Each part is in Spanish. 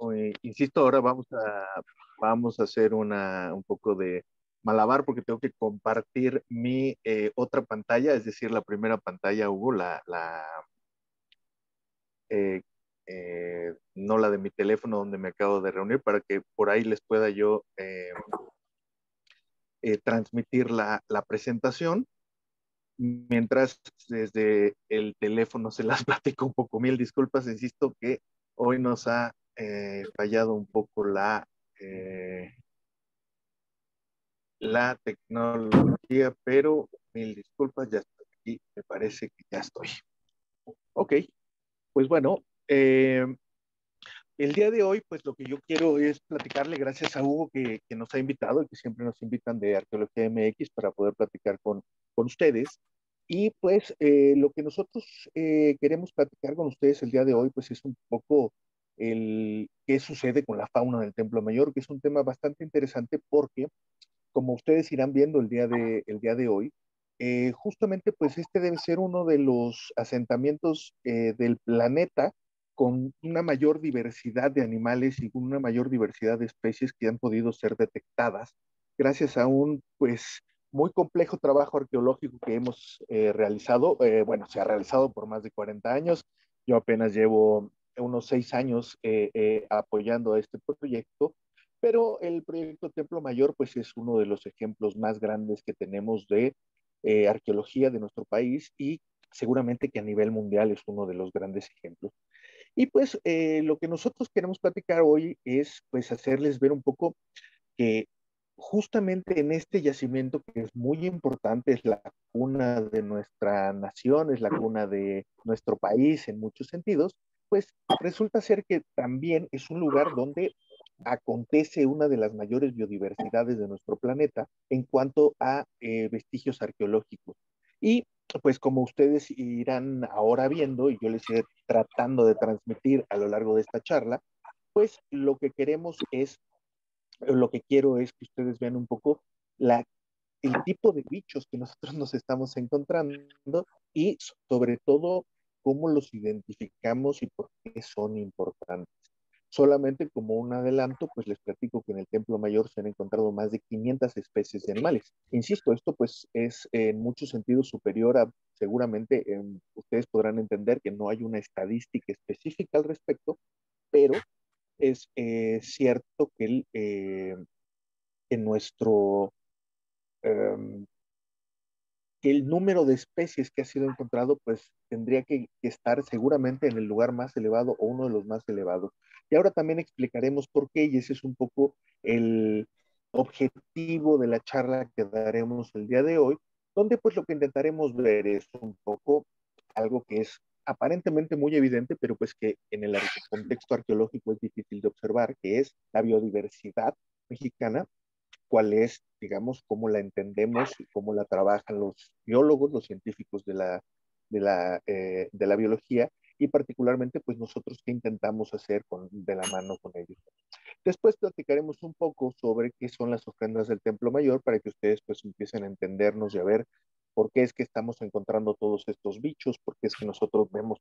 insisto, ahora vamos a hacer un poco de malabar porque tengo que compartir mi otra pantalla, es decir, la primera pantalla, Hugo, eh, no la de mi teléfono donde me acabo de reunir, para que por ahí les pueda yo transmitir la presentación, mientras desde el teléfono se las platico un poco. Mil disculpas, insisto que hoy nos ha fallado un poco la tecnología, pero mil disculpas, ya estoy aquí, me parece que ya estoy. Ok, pues bueno, el día de hoy, pues lo que yo quiero es platicarle, gracias a Hugo que nos ha invitado y que siempre nos invitan de Arqueología MX para poder platicar con ustedes. Y pues lo que nosotros queremos platicar con ustedes el día de hoy, pues es un poco el qué sucede con la fauna del Templo Mayor, que es un tema bastante interesante porque, como ustedes irán viendo el día de hoy, justamente pues este debe ser uno de los asentamientos del planeta con una mayor diversidad de animales y con una mayor diversidad de especies que han podido ser detectadas gracias a un pues muy complejo trabajo arqueológico que hemos realizado. Bueno, se ha realizado por más de 40 años. Yo apenas llevo unos 6 años apoyando a este proyecto, pero el proyecto Templo Mayor, pues es uno de los ejemplos más grandes que tenemos de arqueología de nuestro país y seguramente que a nivel mundial es uno de los grandes ejemplos. Y pues lo que nosotros queremos platicar hoy es pues hacerles ver un poco que justamente en este yacimiento que es muy importante, es la cuna de nuestra nación, es la cuna de nuestro país en muchos sentidos, pues resulta ser que también es un lugar donde acontece una de las mayores biodiversidades de nuestro planeta en cuanto a vestigios arqueológicos. Y pues como ustedes irán ahora viendo y yo les iré tratando de transmitir a lo largo de esta charla, pues lo que queremos es, lo que quiero es que ustedes vean un poco el tipo de bichos que nosotros nos estamos encontrando y sobre todo cómo los identificamos y por qué son importantes. Solamente como un adelanto, pues les platico que en el Templo Mayor se han encontrado más de 500 especies de animales. Insisto, esto pues es en muchos sentidos superior a, seguramente ustedes podrán entender que no hay una estadística específica al respecto, pero es cierto que en nuestro eh, que el número de especies que ha sido encontrado, pues tendría que estar seguramente en el lugar más elevado o uno de los más elevados. Y ahora también explicaremos por qué, y ese es un poco el objetivo de la charla que daremos el día de hoy, donde pues lo que intentaremos ver es un poco algo que es aparentemente muy evidente, pero pues que en el contexto arqueológico es difícil de observar, que es la biodiversidad mexicana, cuál es, digamos, cómo la entendemos y cómo la trabajan los biólogos, los científicos de la biología y particularmente pues nosotros qué intentamos hacer de la mano con ellos. Después platicaremos un poco sobre qué son las ofrendas del Templo Mayor para que ustedes pues empiecen a entendernos y a ver por qué es que estamos encontrando todos estos bichos, por qué es que nosotros vemos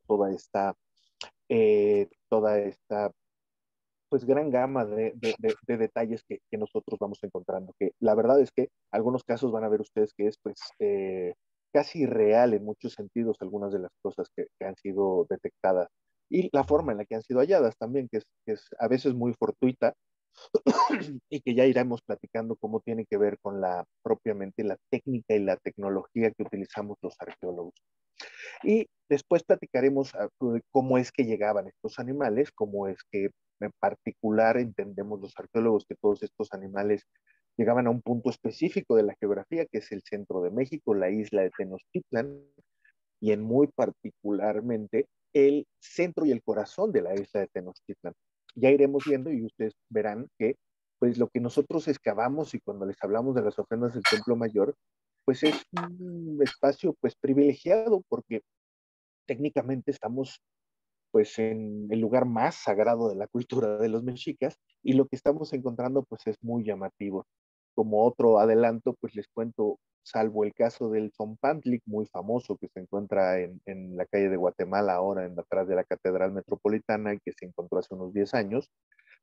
toda esta pues gran gama de detalles que nosotros vamos encontrando, que la verdad es que algunos casos van a ver ustedes que es pues casi real en muchos sentidos algunas de las cosas que han sido detectadas y la forma en la que han sido halladas también, que es a veces muy fortuita y que ya iremos platicando cómo tiene que ver con propiamente la técnica y la tecnología que utilizamos los arqueólogos. Y después platicaremos cómo es que llegaban estos animales, cómo es que en particular entendemos los arqueólogos que todos estos animales llegaban a un punto específico de la geografía, que es el centro de México, la isla de Tenochtitlan, y en muy particularmente el centro y el corazón de la isla de Tenochtitlan. Ya iremos viendo y ustedes verán que pues lo que nosotros excavamos y cuando les hablamos de las ofrendas del Templo Mayor, pues es un espacio pues privilegiado porque técnicamente estamos pues en el lugar más sagrado de la cultura de los mexicas y lo que estamos encontrando pues es muy llamativo. Como otro adelanto, pues les cuento, salvo el caso del Zompantli, muy famoso, que se encuentra en la calle de Guatemala, ahora en atrás de la Catedral Metropolitana, y que se encontró hace unos 10 años,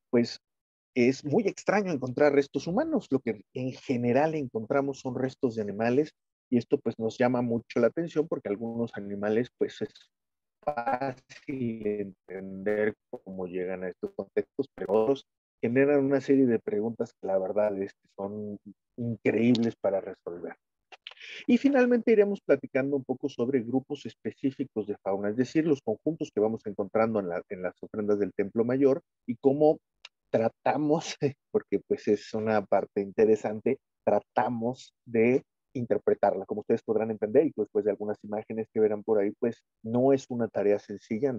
pues es muy extraño encontrar restos humanos. Lo que en general encontramos son restos de animales y esto pues nos llama mucho la atención porque algunos animales pues es fácil entender cómo llegan a estos contextos, pero otros generan una serie de preguntas que la verdad son increíbles para resolver. Y finalmente iremos platicando un poco sobre grupos específicos de fauna, es decir, los conjuntos que vamos encontrando en las ofrendas del Templo Mayor y cómo tratamos, porque pues es una parte interesante, tratamos de interpretarla. Como ustedes podrán entender y después de algunas imágenes que verán por ahí, pues no es una tarea sencilla,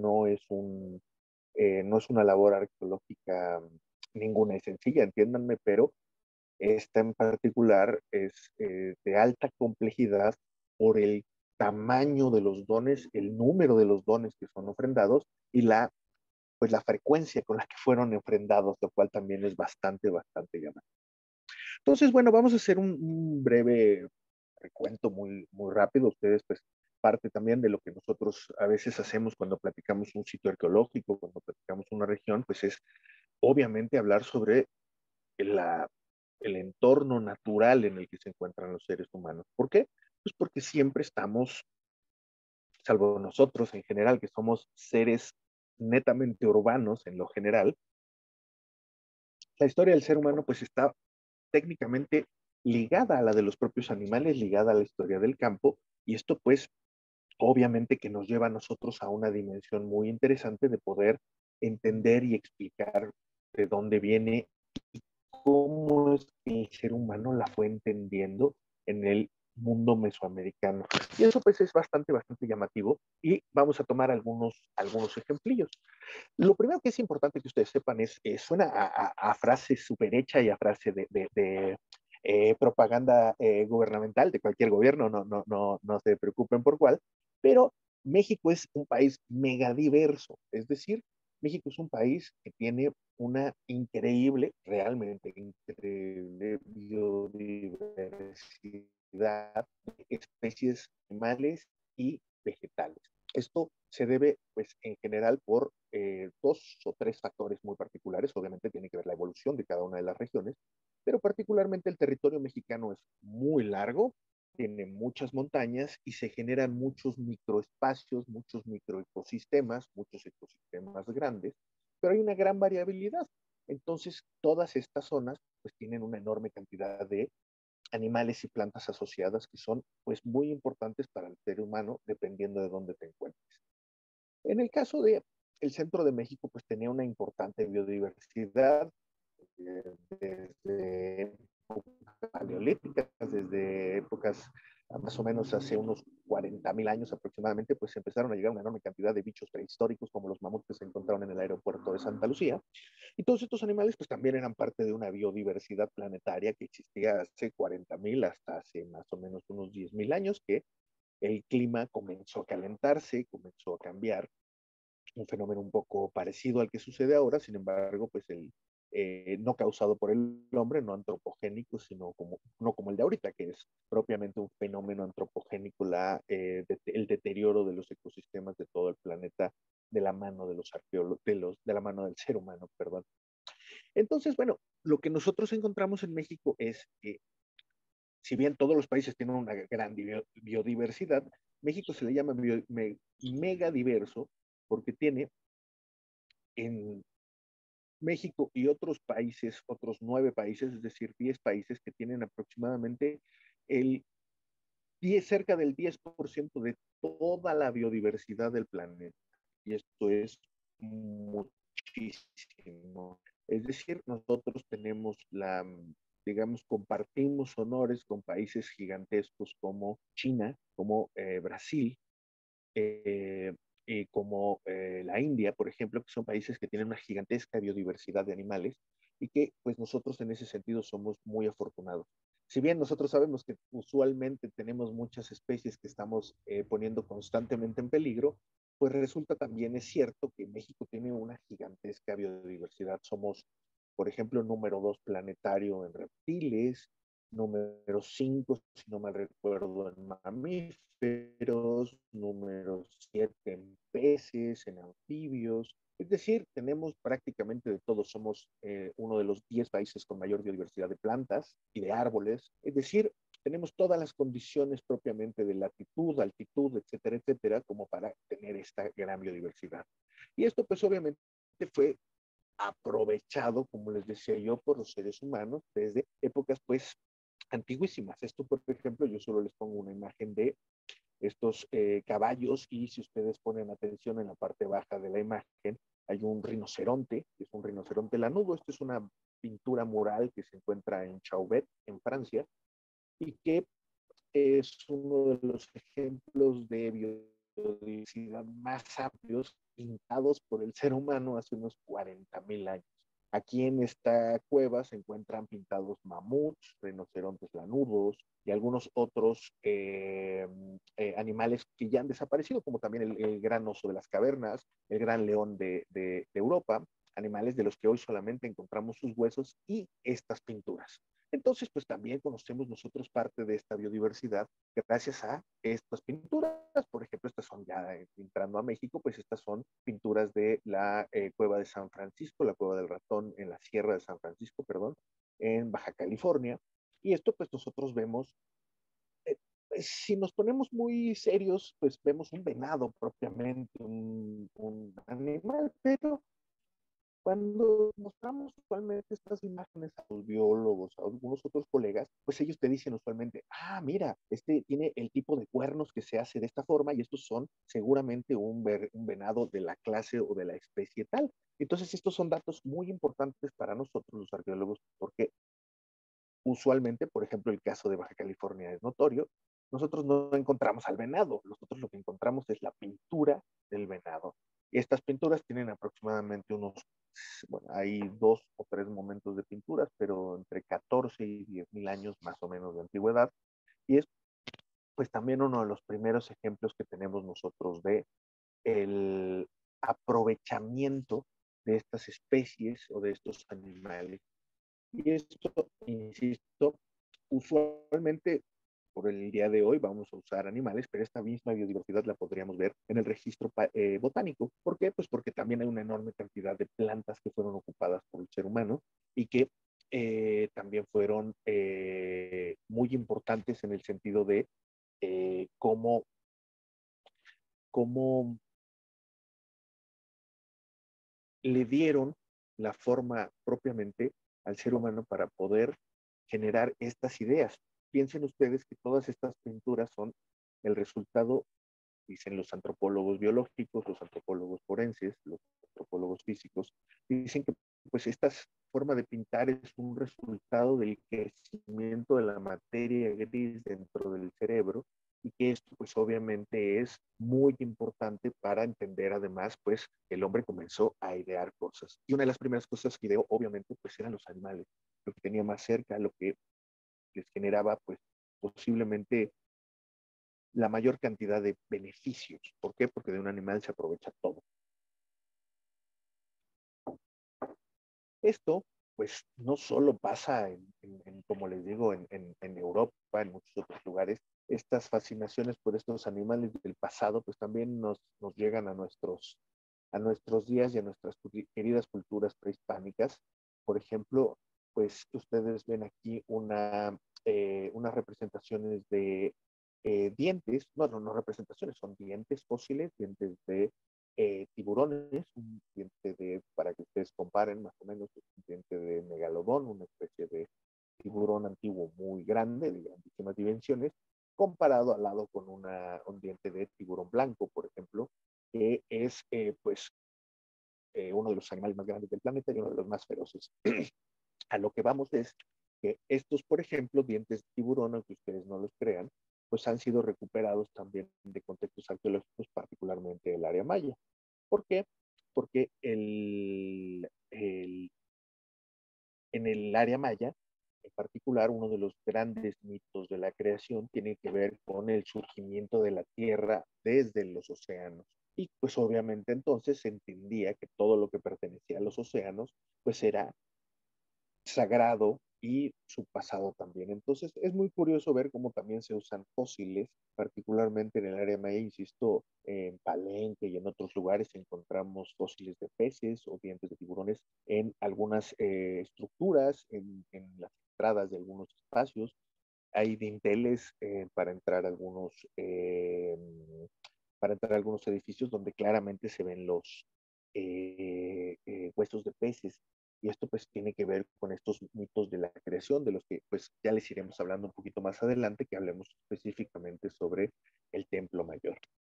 no es una labor arqueológica, ninguna es sencilla, entiéndanme, pero esta en particular es de alta complejidad por el tamaño de los dones, el número de los dones que son ofrendados y pues la frecuencia con la que fueron ofrendados, lo cual también es bastante llamativo. Entonces, bueno, vamos a hacer un breve recuento muy rápido. Ustedes, pues, parte también de lo que nosotros a veces hacemos cuando platicamos un sitio arqueológico, cuando platicamos una región, pues es obviamente hablar sobre la, el entorno natural en el que se encuentran los seres humanos. ¿Por qué? Pues porque siempre estamos, salvo nosotros en general, que somos seres netamente urbanos en lo general, la historia del ser humano pues está técnicamente ligada a la de los propios animales, ligada a la historia del campo, y esto pues obviamente que nos lleva a nosotros a una dimensión muy interesante de poder entender y explicar de dónde viene cómo es que el ser humano la fue entendiendo en el mundo mesoamericano. Y eso pues es bastante llamativo y vamos a tomar algunos ejemplillos. Lo primero que es importante que ustedes sepan suena a frase súper hecha y a frase de propaganda gubernamental de cualquier gobierno, no se preocupen por cuál, pero México es un país megadiverso, es decir, México es un país que tiene una increíble, realmente increíble biodiversidad de especies animales y vegetales. Esto se debe, pues, en general por dos o tres factores muy particulares. Obviamente tiene que ver la evolución de cada una de las regiones, pero particularmente el territorio mexicano es muy largo, tiene muchas montañas y se generan muchos microespacios, muchos microecosistemas, muchos ecosistemas grandes, pero hay una gran variabilidad. Entonces, todas estas zonas pues tienen una enorme cantidad de animales y plantas asociadas que son pues muy importantes para el ser humano dependiendo de dónde te encuentres. En el caso de el centro de México pues tenía una importante biodiversidad desde épocas paleolíticas, desde épocas más o menos hace unos 40.000 años aproximadamente, pues empezaron a llegar una enorme cantidad de bichos prehistóricos como los mamuts que se encontraron en el aeropuerto de Santa Lucía. Y todos estos animales pues también eran parte de una biodiversidad planetaria que existía hace 40.000 hasta hace más o menos unos 10.000 años, que el clima comenzó a calentarse, comenzó a cambiar, un fenómeno un poco parecido al que sucede ahora, sin embargo, pues no causado por el hombre, no antropogénico, sino no como el de ahorita, que es propiamente un fenómeno antropogénico, el deterioro de los ecosistemas de todo el planeta de la mano de los arqueólogos, de la mano del ser humano, perdón. Entonces, bueno, lo que nosotros encontramos en México es que, si bien todos los países tienen una gran biodiversidad, México se le llama mega diverso porque tiene en México y otros países, otros 9 países, es decir, 10 países que tienen aproximadamente el cerca del 10% de toda la biodiversidad del planeta. Y esto es muchísimo. Es decir, nosotros tenemos digamos, compartimos honores con países gigantescos como China, como Brasil, eh, como la India, por ejemplo, que son países que tienen una gigantesca biodiversidad de animales y que pues nosotros en ese sentido somos muy afortunados. Si bien nosotros sabemos que usualmente tenemos muchas especies que estamos poniendo constantemente en peligro, pues resulta también es cierto que México tiene una gigantesca biodiversidad. Somos, por ejemplo, número 2 planetario en reptiles, número 5 si no mal recuerdo, en mamíferos, número 7 en peces, en anfibios. Es decir, tenemos prácticamente de todo. Somos uno de los 10 países con mayor biodiversidad de plantas y de árboles. Es decir, tenemos todas las condiciones propiamente de latitud, altitud, etcétera, etcétera, como para tener esta gran biodiversidad. Y esto pues obviamente fue aprovechado, como les decía yo, por los seres humanos desde épocas pues antiguísimas. Esto, por ejemplo, yo solo les pongo una imagen de estos caballos y si ustedes ponen atención en la parte baja de la imagen, hay un rinoceronte, que es un rinoceronte lanudo. Esto es una pintura mural que se encuentra en Chauvet, en Francia, y que es uno de los ejemplos de biodiversidad más amplios pintados por el ser humano hace unos 40.000 años. Aquí en esta cueva se encuentran pintados mamuts, rinocerontes lanudos y algunos otros animales que ya han desaparecido, como también el gran oso de las cavernas, el gran león de Europa, animales de los que hoy solamente encontramos sus huesos y estas pinturas. Entonces, pues también conocemos nosotros parte de esta biodiversidad gracias a estas pinturas. Por ejemplo, estas son ya entrando a México, pues estas son pinturas de la cueva de San Francisco, la cueva del ratón en la Sierra de San Francisco, perdón, en Baja California. Y esto pues nosotros vemos, si nos ponemos muy serios, pues vemos un venado propiamente, un animal, pero cuando mostramos usualmente estas imágenes a los biólogos, a algunos otros colegas, pues ellos te dicen usualmente, ah, mira, este tiene el tipo de cuernos que se hace de esta forma y estos son seguramente un venado de la clase o de la especie tal. Entonces, estos son datos muy importantes para nosotros los arqueólogos porque usualmente, por ejemplo, el caso de Baja California es notorio, nosotros no encontramos al venado, nosotros lo que encontramos es la pintura del venado. Y estas pinturas tienen aproximadamente unos, bueno, hay 2 o 3 momentos de pinturas, pero entre 14 y 10.000 años más o menos de antigüedad. Y es pues también uno de los primeros ejemplos que tenemos nosotros de el aprovechamiento de estas especies o de estos animales. Y esto, insisto, usualmente por el día de hoy vamos a usar animales, pero esta misma biodiversidad la podríamos ver en el registro botánico. ¿Por qué? Pues porque también hay una enorme cantidad de plantas que fueron ocupadas por el ser humano y que también fueron muy importantes en el sentido de cómo, cómo le dieron la forma propiamente al ser humano para poder generar estas ideas. Piensen ustedes que todas estas pinturas son el resultado, dicen los antropólogos biológicos, los antropólogos forenses, los antropólogos físicos, dicen que pues esta forma de pintar es un resultado del crecimiento de la materia gris dentro del cerebro y que esto pues obviamente es muy importante para entender además pues que el hombre comenzó a idear cosas. Y una de las primeras cosas que ideó obviamente pues eran los animales, lo que tenía más cerca, lo que les generaba pues posiblemente la mayor cantidad de beneficios. ¿Por qué? Porque de un animal se aprovecha todo. Esto, pues, no solo pasa como les digo, en Europa, en muchos otros lugares. Estas fascinaciones por estos animales del pasado, pues también nos llegan a nuestros días y a nuestras queridas culturas prehispánicas. Por ejemplo, pues ustedes ven aquí unas representaciones de dientes, bueno, no representaciones, son dientes fósiles, dientes de tiburones, un diente para que ustedes comparen más o menos, un diente de megalodón, una especie de tiburón antiguo muy grande, de grandísimas dimensiones, comparado al lado con un diente de tiburón blanco, por ejemplo, que es pues uno de los animales más grandes del planeta y uno de los más feroces. A lo que vamos es que estos, por ejemplo, dientes de tiburón, aunque ustedes no los crean, pues han sido recuperados también de contextos arqueológicos, particularmente del área maya. ¿Por qué? Porque en el área maya, en particular, uno de los grandes mitos de la creación tiene que ver con el surgimiento de la Tierra desde los océanos. Y pues obviamente entonces se entendía que todo lo que pertenecía a los océanos pues era sagrado y su pasado también. Entonces, es muy curioso ver cómo también se usan fósiles, particularmente en el área maya, insisto, en Palenque y en otros lugares encontramos fósiles de peces o dientes de tiburones en algunas estructuras, en las entradas de algunos espacios. Hay dinteles para entrar a algunos edificios donde claramente se ven los huesos de peces. Y esto pues tiene que ver con estos mitos de la creación, de los que pues ya les iremos hablando un poquito más adelante, que hablemos específicamente sobre el Templo Mayor.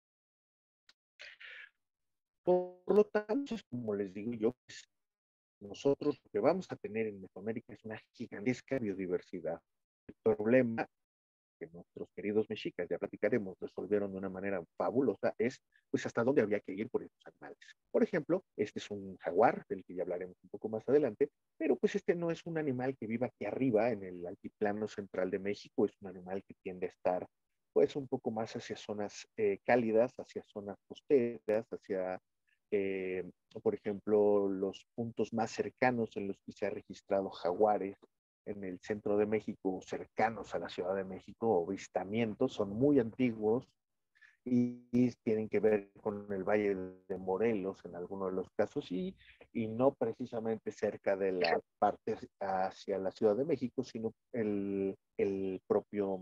Por lo tanto, como les digo yo, pues, nosotros lo que vamos a tener en Mesoamérica es una gigantesca biodiversidad. El problema que nuestros queridos mexicas, ya platicaremos, resolvieron de una manera fabulosa es pues hasta dónde había que ir por estos animales. Por ejemplo, este es un jaguar, del que ya hablaremos un poco más adelante, pero pues este no es un animal que viva aquí arriba en el altiplano central de México, es un animal que tiende a estar pues un poco más hacia zonas cálidas, hacia zonas costeras, hacia eh, por ejemplo, los puntos más cercanos en los que se ha registrado jaguares en el centro de México, cercanos a la Ciudad de México, o avistamientos, son muy antiguos y tienen que ver con el Valle de Morelos en algunos de los casos y no precisamente cerca de la parte hacia la Ciudad de México, sino el propio,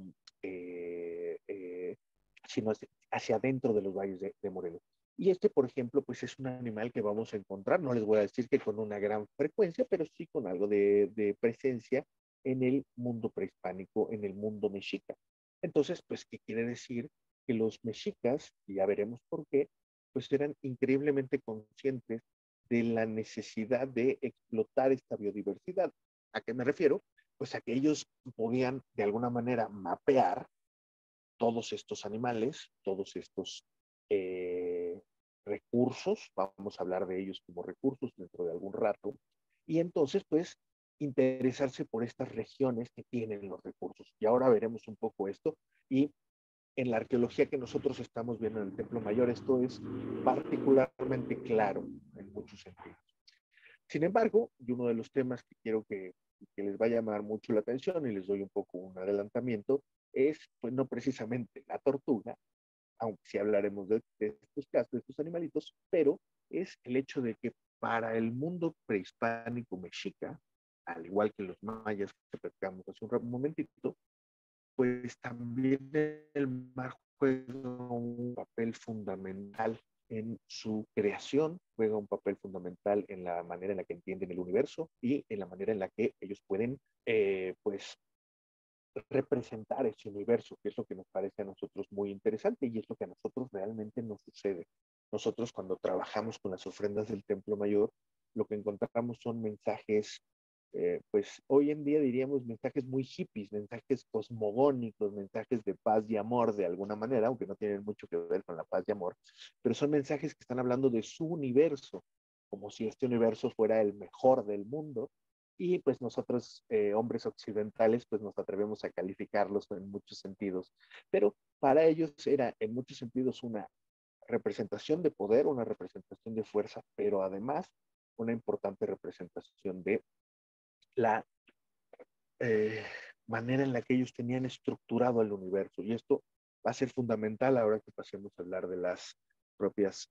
sino hacia adentro de los valles de Morelos. Y este, por ejemplo, pues es un animal que vamos a encontrar, no les voy a decir que con una gran frecuencia, pero sí con algo de presencia en el mundo prehispánico, en el mundo mexica. Entonces, pues, ¿qué quiere decir? Que los mexicas, y ya veremos por qué, pues eran increíblemente conscientes de la necesidad de explotar esta biodiversidad. ¿A qué me refiero? Pues a que ellos podían de alguna manera mapear todos estos animales, todos estos eh, recursos, vamos a hablar de ellos como recursos dentro de algún rato, y entonces pues interesarse por estas regiones que tienen los recursos. Y ahora veremos un poco esto y en la arqueología que nosotros estamos viendo en el Templo Mayor, esto es particularmente claro en muchos sentidos. Sin embargo, y uno de los temas que quiero que les va a llamar mucho la atención y les doy un poco un adelantamiento, es pues no precisamente la tortuga, aunque sí hablaremos de estos casos, de estos animalitos, pero es el hecho de que para el mundo prehispánico mexica, al igual que los mayas que platicamos hace un momentito, pues también el mar juega un papel fundamental en su creación, juega un papel fundamental en la manera en la que entienden el universo y en la manera en la que ellos pueden, pues, representar ese universo, que es lo que nos parece a nosotros muy interesante y es lo que a nosotros realmente nos sucede. Nosotros cuando trabajamos con las ofrendas del Templo Mayor, lo que encontramos son mensajes, pues hoy en día diríamos mensajes muy hippies, mensajes cosmogónicos, mensajes de paz y amor de alguna manera, aunque no tienen mucho que ver con la paz y amor, pero son mensajes que están hablando de su universo, como si este universo fuera el mejor del mundo y pues nosotros, hombres occidentales, pues nos atrevemos a calificarlos en muchos sentidos. Pero para ellos era en muchos sentidos una representación de poder, una representación de fuerza, pero además una importante representación de la eh, manera en la que ellos tenían estructurado el universo. Y esto va a ser fundamental ahora que pasemos a hablar de las propias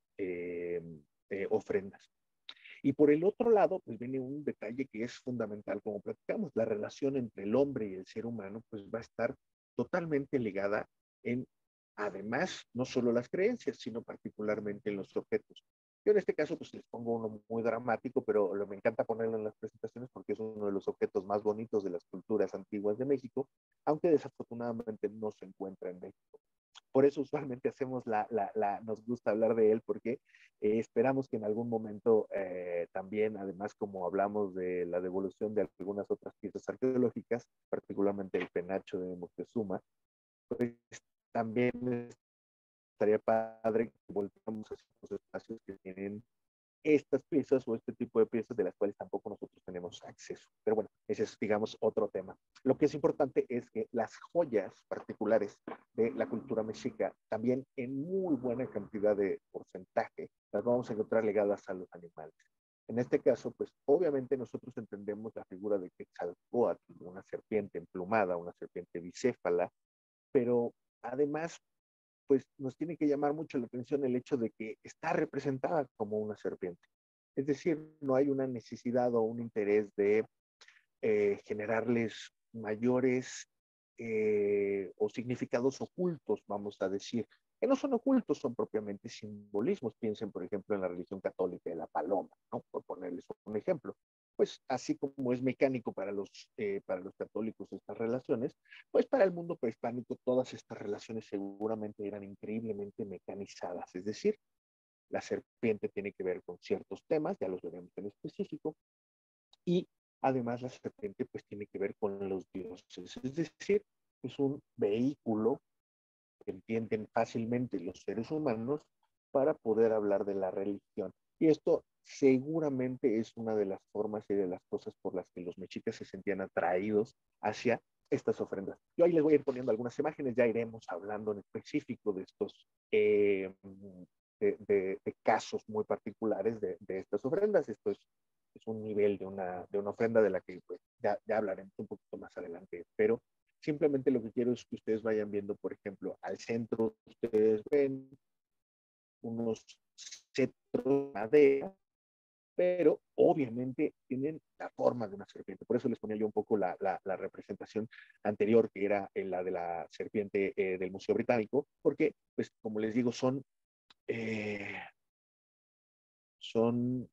ofrendas. Y por el otro lado, pues viene un detalle que es fundamental, como platicamos, la relación entre el hombre y el ser humano, pues va a estar totalmente ligada en, además, no solo las creencias, sino particularmente en los objetos. Yo en este caso, pues les pongo uno muy dramático, pero me encanta ponerlo en las presentaciones porque es uno de los objetos más bonitos de las culturas antiguas de México, aunque desafortunadamente no se encuentra en México. Por eso usualmente hacemos nos gusta hablar de él porque esperamos que en algún momento también, además como hablamos de la devolución de algunas otras piezas arqueológicas, particularmente el penacho de Moctezuma, pues también estaría padre que volvamos a esos espacios que tienen estas piezas o este tipo de piezas de las cuales tampoco nosotros tenemos acceso. Pero bueno, ese es, digamos, otro tema. Lo que es importante es que las joyas particulares de la cultura mexica, también en muy buena cantidad de porcentaje, las vamos a encontrar ligadas a los animales. En este caso, pues obviamente nosotros entendemos la figura de Quetzalcóatl, emplumada, una serpiente bicéfala, pero además, pues nos tiene que llamar mucho la atención el hecho de que está representada como una serpiente. Es decir, no hay una necesidad o un interés de generarles mayores o significados ocultos, vamos a decir, que no son ocultos, son propiamente simbolismos. Piensen, por ejemplo, en la religión católica de la paloma, ¿no? Por ponerles un ejemplo. Pues así como es mecánico para los católicos estas relaciones, pues para el mundo prehispánico todas estas relaciones seguramente eran increíblemente mecanizadas. Es decir, la serpiente tiene que ver con ciertos temas, ya los veremos en específico, y además la serpiente pues tiene que ver con los dioses, es decir, es un vehículo que entienden fácilmente los seres humanos para poder hablar de la religión. Y esto seguramente es una de las formas y de las cosas por las que los mexicas se sentían atraídos hacia estas ofrendas. Yo ahí les voy a ir poniendo algunas imágenes, ya iremos hablando en específico de estos de casos muy particulares de estas ofrendas. Esto es un nivel de una ofrenda de la que pues, ya hablaremos un poquito más adelante, pero simplemente lo que quiero es que ustedes vayan viendo, por ejemplo, al centro ustedes ven unos cetros de madera, pero obviamente tienen la forma de una serpiente. Por eso les ponía yo un poco la representación anterior, que era la de la serpiente del Museo Británico, porque, pues, como les digo, eh, son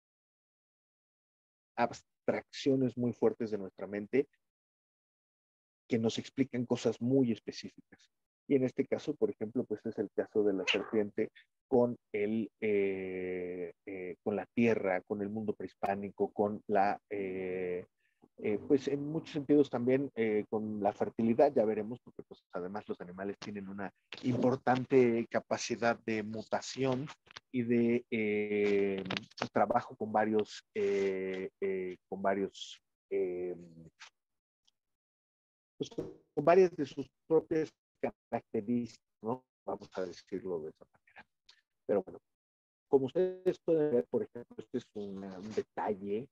abstracciones muy fuertes de nuestra mente que nos explican cosas muy específicas. Y en este caso, por ejemplo, pues es el caso de la serpiente con la tierra, con el mundo prehispánico, pues en muchos sentidos también con la fertilidad, ya veremos, porque pues además los animales tienen una importante capacidad de mutación y de trabajo con varios pues, con varias de sus propias características, ¿no? Vamos a decirlo de esa manera. Pero bueno, como ustedes pueden ver, por ejemplo, este es un detalle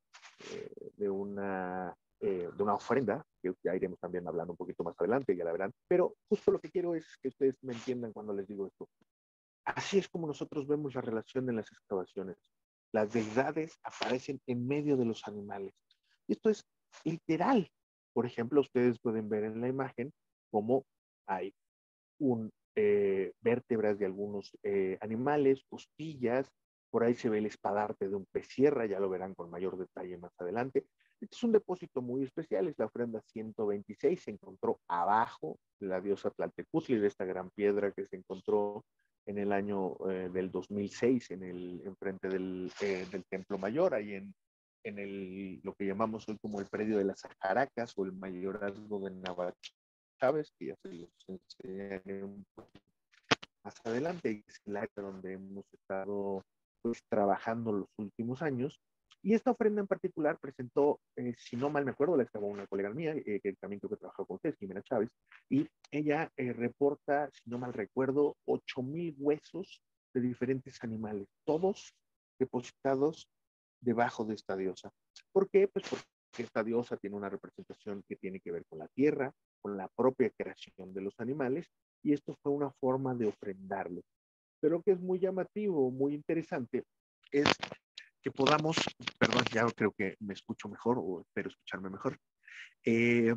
de una ofrenda, que ya iremos también hablando un poquito más adelante, ya la verán, pero justo lo que quiero es que ustedes me entiendan cuando les digo esto. Así es como nosotros vemos la relación en las excavaciones. Las deidades aparecen en medio de los animales. Y esto es literal. Por ejemplo, ustedes pueden ver en la imagen cómo hay vértebras de algunos animales, costillas, por ahí se ve el espadarte de un pez sierra, ya lo verán con mayor detalle más adelante. Este es un depósito muy especial, es la ofrenda 126, se encontró abajo de la diosa Tlaltecutli, de esta gran piedra que se encontró en el año del 2006 enfrente del Templo Mayor, ahí lo que llamamos hoy como el predio de las Ajaracas o el mayorazgo de Navajo Chávez, que ya se los enseñaré un poco más adelante, y es el área donde hemos estado pues, trabajando los últimos años. Y esta ofrenda en particular presentó, si no mal me acuerdo, la estaba una colega mía, que también creo que trabajó con ustedes, Jimena Chávez, y ella reporta, si no mal recuerdo, 8,000 huesos de diferentes animales, todos depositados debajo de esta diosa. ¿Por qué? Pues porque esta diosa tiene una representación que tiene que ver con la tierra, con la propia creación de los animales, y esto fue una forma de ofrendarlo. Pero lo que es muy llamativo, muy interesante, es que podamos, perdón, ya creo que me escucho mejor o espero escucharme mejor. Eh,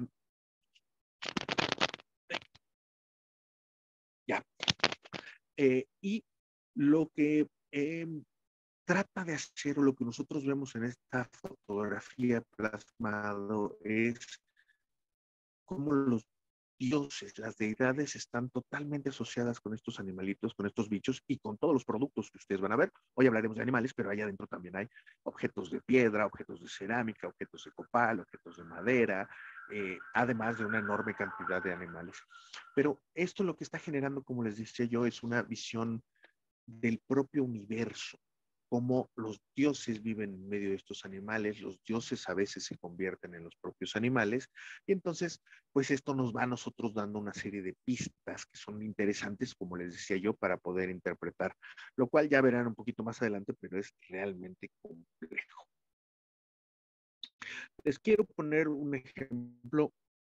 ya. Y lo que trata de hacer, o lo que nosotros vemos en esta fotografía plasmado, es cómo los dioses, las deidades están totalmente asociadas con estos animalitos, con estos bichos y con todos los productos que ustedes van a ver. Hoy hablaremos de animales, pero allá adentro también hay objetos de piedra, objetos de cerámica, objetos de copal, objetos de madera, además de una enorme cantidad de animales. Pero esto lo que está generando, como les decía yo, es una visión del propio universo, cómo los dioses viven en medio de estos animales, los dioses a veces se convierten en los propios animales, y entonces, pues esto nos va a nosotros dando una serie de pistas que son interesantes, como les decía yo, para poder interpretar, lo cual ya verán un poquito más adelante, pero es realmente complejo. Les quiero poner un ejemplo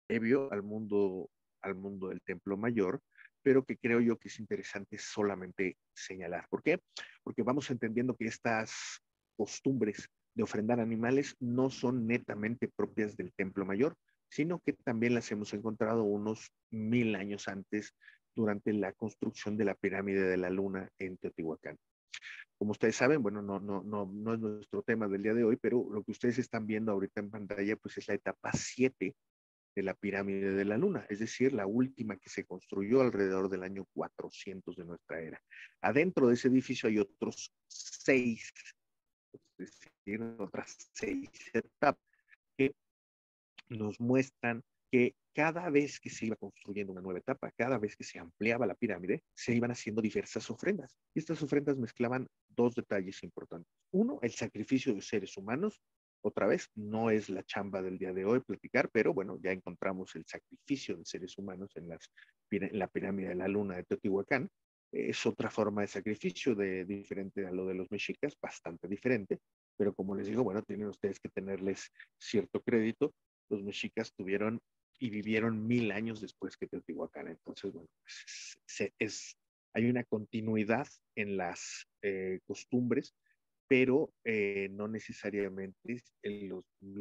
previo al mundo del Templo Mayor, pero que creo yo que es interesante solamente señalar. ¿Por qué? Porque vamos entendiendo que estas costumbres de ofrendar animales no son netamente propias del Templo Mayor, sino que también las hemos encontrado unos 1000 años antes durante la construcción de la pirámide de la Luna en Teotihuacán. Como ustedes saben, bueno, no es nuestro tema del día de hoy, pero lo que ustedes están viendo ahorita en pantalla, pues es la etapa 7 de la pirámide de la Luna, es decir, la última que se construyó alrededor del año 400 de nuestra era. Adentro de ese edificio hay otros 6, es decir, otras 6 etapas que nos muestran que cada vez que se iba construyendo una nueva etapa, cada vez que se ampliaba la pirámide, se iban haciendo diversas ofrendas. Y estas ofrendas mezclaban dos detalles importantes. Uno, el sacrificio de seres humanos. Otra vez, no es la chamba del día de hoy platicar, pero bueno, ya encontramos el sacrificio de seres humanos en la pirámide de la Luna de Teotihuacán. Es otra forma de sacrificio diferente a lo de los mexicas, bastante diferente, pero como les digo, bueno, tienen ustedes que tenerles cierto crédito. Los mexicas tuvieron y vivieron 1000 años después que Teotihuacán. Entonces, bueno, hay una continuidad en las costumbres, pero no necesariamente en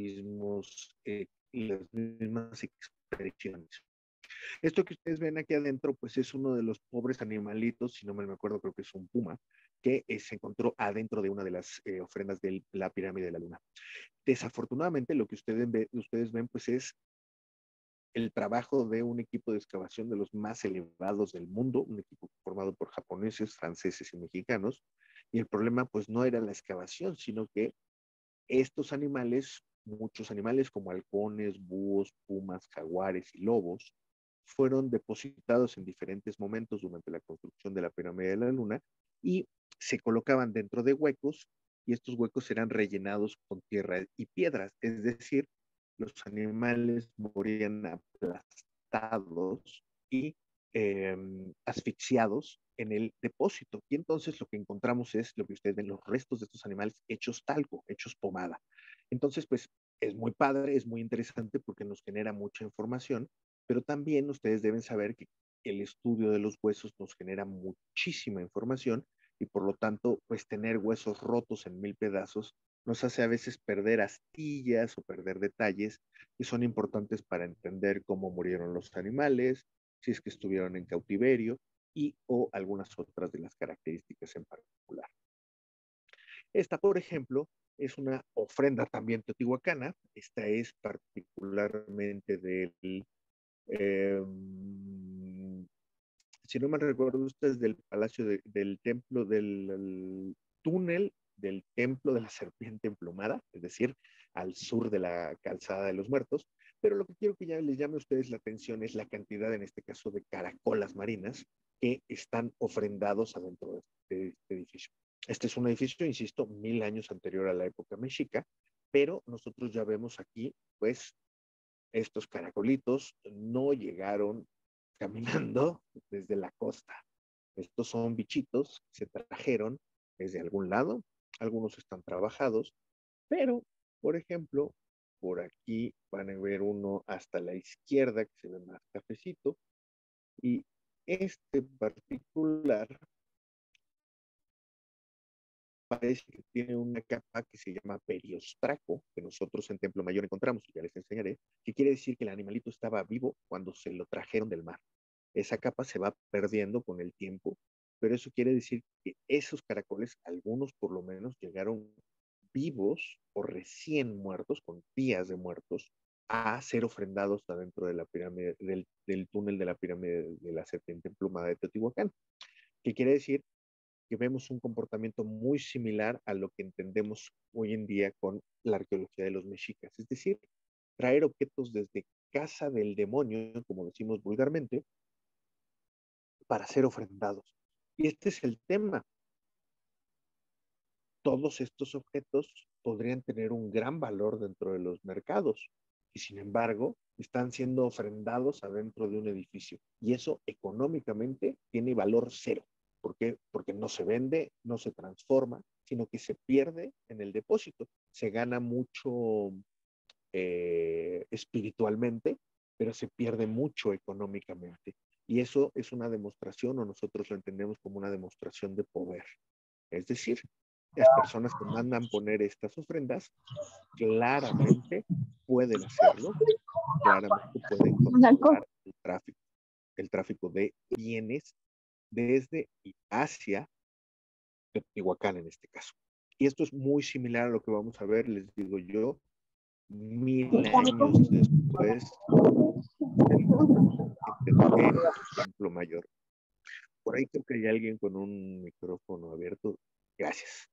las mismas expresiones. Esto que ustedes ven aquí adentro, pues es uno de los pobres animalitos, si no me acuerdo, creo que es un puma, que se encontró adentro de una de las ofrendas de la pirámide de la Luna. Desafortunadamente, lo que ustedes ven, pues es el trabajo de un equipo de excavación de los más elevados del mundo, un equipo formado por japoneses, franceses y mexicanos. Y el problema, pues, no era la excavación, sino que estos animales, muchos animales como halcones, búhos, pumas, jaguares y lobos, fueron depositados en diferentes momentos durante la construcción de la pirámide de la Luna y se colocaban dentro de huecos y estos huecos eran rellenados con tierra y piedras, es decir, los animales morían aplastados y eh, asfixiados en el depósito. Y entonces lo que encontramos es lo que ustedes ven, los restos de estos animales hechos talco, hechos pomada. Entonces, pues es muy padre, es muy interesante porque nos genera mucha información, pero también ustedes deben saber que el estudio de los huesos nos genera muchísima información y por lo tanto, pues tener huesos rotos en 1000 pedazos nos hace a veces perder astillas o perder detalles que son importantes para entender cómo murieron los animales, si es que estuvieron en cautiverio y o algunas otras de las características en particular. Esta, por ejemplo, es una ofrenda también teotihuacana. Esta es particularmente eh, si no me recuerdo, ustedes del palacio del templo, del túnel del templo de la serpiente emplumada, es decir, al sur de la calzada de los muertos. Pero lo que quiero que ya les llame a ustedes la atención es la cantidad, en este caso, de caracolas marinas que están ofrendados adentro de este edificio. Este es un edificio, insisto, 1000 años anterior a la época mexica, pero nosotros ya vemos aquí, pues, estos caracolitos no llegaron caminando desde la costa. Estos son bichitos que se trajeron desde algún lado, algunos están trabajados, pero, por ejemplo, por aquí van a ver uno hasta la izquierda que se ve más cafecito, y este particular parece que tiene una capa que se llama periostraco, que nosotros en Templo Mayor encontramos, y ya les enseñaré, que quiere decir que el animalito estaba vivo cuando se lo trajeron del mar. Esa capa se va perdiendo con el tiempo, pero eso quiere decir que esos caracoles, algunos por lo menos, llegaron vivos o recién muertos, con días de muertos, a ser ofrendados adentro de la pirámide, del túnel de la pirámide de la serpiente emplumada de Teotihuacán. ¿Qué quiere decir? Que vemos un comportamiento muy similar a lo que entendemos hoy en día con la arqueología de los mexicas, es decir, traer objetos desde casa del demonio, como decimos vulgarmente, para ser ofrendados. Y este es el tema. Todos estos objetos podrían tener un gran valor dentro de los mercados y sin embargo están siendo ofrendados adentro de un edificio y eso económicamente tiene valor cero. ¿Por qué? Porque no se vende, no se transforma, sino que se pierde en el depósito. Se gana mucho espiritualmente, pero se pierde mucho económicamente. Y eso es una demostración, o nosotros lo entendemos como una demostración de poder. Es decir, las personas que mandan poner estas ofrendas claramente pueden hacerlo, claramente pueden controlar el tráfico de bienes desde y hacia Teotihuacán en este caso. Y esto es muy similar a lo que vamos a ver, les digo yo, 1000 años después del Templo Mayor. Por ahí creo que hay alguien con un micrófono abierto. Gracias.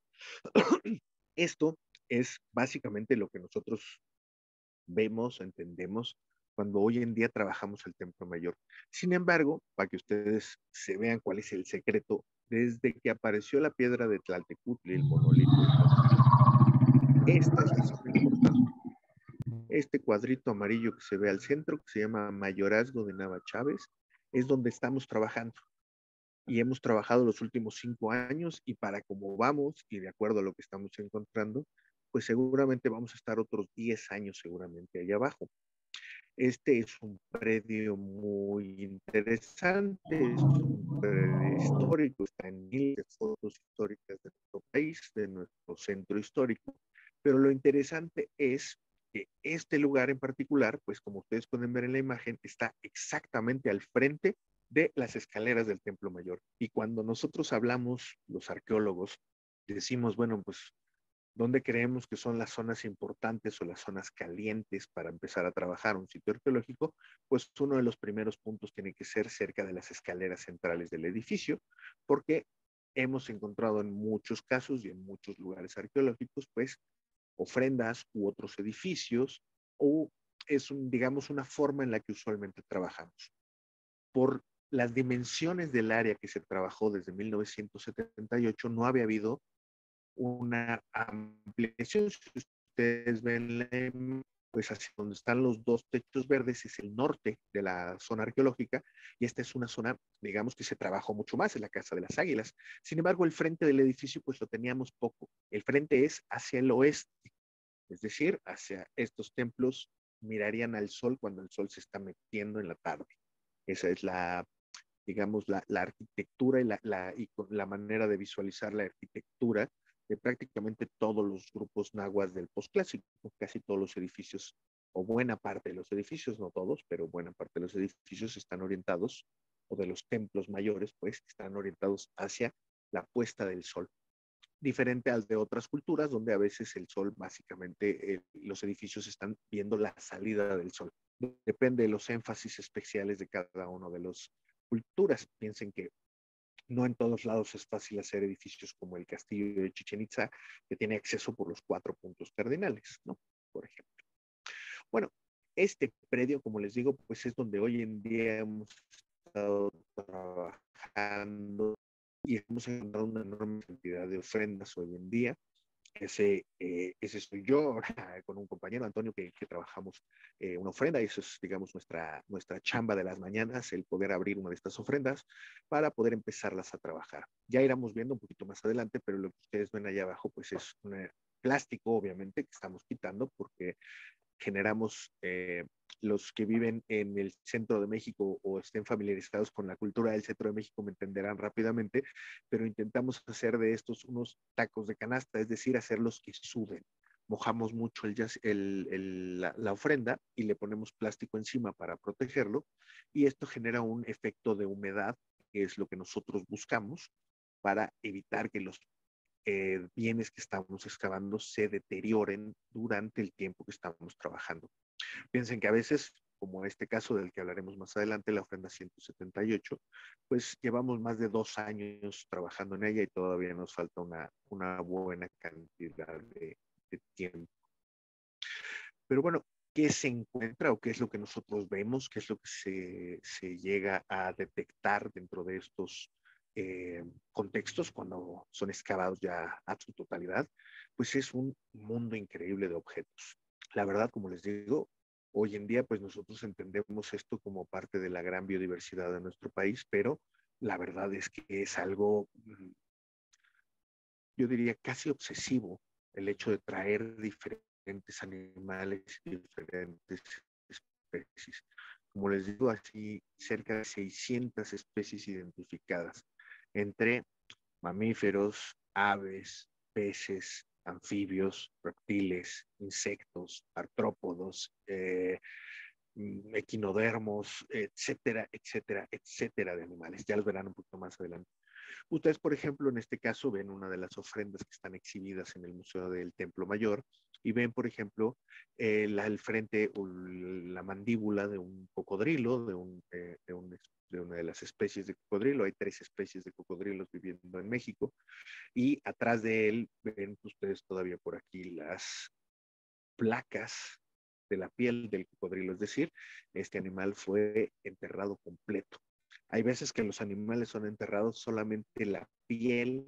Esto es básicamente lo que nosotros vemos, entendemos, cuando hoy en día trabajamos el Templo Mayor. Sin embargo, para que ustedes se vean cuál es el secreto, desde que apareció la piedra de Tlaltecutli, el monolito de Tlaltecutli, esta es la zona importante. Este cuadrito amarillo que se ve al centro, que se llama Mayorazgo de Nava Chávez, es donde estamos trabajando. Y hemos trabajado los últimos 5 años, y para cómo vamos y de acuerdo a lo que estamos encontrando, pues seguramente vamos a estar otros 10 años seguramente allá abajo. Este es un predio muy interesante, es un predio histórico, está en miles de fotos históricas de nuestro país, de nuestro centro histórico, pero lo interesante es que este lugar en particular, pues como ustedes pueden ver en la imagen, está exactamente al frente de las escaleras del Templo Mayor. Y cuando nosotros hablamos, los arqueólogos, decimos, bueno, pues ¿dónde creemos que son las zonas importantes o las zonas calientes para empezar a trabajar un sitio arqueológico? Pues uno de los primeros puntos tiene que ser cerca de las escaleras centrales del edificio, porque hemos encontrado en muchos casos y en muchos lugares arqueológicos, pues, ofrendas u otros edificios, o es, digamos, una forma en la que usualmente trabajamos. Por las dimensiones del área que se trabajó desde 1978, no había habido una ampliación. Si ustedes ven, pues hacia donde están los dos techos verdes es el norte de la zona arqueológica, y esta es una zona, digamos, que se trabajó mucho más en la Casa de las Águilas. Sin embargo, el frente del edificio pues lo teníamos poco. El frente es hacia el oeste, es decir, hacia estos templos mirarían al sol cuando el sol se está metiendo en la tarde. Esa es la, digamos, la arquitectura y la manera de visualizar la arquitectura de prácticamente todos los grupos nahuas del posclásico. Casi todos los edificios, o buena parte de los edificios, no todos, pero buena parte de los edificios están orientados, o de los templos mayores, pues, están orientados hacia la puesta del sol. Diferente al de otras culturas, donde a veces el sol, básicamente, los edificios están viendo la salida del sol. Depende de los énfasis especiales de cada uno de las culturas. Piensen que no en todos lados es fácil hacer edificios como el castillo de Chichén Itzá, que tiene acceso por los 4 puntos cardinales, ¿no? Por ejemplo. Bueno, este predio, como les digo, pues es donde hoy en día hemos estado trabajando y hemos encontrado una enorme cantidad de ofrendas hoy en día. Ese soy yo con un compañero, Antonio, que trabajamos una ofrenda, y eso es, digamos, nuestra chamba de las mañanas, el poder abrir una de estas ofrendas para poder empezarlas a trabajar. Ya iremos viendo un poquito más adelante, pero lo que ustedes ven allá abajo, pues es un plástico, obviamente, que estamos quitando porque generamos, los que viven en el centro de México o estén familiarizados con la cultura del centro de México me entenderán rápidamente, pero intentamos hacer de estos unos tacos de canasta, es decir, hacerlos que suben. Mojamos mucho la ofrenda y le ponemos plástico encima para protegerlo, y esto genera un efecto de humedad, que es lo que nosotros buscamos para evitar que los bienes que estamos excavando se deterioren durante el tiempo que estamos trabajando. Piensen que a veces, como este caso del que hablaremos más adelante, la ofrenda 178, pues llevamos más de 2 años trabajando en ella y todavía nos falta una buena cantidad de tiempo. Pero bueno, ¿qué se encuentra o qué es lo que nosotros vemos? ¿Qué es lo que se llega a detectar dentro de estos contextos cuando son excavados ya a su totalidad? Pues es un mundo increíble de objetos. La verdad, como les digo, hoy en día pues nosotros entendemos esto como parte de la gran biodiversidad de nuestro país, pero la verdad es que es algo, yo diría, casi obsesivo, el hecho de traer diferentes animales y diferentes especies. como les digo, así cerca de 600 especies identificadas entre mamíferos, aves, peces, anfibios, reptiles, insectos, artrópodos, equinodermos, etcétera, etcétera, etcétera de animales. Ya los verán un poquito más adelante. Ustedes, por ejemplo, en este caso ven una de las ofrendas que están exhibidas en el Museo del Templo Mayor y ven, por ejemplo, el frente o la mandíbula de un cocodrilo, de una de las especies de cocodrilo. Hay 3 especies de cocodrilos viviendo en México y atrás de él ven ustedes todavía por aquí las placas de la piel del cocodrilo, es decir, este animal fue enterrado completo. Hay veces que los animales son enterrados solamente la piel,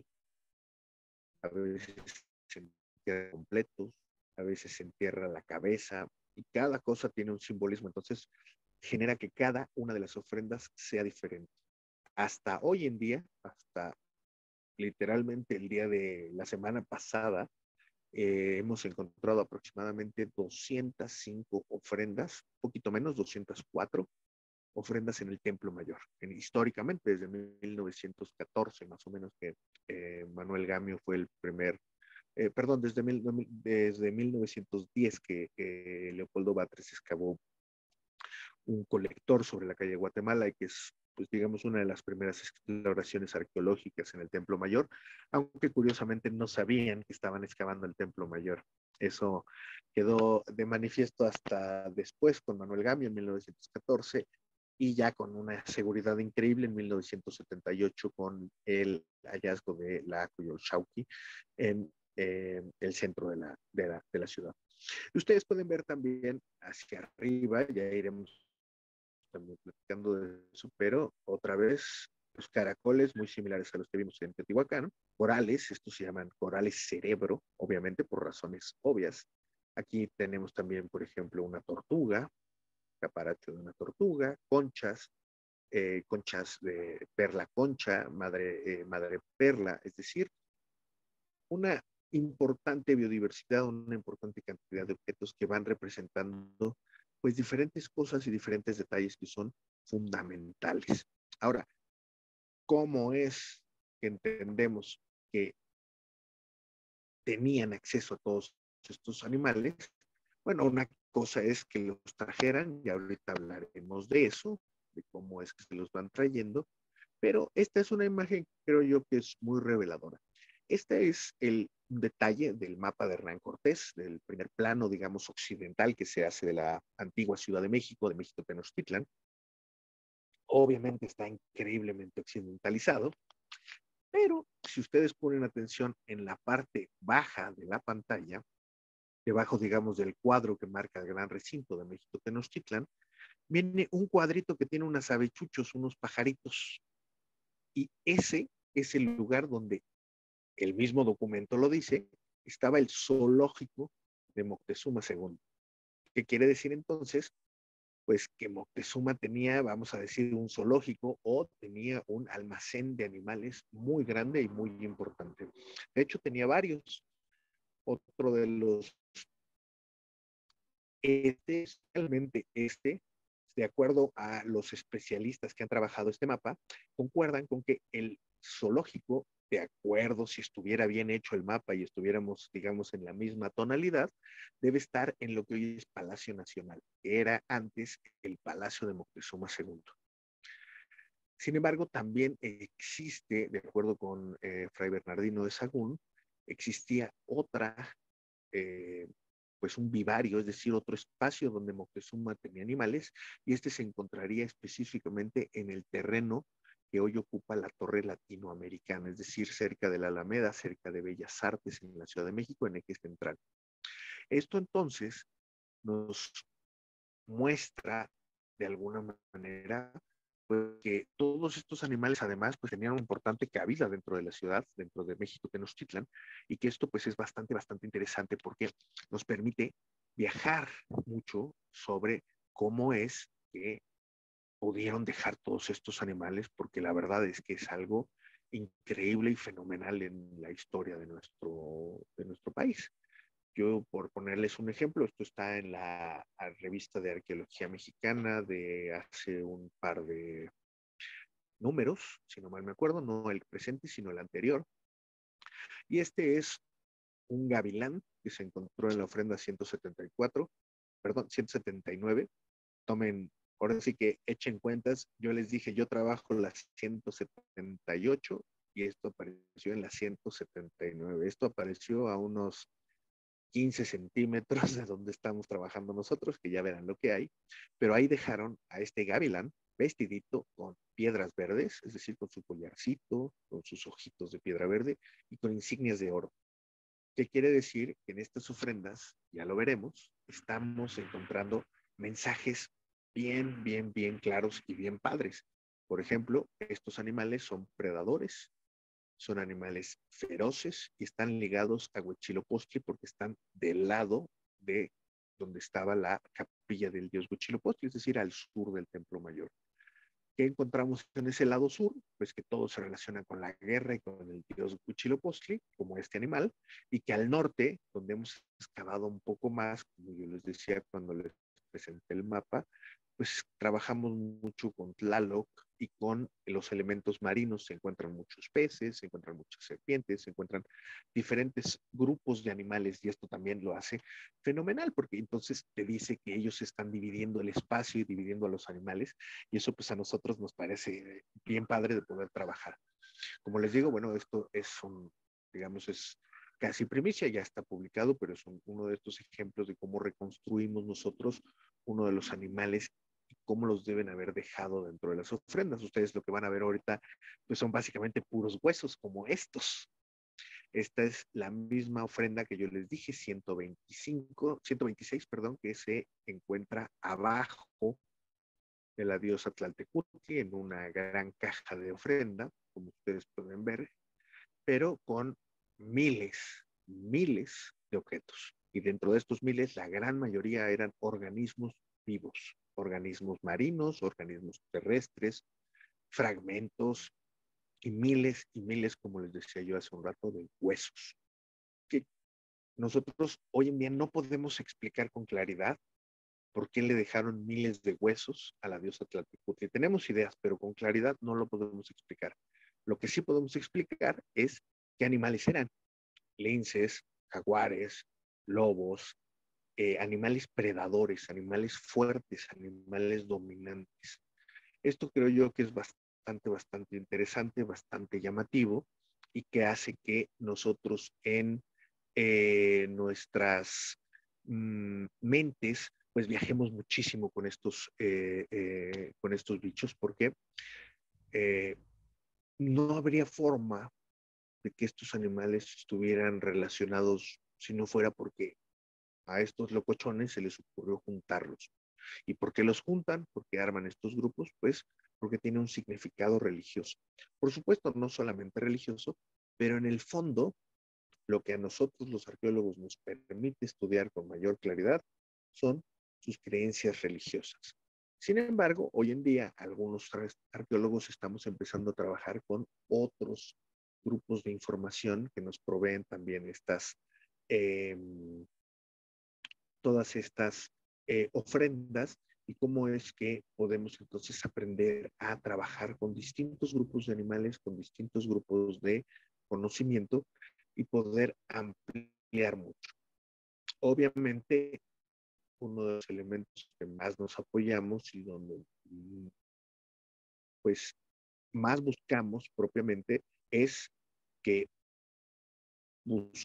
a veces se entierran completos, a veces se entierra la cabeza y cada cosa tiene un simbolismo, entonces genera que cada una de las ofrendas sea diferente. Hasta hoy en día, hasta literalmente el día de la semana pasada, hemos encontrado aproximadamente 205 ofrendas, un poquito menos, 204 ofrendas en el Templo Mayor. Históricamente, desde 1914, más o menos, que Manuel Gamio fue el primer, perdón, desde 1910 que Leopoldo Batres excavó un colector sobre la calle Guatemala y que es, pues digamos, una de las primeras exploraciones arqueológicas en el Templo Mayor, aunque curiosamente no sabían que estaban excavando el Templo Mayor. Eso quedó de manifiesto hasta después con Manuel Gamio en 1914 y ya con una seguridad increíble en 1978 con el hallazgo de la Coyolxauhqui en el centro de la ciudad. Ustedes pueden ver también hacia arriba, ya iremos también platicando de eso, pero otra vez los caracoles muy similares a los que vimos en Teotihuacán, corales, estos se llaman corales cerebro, obviamente por razones obvias. Aquí tenemos también, por ejemplo, una tortuga, caparacho de una tortuga, conchas, conchas de perla concha, madre perla, es decir, una importante biodiversidad, una importante cantidad de objetos que van representando pues diferentes cosas y diferentes detalles que son fundamentales. Ahora, ¿cómo es que entendemos que tenían acceso a todos estos animales? Bueno, una cosa es que los trajeran, y ahorita hablaremos de eso, de cómo es que se los van trayendo, pero esta es una imagen que creo yo que es muy reveladora. Este es el detalle del mapa de Hernán Cortés, del primer plano, digamos, occidental que se hace de la antigua Ciudad de México Tenochtitlan. Obviamente está increíblemente occidentalizado, pero si ustedes ponen atención en la parte baja de la pantalla, debajo, digamos, del cuadro que marca el gran recinto de México Tenochtitlan, viene un cuadrito que tiene unas avechuchos, unos pajaritos, y ese es el lugar donde el mismo documento lo dice, estaba el zoológico de Moctezuma II. ¿Qué quiere decir entonces? Pues que Moctezuma tenía, vamos a decir, un zoológico o tenía un almacén de animales muy grande y muy importante. De hecho, tenía varios. Otro de los, especialmente de acuerdo a los especialistas que han trabajado este mapa, concuerdan con que el zoológico, de acuerdo si estuviera bien hecho el mapa y estuviéramos, digamos, en la misma tonalidad, debe estar en lo que hoy es Palacio Nacional, que era antes el Palacio de Moctezuma II. Sin embargo, también existe, de acuerdo con Fray Bernardino de Sahagún, existía otra eh, pues un vivario, es decir, otro espacio donde Moctezuma tenía animales, y este se encontraría específicamente en el terreno que hoy ocupa la Torre Latinoamericana, es decir, cerca de la Alameda, cerca de Bellas Artes en la Ciudad de México, en Eje Central. Esto entonces nos muestra de alguna manera pues, que todos estos animales además pues tenían una importante cabida dentro de la ciudad, dentro de México Tenochtitlan, y que esto pues es bastante interesante porque nos permite viajar mucho sobre cómo es que pudieron dejar todos estos animales, porque la verdad es que es algo increíble y fenomenal en la historia de nuestro país. Yo, por ponerles un ejemplo, esto está en la revista de Arqueología Mexicana de hace un par de números, si no mal me acuerdo, no el presente, sino el anterior. Y este es un gavilán que se encontró en la ofrenda 174, perdón, 179. Tomen, ahora sí que echen cuentas. Yo les dije, yo trabajo la 178 y esto apareció en la 179. Esto apareció a unos 15 centímetros de donde estamos trabajando nosotros, que ya verán lo que hay, pero ahí dejaron a este gavilán vestidito con piedras verdes, es decir, con su collarcito, con sus ojitos de piedra verde y con insignias de oro. ¿Qué quiere decir? Que en estas ofrendas, ya lo veremos, estamos encontrando mensajes bien claros y bien padres. Por ejemplo, estos animales son predadores, son animales feroces y están ligados a Huitzilopochtli porque están del lado de donde estaba la capilla del dios Huitzilopochtli, es decir, al sur del Templo Mayor. ¿Qué encontramos en ese lado sur? Pues que todo se relaciona con la guerra y con el dios Huitzilopochtli, como este animal, y que al norte, donde hemos excavado un poco más, como yo les decía cuando les presenté el mapa, pues trabajamos mucho con Tlaloc y con los elementos marinos. Se encuentran muchos peces, se encuentran muchas serpientes, se encuentran diferentes grupos de animales y esto también lo hace fenomenal porque entonces te dice que ellos están dividiendo el espacio y dividiendo a los animales y eso pues a nosotros nos parece bien padre de poder trabajar. Como les digo, bueno, esto es un, digamos, es casi primicia, ya está publicado, pero es uno de estos ejemplos de cómo reconstruimos nosotros uno de los animales y cómo los deben haber dejado dentro de las ofrendas. Ustedes lo que van a ver ahorita, pues son básicamente puros huesos como estos. Esta es la misma ofrenda que yo les dije, 126, perdón, que se encuentra abajo de la diosa Tlaltecutli en una gran caja de ofrenda, como ustedes pueden ver, pero con miles de objetos. Y dentro de estos miles, la gran mayoría eran organismos vivos, organismos marinos, organismos terrestres, fragmentos y miles, como les decía yo hace un rato, de huesos. Que nosotros hoy en día no podemos explicar con claridad por qué le dejaron miles de huesos a la diosa Tlaltecutli. Tenemos ideas, pero con claridad no lo podemos explicar. Lo que sí podemos explicar es qué animales eran. Linces, jaguares, lobos, animales predadores, animales fuertes, animales dominantes. Esto creo yo que es bastante interesante, bastante llamativo y que hace que nosotros en nuestras mentes pues viajemos muchísimo con estos bichos porque eh, no habría forma de que estos animales estuvieran relacionados si no fuera porque a estos locochones se les ocurrió juntarlos. ¿Y por qué los juntan? ¿Por qué arman estos grupos? Pues porque tiene un significado religioso. Por supuesto, no solamente religioso, pero en el fondo, lo que a nosotros los arqueólogos nos permite estudiar con mayor claridad son sus creencias religiosas. Sin embargo, hoy en día algunos arqueólogos estamos empezando a trabajar con otros grupos de información que nos proveen también eh, todas estas ofrendas y cómo es que podemos entonces aprender a trabajar con distintos grupos de animales, con distintos grupos de conocimiento y poder ampliar mucho. Obviamente, uno de los elementos que más nos apoyamos y donde pues más buscamos propiamente es que bus,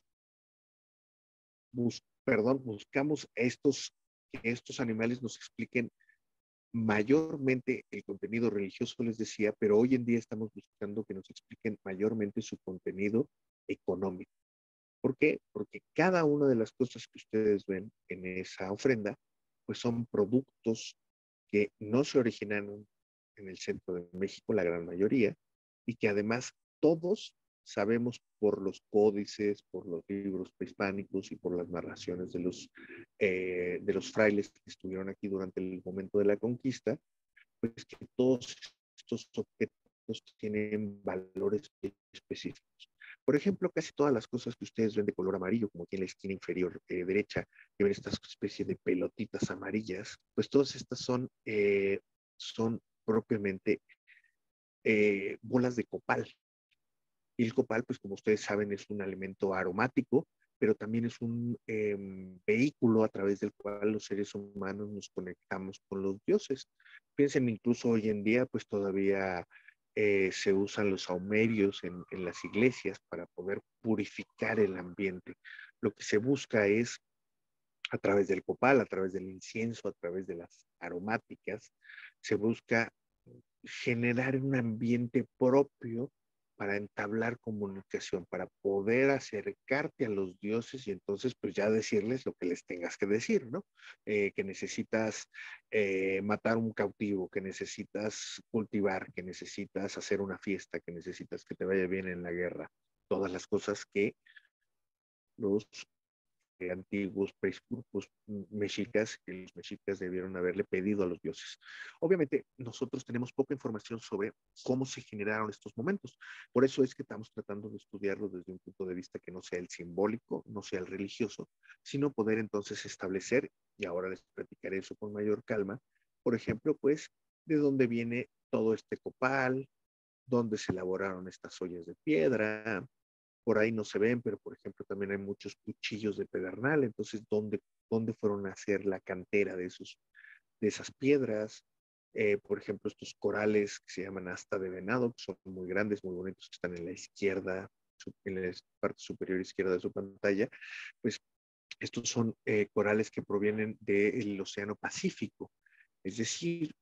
buscamos que estos animales nos expliquen mayormente el contenido religioso, les decía, pero hoy en día estamos buscando que nos expliquen mayormente su contenido económico. ¿Por qué? Porque cada una de las cosas que ustedes ven en esa ofrenda, pues son productos que no se originaron en el centro de México, la gran mayoría, y que además todos sabemos por los códices, por los libros prehispánicos y por las narraciones de los frailes que estuvieron aquí durante el momento de la conquista, pues que todos estos objetos tienen valores específicos. Por ejemplo, casi todas las cosas que ustedes ven de color amarillo, como aquí en la esquina inferior derecha, que ven estas especies de pelotitas amarillas, pues todas estas son propiamente bolas de copal. Y el copal, pues como ustedes saben, es un alimento aromático, pero también es un vehículo a través del cual los seres humanos nos conectamos con los dioses. Piensen incluso hoy en día, pues todavía se usan los saumerios en las iglesias para poder purificar el ambiente. Lo que se busca es, a través del copal, a través del incienso, a través de las aromáticas, se busca generar un ambiente propio para entablar comunicación, para poder acercarte a los dioses y entonces pues ya decirles lo que les tengas que decir, ¿no? Que necesitas matar un cautivo, que necesitas cultivar, que necesitas hacer una fiesta, que necesitas que te vaya bien en la guerra. Todas las cosas que los antiguos grupos mexicas, que los mexicas debieron haberle pedido a los dioses. Obviamente, nosotros tenemos poca información sobre cómo se generaron estos momentos. Por eso es que estamos tratando de estudiarlo desde un punto de vista que no sea el simbólico, no sea el religioso, sino poder entonces establecer, y ahora les platicaré eso con mayor calma, por ejemplo, pues, de dónde viene todo este copal, dónde se elaboraron estas ollas de piedra, por ahí no se ven, pero por ejemplo también hay muchos cuchillos de pedernal, entonces, ¿dónde fueron a hacer la cantera de esas piedras? Por ejemplo, estos corales que se llaman asta de venado, que son muy grandes, muy bonitos, que están en la izquierda, en la parte superior izquierda de su pantalla, pues estos son corales que provienen del Océano Pacífico, es decir,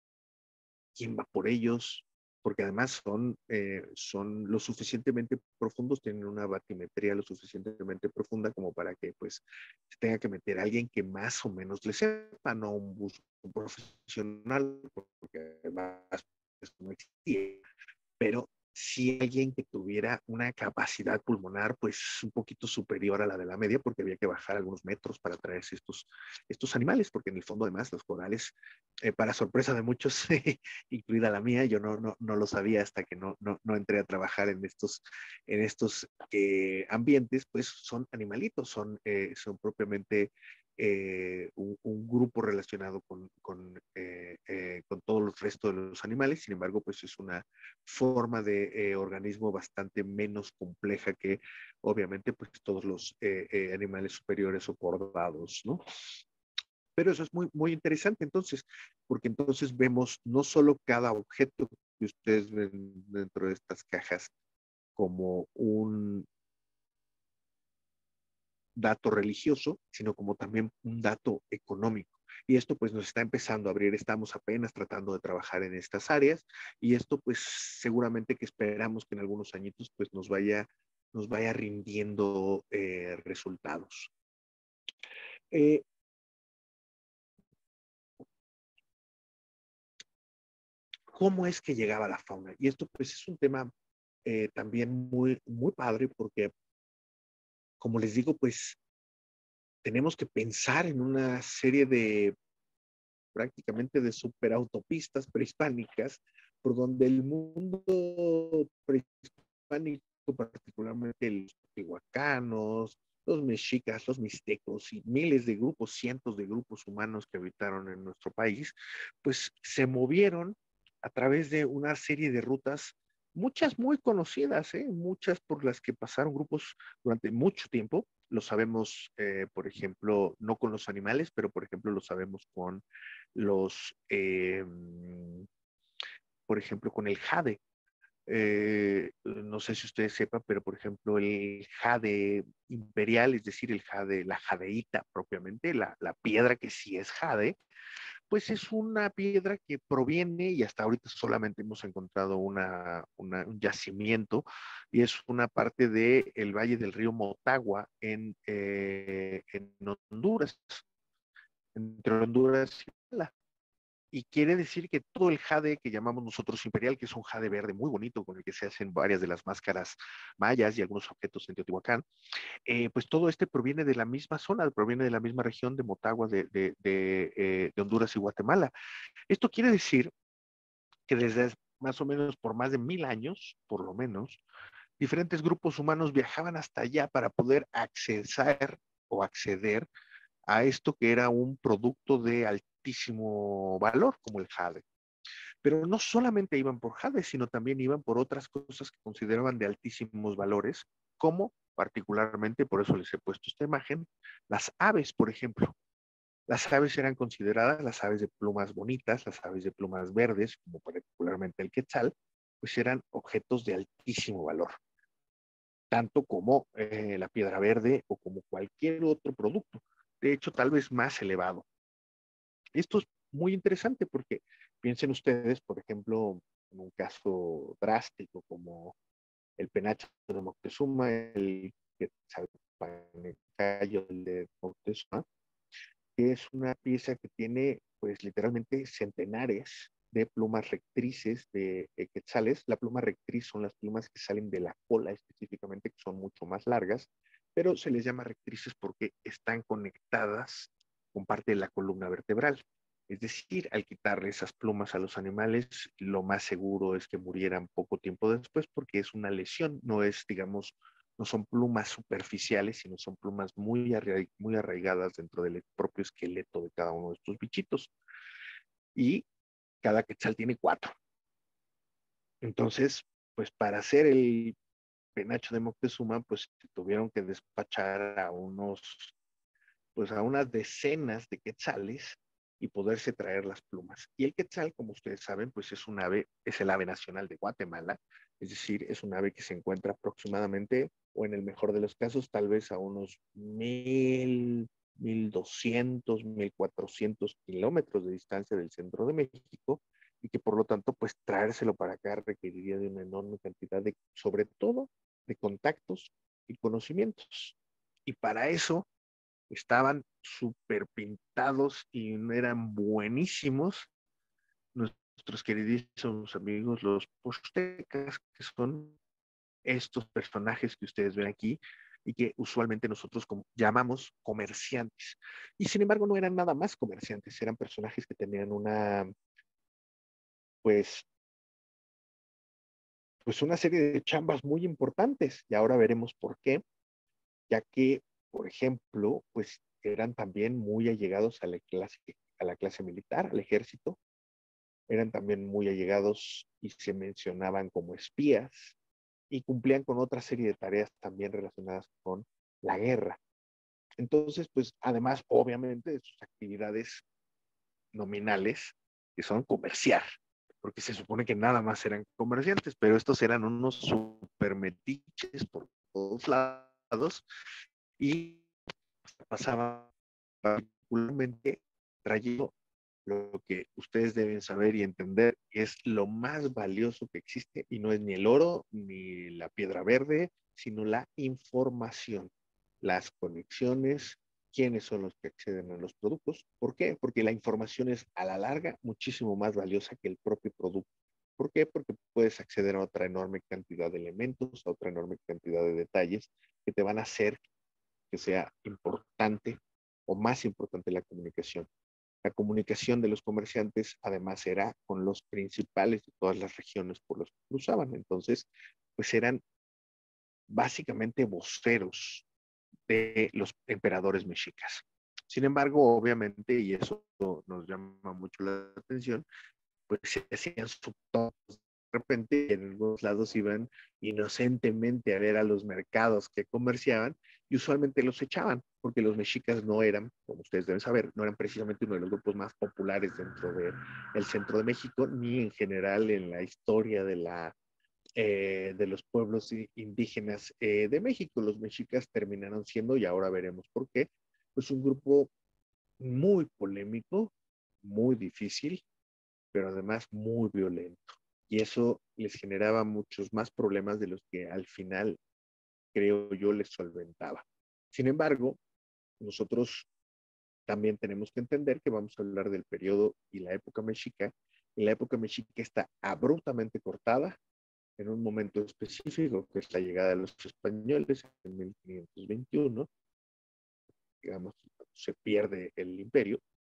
quién va por ellos, porque además son lo suficientemente profundos, tienen una batimetría lo suficientemente profunda como para que pues se tenga que meter a alguien que más o menos le sepa, no un buzo profesional, porque además eso no existía, pero sí alguien que tuviera una capacidad pulmonar pues un poquito superior a la de la media, porque había que bajar algunos metros para traerse estos animales, porque en el fondo además los corales, para sorpresa de muchos, incluida la mía, yo no lo sabía hasta que no entré a trabajar en estos ambientes, pues son animalitos, son propiamente un grupo relacionado con todos los restos de los animales. Sin embargo, pues es una forma de organismo bastante menos compleja que obviamente pues todos los animales superiores o cordados, ¿no? Pero eso es muy, muy interesante entonces, porque entonces vemos no solo cada objeto que ustedes ven dentro de estas cajas como un dato religioso, sino como también un dato económico. Y esto pues nos está empezando a abrir, estamos apenas tratando de trabajar en estas áreas y esto pues seguramente que esperamos que en algunos añitos pues nos vaya rindiendo resultados. Eh, ¿Cómo es que llegaba la fauna? Y esto pues es un tema también muy, muy padre porque, como les digo, pues tenemos que pensar en una serie de prácticamente de superautopistas prehispánicas, por donde el mundo prehispánico, particularmente los teotihuacanos, los mexicas, los mixtecos y miles de grupos, cientos de grupos humanos que habitaron en nuestro país, pues se movieron a través de una serie de rutas, muchas muy conocidas, muchas por las que pasaron grupos durante mucho tiempo. Lo sabemos, por ejemplo, no con los animales, pero por ejemplo lo sabemos con los, por ejemplo, con el jade. No sé si ustedes sepan, pero por ejemplo el jade imperial, es decir, la jadeíta propiamente, la piedra que sí es jade, pues es una piedra que proviene, y hasta ahorita solamente hemos encontrado un yacimiento, y es una parte del valle del río Motagua en Honduras, entre Honduras y la. Y quiere decir que todo el jade que llamamos nosotros imperial, que es un jade verde muy bonito con el que se hacen varias de las máscaras mayas y algunos objetos en Teotihuacán, pues todo este proviene de la misma zona, proviene de la misma región de Motagua, de Honduras y Guatemala. Esto quiere decir que desde más o menos por más de 1000 años, por lo menos, diferentes grupos humanos viajaban hasta allá para poder acceder o acceder a esto que era un producto de altísimo valor, como el jade. Pero no solamente iban por jade, sino también iban por otras cosas que consideraban de altísimos valores, como particularmente, por eso les he puesto esta imagen, las aves, por ejemplo. Las aves eran consideradas, las aves de plumas bonitas, las aves de plumas verdes, como particularmente el quetzal, pues eran objetos de altísimo valor, tanto como la piedra verde o como cualquier otro producto. De hecho, tal vez más elevado. Esto es muy interesante porque piensen ustedes, por ejemplo, en un caso drástico como el penacho de Moctezuma, el Quetzalpanecallo de Moctezuma, que es una pieza que tiene, pues, literalmente centenares de plumas rectrices de quetzales. La pluma rectriz son las plumas que salen de la cola específicamente, que son mucho más largas, pero se les llama rectrices porque están conectadas con parte de la columna vertebral. Es decir, al quitarle esas plumas a los animales, lo más seguro es que murieran poco tiempo después porque es una lesión, no es, digamos, no son plumas superficiales, sino son plumas muy arraigadas dentro del propio esqueleto de cada uno de estos bichitos. Y cada quetzal tiene 4. Entonces, pues para hacer el penacho de Moctezuma, pues tuvieron que despachar pues a unas decenas de quetzales y poderse traer las plumas. Y el quetzal, como ustedes saben, pues es un ave, es el ave nacional de Guatemala, es decir, es un ave que se encuentra aproximadamente, o en el mejor de los casos, tal vez a unos 1,200, 1,400 kilómetros de distancia del centro de México, y que por lo tanto, pues traérselo para acá requeriría de una enorme cantidad de, sobre todo, de contactos y conocimientos. Y para eso estaban súper pintados y eran buenísimos nuestros queridísimos amigos los postecas, que son estos personajes que ustedes ven aquí y que usualmente nosotros llamamos comerciantes. Y sin embargo no eran nada más comerciantes, eran personajes que tenían pues, pues una serie de chambas muy importantes y ahora veremos por qué, ya que, por ejemplo, pues eran también muy allegados a la clase militar, al ejército, eran también muy allegados y se mencionaban como espías y cumplían con otra serie de tareas también relacionadas con la guerra. Entonces, pues además, obviamente, de sus actividades nominales, que son comerciar, porque se supone que nada más eran comerciantes, pero estos eran unos super metiches por todos lados y pasaban particularmente trayendo lo que ustedes deben saber y entender es lo más valioso que existe y no es ni el oro ni la piedra verde, sino la información, las conexiones, quiénes son los que acceden a los productos. ¿Por qué? Porque la información es a la larga muchísimo más valiosa que el propio producto. ¿Por qué? Porque puedes acceder a otra enorme cantidad de elementos, a otra enorme cantidad de detalles que te van a hacer que sea importante o más importante la comunicación. La comunicación de los comerciantes además era con los principales de todas las regiones por las que cruzaban. Entonces, pues eran básicamente voceros de los emperadores mexicas. Sin embargo, obviamente, y eso nos llama mucho la atención, pues se hacían subtonos. De repente en algunos lados iban inocentemente a ver a los mercados que comerciaban y usualmente los echaban, porque los mexicas no eran, como ustedes deben saber, no eran precisamente uno de los grupos más populares dentro del centro de México, ni en general en la historia de los pueblos indígenas de México. Los mexicas terminaron siendo, y ahora veremos por qué, pues un grupo muy polémico, muy difícil, pero además muy violento. Y eso les generaba muchos más problemas de los que al final, creo yo, les solventaba. Sin embargo, nosotros también tenemos que entender que vamos a hablar del periodo y la época mexica, y la época mexica está abruptamente cortada en un momento específico, que es la llegada de los españoles en 1521, digamos, se pierde el imperio, pero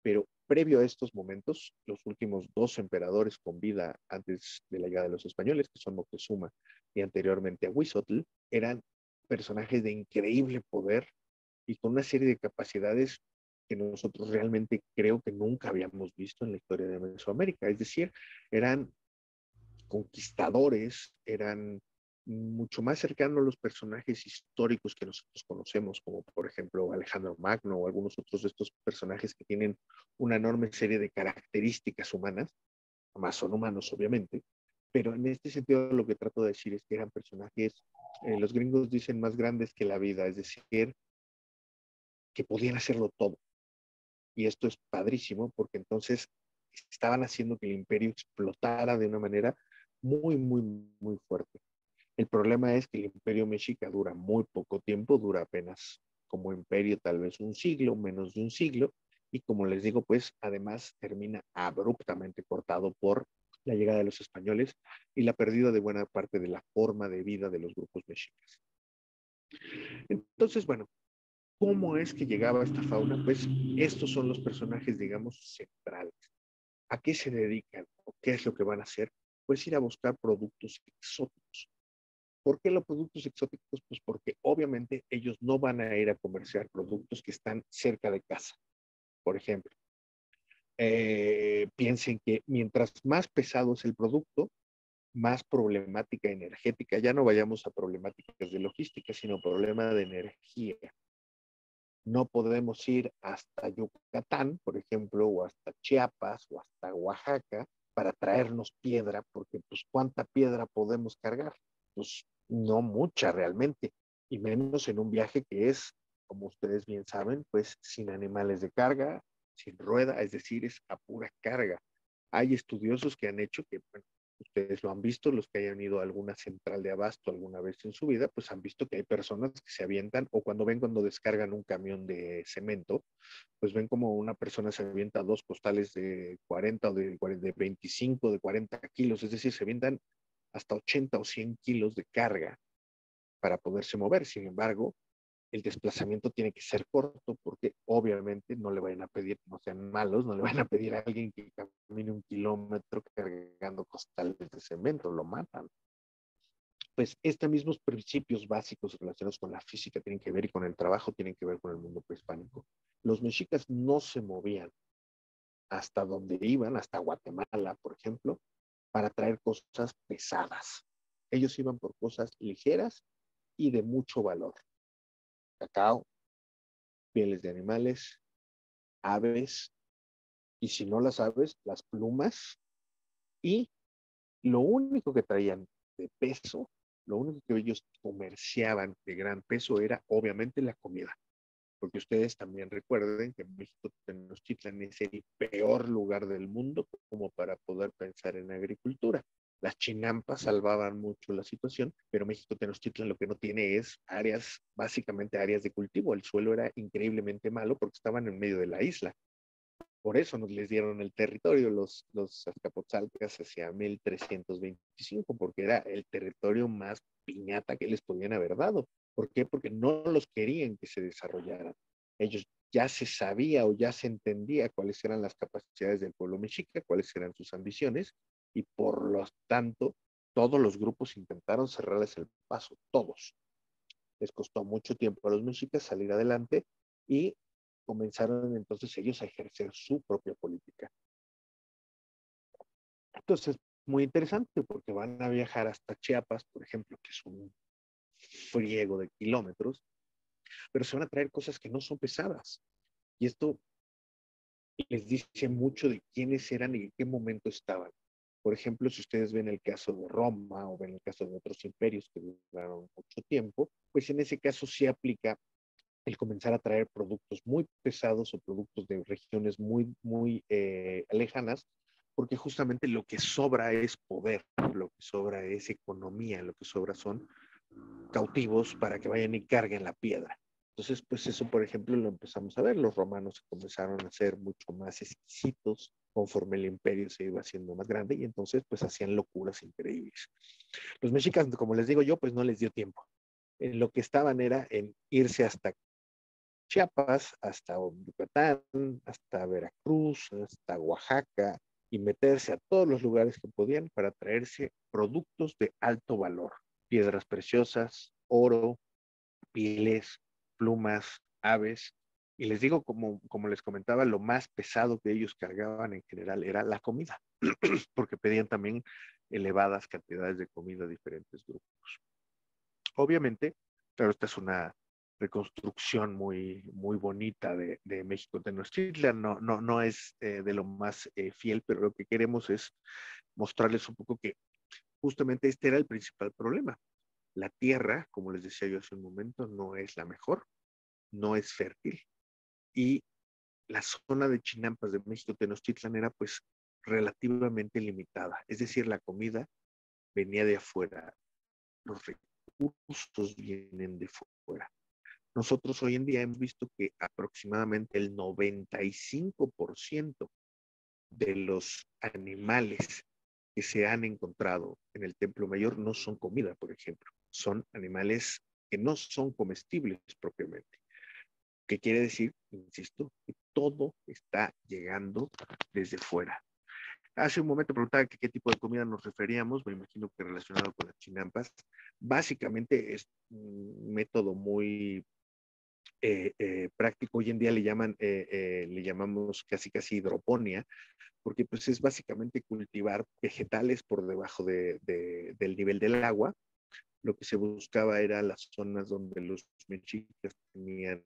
previo a estos momentos, los últimos dos emperadores con vida antes de la llegada de los españoles, que son Moctezuma y anteriormente Ahuizotl, eran personajes de increíble poder y con una serie de capacidades que nosotros realmente creo que nunca habíamos visto en la historia de Mesoamérica. Es decir, eran conquistadores, eran mucho más cercanos a los personajes históricos que nosotros conocemos, como por ejemplo Alejandro Magno o algunos otros de estos personajes que tienen una enorme serie de características humanas, más son humanos obviamente, pero en este sentido lo que trato de decir es que eran personajes, los gringos dicen más grandes que la vida, es decir, que podían hacerlo todo. Y esto es padrísimo porque entonces estaban haciendo que el imperio explotara de una manera muy, muy, muy fuerte. El problema es que el imperio mexica dura muy poco tiempo, dura apenas como imperio tal vez un siglo, menos de un siglo, y como les digo, pues además termina abruptamente cortado por la llegada de los españoles y la pérdida de buena parte de la forma de vida de los grupos mexicas. Entonces, bueno, ¿cómo es que llegaba esta fauna? Pues estos son los personajes, digamos, centrales. ¿A qué se dedican o qué es lo que van a hacer? Pues ir a buscar productos exóticos. ¿Por qué los productos exóticos? Pues porque obviamente ellos no van a ir a comerciar productos que están cerca de casa. Por ejemplo, piensen que mientras más pesado es el producto, más problemática energética, ya no vayamos a problemáticas de logística, sino problema de energía. No podemos ir hasta Yucatán, por ejemplo, o hasta Chiapas, o hasta Oaxaca, para traernos piedra, porque pues ¿cuánta piedra podemos cargar? Pues no mucha realmente, y menos en un viaje que es, como ustedes bien saben, pues sin animales de carga, sin rueda, es decir, es a pura carga. Hay estudiosos que han hecho que, bueno, ustedes lo han visto, los que hayan ido a alguna central de abasto alguna vez en su vida, pues han visto que hay personas que se avientan o cuando descargan un camión de cemento, pues ven como una persona se avienta dos costales de 40 o de 25, de 40 kilos, es decir, se avientan hasta 80 o 100 kilos de carga para poderse mover. Sin embargo, el desplazamiento tiene que ser corto porque obviamente no le vayan a pedir, no sean malos, no le van a pedir a alguien que camine un kilómetro cargando costales de cemento, lo matan. Pues estos mismos principios básicos relacionados con la física tienen que ver y con el trabajo tienen que ver con el mundo prehispánico. Los mexicas no se movían hasta donde iban, hasta Guatemala, por ejemplo, para traer cosas pesadas. Ellos iban por cosas ligeras y de mucho valor. Cacao, pieles de animales, aves, y si no las aves, las plumas, y lo único que traían de peso, lo único que ellos comerciaban de gran peso era obviamente la comida. Porque ustedes también recuerden que México Tenochtitlan es el peor lugar del mundo como para poder pensar en agricultura. Las chinampas salvaban mucho la situación, pero México Tenochtitlan lo que no tiene es áreas, básicamente áreas de cultivo. El suelo era increíblemente malo porque estaban en medio de la isla. Por eso nos les dieron el territorio los azcapotzalcas hacia 1325, porque era el territorio más piñata que les podían haber dado. ¿Por qué? Porque no los querían que se desarrollaran. Ellos ya se sabía o ya se entendía cuáles eran las capacidades del pueblo mexica, cuáles eran sus ambiciones, y por lo tanto, todos los grupos intentaron cerrarles el paso, todos. Les costó mucho tiempo a los mexicas salir adelante y comenzaron entonces ellos a ejercer su propia política. Entonces, muy interesante porque van a viajar hasta Chiapas, por ejemplo, que es un friego de kilómetros, pero se van a traer cosas que no son pesadas. Y esto les dice mucho de quiénes eran y en qué momento estaban. Por ejemplo, si ustedes ven el caso de Roma o ven el caso de otros imperios que duraron mucho tiempo, pues en ese caso sí aplica el comenzar a traer productos muy pesados o productos de regiones muy, muy lejanas, porque justamente lo que sobra es poder, lo que sobra es economía, lo que sobra son cautivos para que vayan y carguen la piedra. Entonces, pues eso, por ejemplo, lo empezamos a ver. Los romanos comenzaron a ser mucho más exquisitos conforme el imperio se iba haciendo más grande y entonces pues hacían locuras increíbles. Los mexicas, como les digo yo, pues no les dio tiempo. En lo que estaban era en irse hasta Chiapas hasta Yucatán, hasta Veracruz, hasta Oaxaca, y meterse a todos los lugares que podían para traerse productos de alto valor, piedras preciosas, oro, pieles, plumas, aves. Y les digo, como les comentaba, lo más pesado que ellos cargaban en general era la comida, porque pedían también elevadas cantidades de comida a diferentes grupos. Obviamente, claro, esta es una reconstrucción muy bonita de México Tenochtitlan, no es de lo más fiel, pero lo que queremos es mostrarles un poco que justamente este era el principal problema. La tierra, como les decía yo hace un momento, no es la mejor, no es fértil, y la zona de Chinampas de México Tenochtitlan era pues relativamente limitada, es decir, la comida venía de afuera, los recursos vienen de fuera. Nosotros hoy en día hemos visto que aproximadamente el 95% de los animales que se han encontrado en el Templo Mayor no son comida, por ejemplo, son animales que no son comestibles propiamente. ¿Qué quiere decir? Insisto, que todo está llegando desde fuera. Hace un momento preguntaba que qué tipo de comida nos referíamos, me imagino que relacionado con las chinampas. Básicamente es un método muy práctico. Hoy en día le llamamos casi hidroponía, porque pues es básicamente cultivar vegetales por debajo del nivel del agua. Lo que se buscaba era las zonas donde los mexicas tenían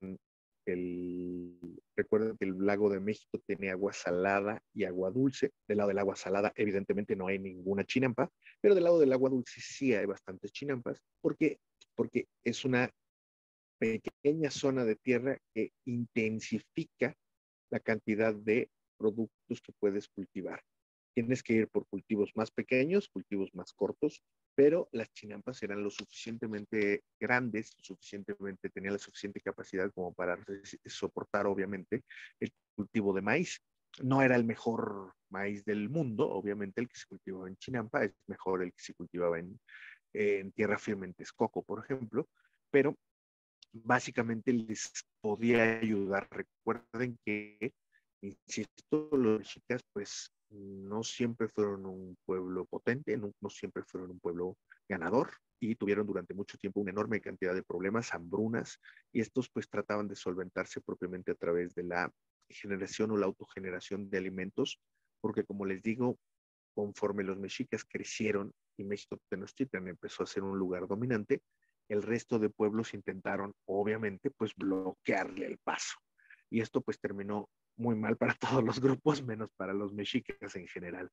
recuerden que el lago de México tiene agua salada y agua dulce. Del lado del agua salada, evidentemente, no hay ninguna chinampa, pero del lado del agua dulce sí hay bastantes chinampas, porque es una pequeña zona de tierra que intensifica la cantidad de productos que puedes cultivar. Tienes que ir por cultivos más pequeños, cultivos más cortos, pero las chinampas eran lo suficientemente grandes, tenían la suficiente capacidad como para soportar, obviamente, el cultivo de maíz. No era el mejor maíz del mundo, obviamente el que se cultivaba en Chinampa es mejor el que se cultivaba en tierra firme en Texcoco, por ejemplo, pero básicamente les podía ayudar. Recuerden que, insisto, los mexicas pues no siempre fueron un pueblo potente, no siempre fueron un pueblo ganador, y tuvieron durante mucho tiempo una enorme cantidad de problemas, hambrunas, y estos pues trataban de solventarse propiamente a través de la generación o la autogeneración de alimentos, porque como les digo, conforme los mexicas crecieron y México Tenochtitlan empezó a ser un lugar dominante, el resto de pueblos intentaron, obviamente, pues bloquearle el paso. Y esto pues terminó muy mal para todos los grupos, menos para los mexicas en general.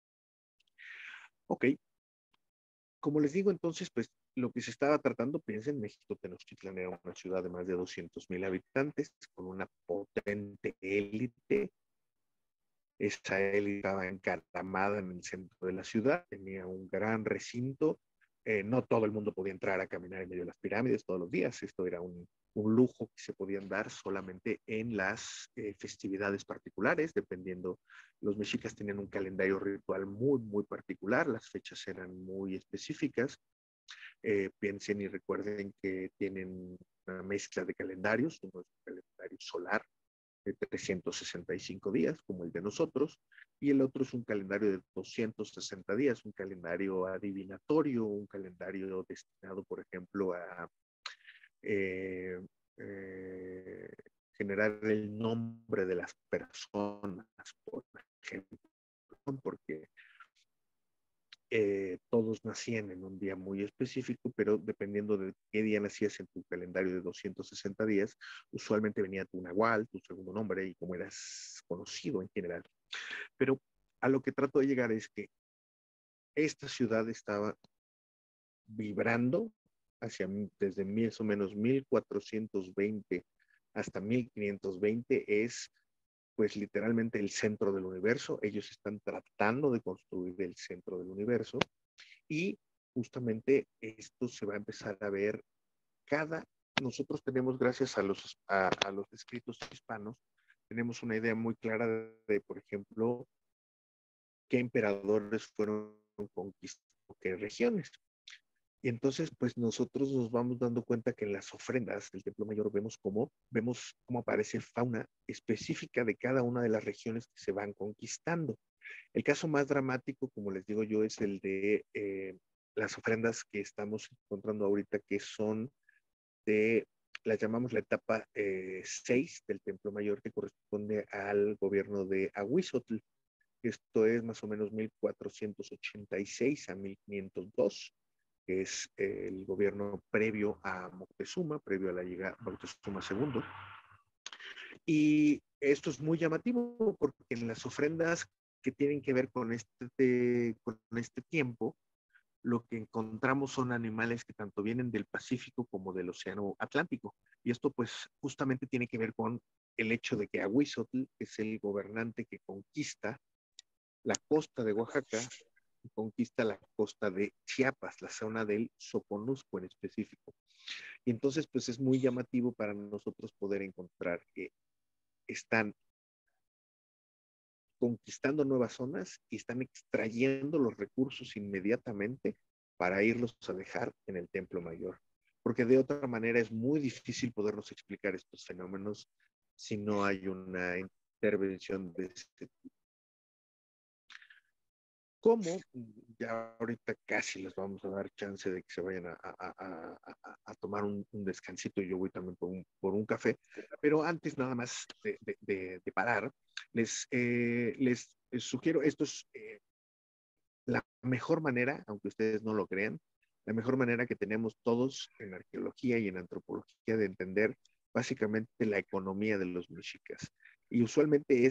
Ok, como les digo entonces, pues lo que se estaba tratando, piensen, México Tenochtitlan era una ciudad de más de 200,000 habitantes, con una potente élite. Esa élite estaba encaramada en el centro de la ciudad, tenía un gran recinto. No todo el mundo podía entrar a caminar en medio de las pirámides todos los días. Esto era un lujo que se podían dar solamente en las festividades particulares, dependiendo. Los mexicas tenían un calendario ritual muy particular, las fechas eran muy específicas. Piensen y recuerden que tienen una mezcla de calendarios, uno es un calendario solar de 365 días, como el de nosotros, y el otro es un calendario de 260 días, un calendario adivinatorio, un calendario destinado, por ejemplo, a eh, eh, generar el nombre de las personas, por ejemplo, porque todos nacían en un día muy específico, pero dependiendo de qué día nacías en tu calendario de 260 días, usualmente venía tu nahual, tu segundo nombre y cómo eras conocido en general. Pero a lo que trato de llegar es que esta ciudad estaba vibrando desde más o menos 1420 hasta 1520, es pues literalmente el centro del universo. Ellos están tratando de construir el centro del universo, y justamente esto se va a empezar a ver cada... Nosotros tenemos, gracias a los escritos hispanos, tenemos una idea muy clara por ejemplo, qué emperadores fueron conquistando qué regiones. Y entonces, pues nosotros nos vamos dando cuenta que en las ofrendas del Templo Mayor vemos cómo aparece fauna específica de cada una de las regiones que se van conquistando. El caso más dramático, como les digo yo, es el de las ofrendas que estamos encontrando ahorita, que son de, las llamamos la etapa 6 del Templo Mayor, que corresponde al gobierno de Ahuizotl. Esto es más o menos 1486 a 1502, que es el gobierno previo a Moctezuma, previo a la llegada de Moctezuma II. Y esto es muy llamativo porque en las ofrendas que tienen que ver con este tiempo, lo que encontramos son animales que tanto vienen del Pacífico como del Océano Atlántico. Y esto pues justamente tiene que ver con el hecho de que Ahuizotl es el gobernante que conquista la costa de Oaxaca y conquista la costa de Chiapas, la zona del Soconusco en específico. Y entonces pues es muy llamativo para nosotros poder encontrar que están conquistando nuevas zonas y están extrayendo los recursos inmediatamente para irlos a dejar en el Templo Mayor. Porque de otra manera es muy difícil podernos explicar estos fenómenos si no hay una intervención de este tipo. ¿Cómo? Ya ahorita casi les vamos a dar chance de que se vayan a tomar un descansito y yo voy también por un café, pero antes nada más de parar, les sugiero, esto es la mejor manera, aunque ustedes no lo crean, la mejor manera que tenemos todos en arqueología y en antropología de entender básicamente la economía de los mexicas. Y usualmente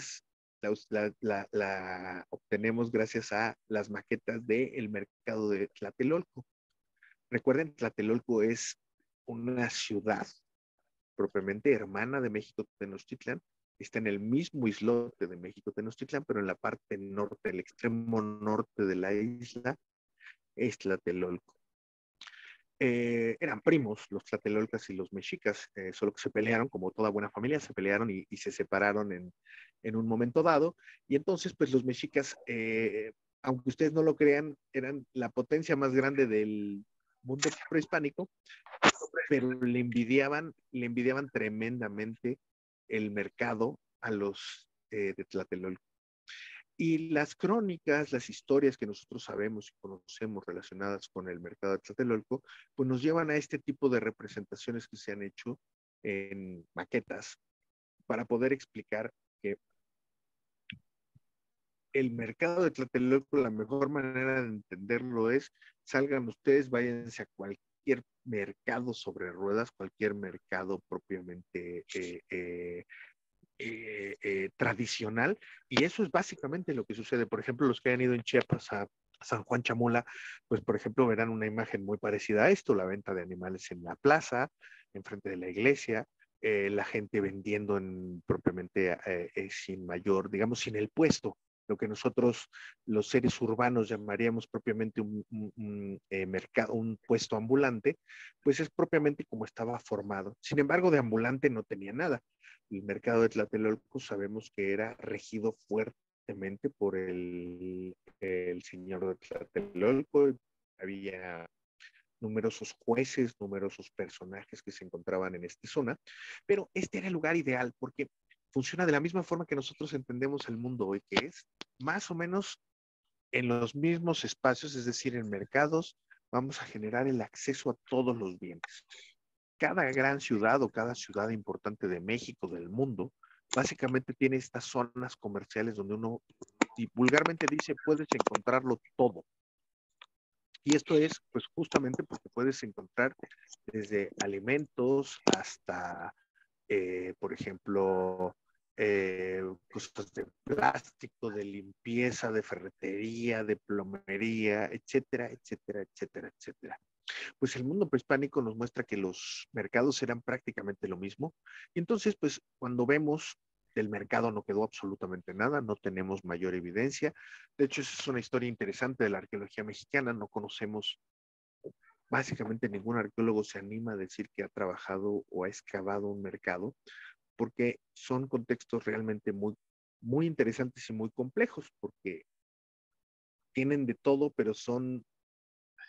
la obtenemos gracias a las maquetas del mercado de Tlatelolco. Recuerden, Tlatelolco es una ciudad propiamente hermana de México Tenochtitlan, está en el mismo islote de México Tenochtitlan, pero en la parte norte, el extremo norte de la isla, es Tlatelolco. Eran primos los tlatelolcas y los mexicas, solo que se pelearon, como toda buena familia, se pelearon y se separaron en un momento dado. Y entonces, pues los mexicas, aunque ustedes no lo crean, eran la potencia más grande del mundo prehispánico, pero le envidiaban tremendamente el mercado a los de Tlatelolco. Y las crónicas, las historias que nosotros sabemos y conocemos relacionadas con el mercado de Tlatelolco, pues nos llevan a este tipo de representaciones que se han hecho en maquetas para poder explicar que el mercado de Tlatelolco, la mejor manera de entenderlo es, salgan ustedes, váyanse a cualquier mercado sobre ruedas, cualquier mercado propiamente tradicional, y eso es básicamente lo que sucede. Por ejemplo, los que han ido en Chiapas a San Juan Chamula, pues por ejemplo verán una imagen muy parecida a esto, la venta de animales en la plaza, enfrente de la iglesia, la gente vendiendo propiamente sin mayor, digamos, sin el puesto, lo que nosotros los seres urbanos llamaríamos propiamente mercado, un puesto ambulante, pues es propiamente como estaba formado. Sin embargo, de ambulante no tenía nada. El mercado de Tlatelolco sabemos que era regido fuertemente por el señor de Tlatelolco. Había numerosos jueces, numerosos personajes que se encontraban en esta zona, pero este era el lugar ideal porque funciona de la misma forma que nosotros entendemos el mundo hoy, que es más o menos en los mismos espacios, es decir, en mercados, vamos a generar el acceso a todos los bienes. Cada gran ciudad o cada ciudad importante de México, del mundo, básicamente tiene estas zonas comerciales donde uno, y vulgarmente dice, puedes encontrarlo todo. Y esto es, pues, justamente porque puedes encontrar desde alimentos hasta, por ejemplo, cosas de plástico, de limpieza, de ferretería, de plomería, etcétera, etcétera, etcétera, etcétera. Pues el mundo prehispánico nos muestra que los mercados eran prácticamente lo mismo. Y entonces, pues cuando vemos del mercado no quedó absolutamente nada, no tenemos mayor evidencia. De hecho, esa es una historia interesante de la arqueología mexicana. No conocemos, básicamente ningún arqueólogo se anima a decir que ha trabajado o ha excavado un mercado, porque son contextos realmente muy, muy interesantes y muy complejos, porque tienen de todo, pero son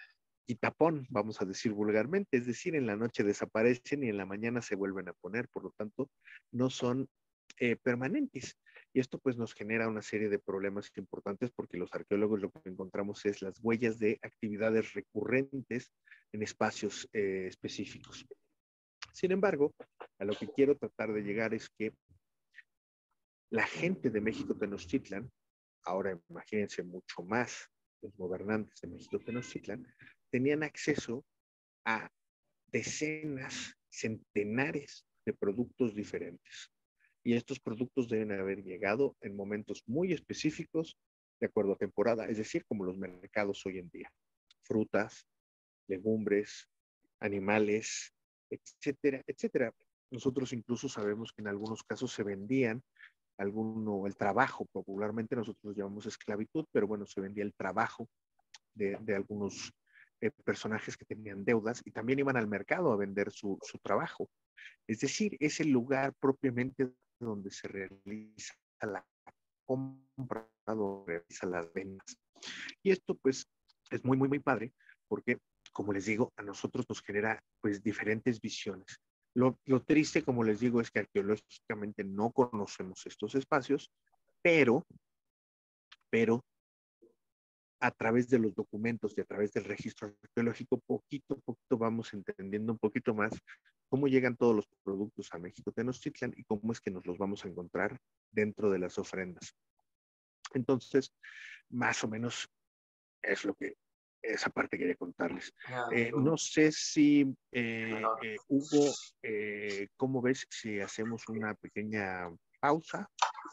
quitapón, vamos a decir vulgarmente, es decir, en la noche desaparecen y en la mañana se vuelven a poner, por lo tanto, no son permanentes. Y esto pues nos genera una serie de problemas importantes porque los arqueólogos lo que encontramos es las huellas de actividades recurrentes en espacios específicos. Sin embargo, a lo que quiero tratar de llegar es que la gente de México Tenochtitlan, ahora imagínense mucho más los gobernantes de México Tenochtitlan, tenían acceso a decenas, centenares de productos diferentes. Y estos productos deben haber llegado en momentos muy específicos, de acuerdo a temporada, es decir, como los mercados hoy en día. Frutas, legumbres, animales, etcétera, etcétera. Nosotros incluso sabemos que en algunos casos se vendían el trabajo, popularmente nosotros lo llamamos esclavitud, pero bueno, se vendía el trabajo de algunos personajes que tenían deudas y también iban al mercado a vender su trabajo. Es decir, es el lugar propiamente donde se realiza la compra, donde realiza las ventas. Y esto pues es muy, muy, muy padre porque, como les digo, a nosotros nos genera pues diferentes visiones. Lo triste, como les digo, es que arqueológicamente no conocemos estos espacios, pero, pero a través de los documentos y a través del registro arqueológico, poquito a poquito vamos entendiendo un poquito más cómo llegan todos los productos a México Tenochtitlan y cómo es que nos los vamos a encontrar dentro de las ofrendas. Entonces, más o menos es lo que esa parte quería contarles. No sé si, Hugo, ¿cómo ves si hacemos una pequeña pausa?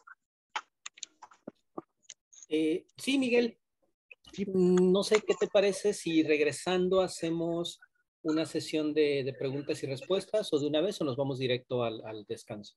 Sí, Miguel. Sí. No sé qué te parece si regresando hacemos una sesión de preguntas y respuestas o de una vez o nos vamos directo al descanso.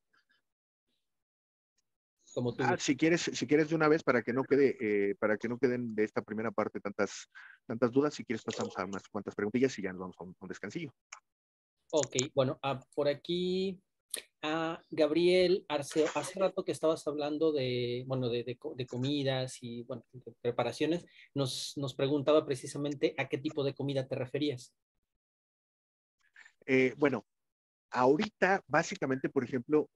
Como tú gustes. Si quieres de una vez para que no para que no queden de esta primera parte tantas dudas, si quieres pasamos a unas cuantas preguntillas y ya nos vamos a un descansillo. Ok, bueno, por aquí, Gabriel Arceo, hace rato que estabas hablando de, bueno, de comidas y, bueno, de preparaciones, nos preguntaba precisamente a qué tipo de comida te referías. Bueno, ahorita básicamente, por ejemplo,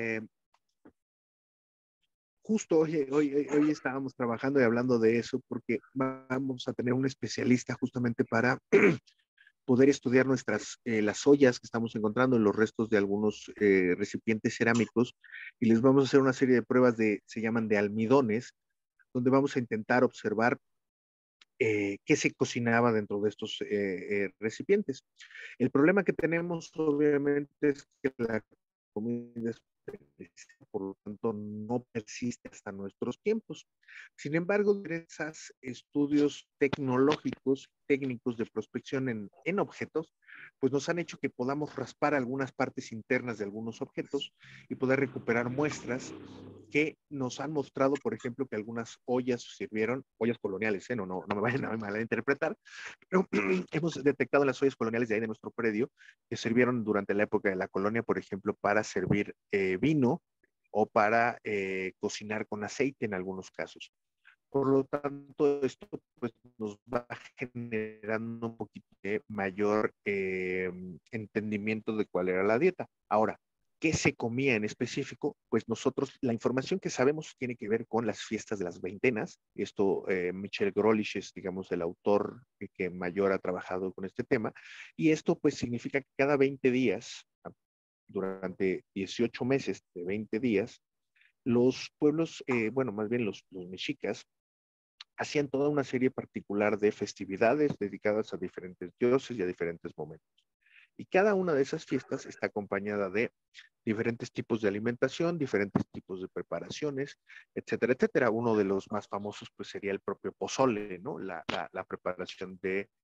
justo hoy estábamos trabajando y hablando de eso porque vamos a tener un especialista justamente para poder estudiar las ollas que estamos encontrando en los restos de algunos recipientes cerámicos y les vamos a hacer una serie de pruebas se llaman de almidones, donde vamos a intentar observar qué se cocinaba dentro de estos recipientes. El problema que tenemos obviamente es que la comida es por lo tanto no persiste hasta nuestros tiempos. Sin embargo, esos estudios tecnológicos, técnicos de prospección en objetos, pues nos han hecho que podamos raspar algunas partes internas de algunos objetos y poder recuperar muestras que nos han mostrado, por ejemplo, que algunas ollas sirvieron, ollas coloniales, no me vayan a malinterpretar, pero hemos detectado en las ollas coloniales de ahí de nuestro predio que sirvieron durante la época de la colonia, por ejemplo, para servir vino o para cocinar con aceite en algunos casos. Por lo tanto, esto pues, nos va generando un poquito de mayor entendimiento de cuál era la dieta. Ahora, ¿qué se comía en específico? Pues nosotros, la información que sabemos tiene que ver con las fiestas de las veintenas. Esto, Michel Grolich es, digamos, el autor que mayor ha trabajado con este tema. Y esto, pues, significa que cada 20 días, durante 18 meses de 20 días, los pueblos, bueno, más bien los mexicas, hacían toda una serie particular de festividades dedicadas a diferentes dioses y a diferentes momentos. Y cada una de esas fiestas está acompañada de diferentes tipos de alimentación, diferentes tipos de preparaciones, etcétera, etcétera. Uno de los más famosos pues sería el propio pozole, ¿no? La preparación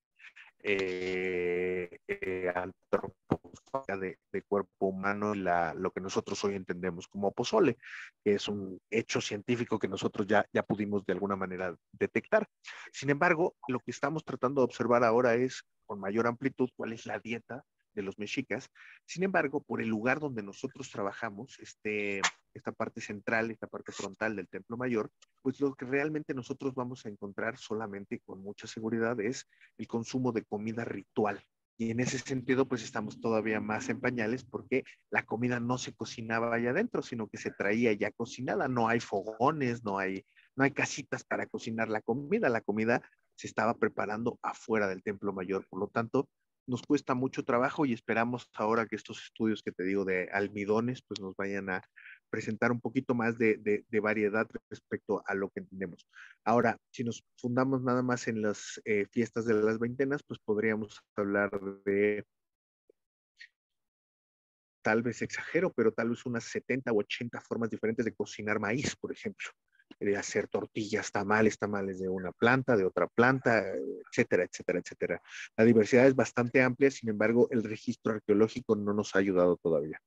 antropofágica de cuerpo humano, lo que nosotros hoy entendemos como pozole, que es un hecho científico que nosotros ya pudimos de alguna manera detectar. Sin embargo, lo que estamos tratando de observar ahora es con mayor amplitud cuál es la dieta de los mexicas. Sin embargo, por el lugar donde nosotros trabajamos, esta parte central, esta parte frontal del Templo Mayor, pues lo que realmente nosotros vamos a encontrar solamente con mucha seguridad es el consumo de comida ritual. Y en ese sentido, pues estamos todavía más en pañales porque la comida no se cocinaba allá adentro, sino que se traía ya cocinada. No hay fogones, no hay casitas para cocinar la comida. La comida se estaba preparando afuera del Templo Mayor. Por lo tanto, nos cuesta mucho trabajo y esperamos ahora que estos estudios que te digo de almidones, pues nos vayan a presentar un poquito más de variedad respecto a lo que entendemos. Ahora, si nos fundamos nada más en las fiestas de las veintenas, pues podríamos hablar de, tal vez exagero, pero tal vez unas 70 u 80 formas diferentes de cocinar maíz, por ejemplo, de hacer tortillas, tamales de una planta, de otra planta, etcétera, etcétera, etcétera. La diversidad es bastante amplia, sin embargo, el registro arqueológico no nos ha ayudado todavía.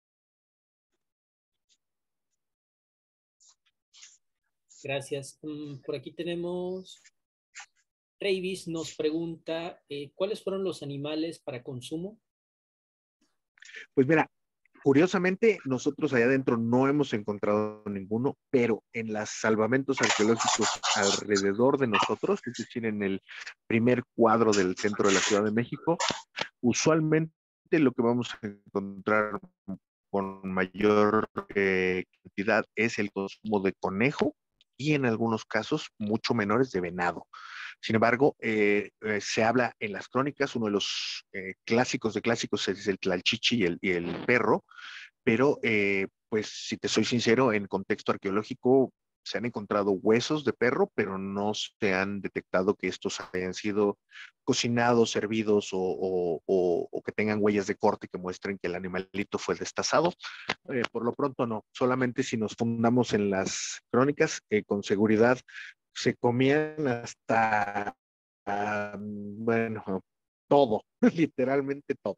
Gracias. Por aquí tenemos, Travis nos pregunta, ¿cuáles fueron los animales para consumo? Pues mira, curiosamente, nosotros allá adentro no hemos encontrado ninguno, pero en los salvamentos arqueológicos alrededor de nosotros, es decir, en el primer cuadro del centro de la Ciudad de México, usualmente lo que vamos a encontrar con mayor cantidad es el consumo de conejo y en algunos casos mucho menores de venado. Sin embargo, se habla en las crónicas, uno de los clásicos de clásicos es el tlalchichi y el perro, pero pues si te soy sincero, en contexto arqueológico se han encontrado huesos de perro, pero no se han detectado que estos hayan sido cocinados, servidos o que tengan huellas de corte que muestren que el animalito fue destazado. Por lo pronto no, solamente si nos fundamos en las crónicas, con seguridad se comían hasta, bueno, todo, literalmente todo.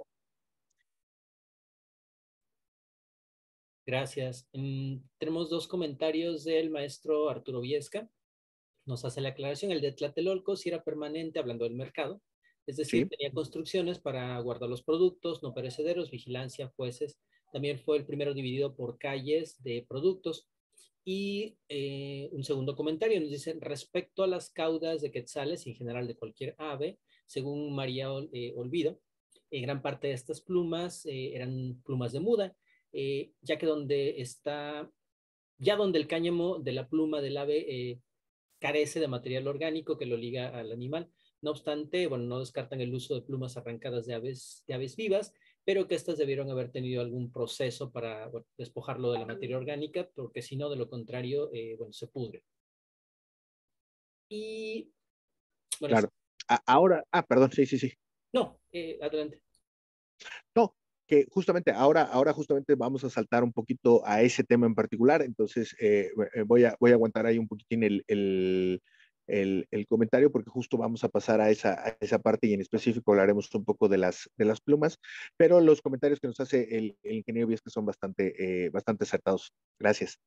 Gracias. Tenemos dos comentarios del maestro Arturo Viesca. Nos hace la aclaración, el de Tlatelolco sí era permanente, hablando del mercado, es decir, ¿Sí? tenía construcciones para guardar los productos no perecederos, vigilancia, jueces. También fue el primero dividido por calles de productos. Y un segundo comentario nos dice, respecto a las caudas de quetzales y en general de cualquier ave, según María Olvido, gran parte de estas plumas eran plumas de muda, ya que ya donde el cáñamo de la pluma del ave carece de material orgánico que lo liga al animal. No obstante, bueno, no descartan el uso de plumas arrancadas de aves vivas, pero que estas debieron haber tenido algún proceso para bueno, despojarlo de la materia orgánica, porque si no, de lo contrario, bueno, se pudre. Y bueno, Claro. Ahora, perdón, sí, sí, sí. no, adelante. No, que justamente ahora justamente vamos a saltar un poquito a ese tema en particular, entonces voy a aguantar ahí un poquitín el comentario porque justo vamos a pasar a esa parte y en específico hablaremos un poco de las plumas, pero los comentarios que nos hace el ingeniero Viesca son bastante acertados. Gracias.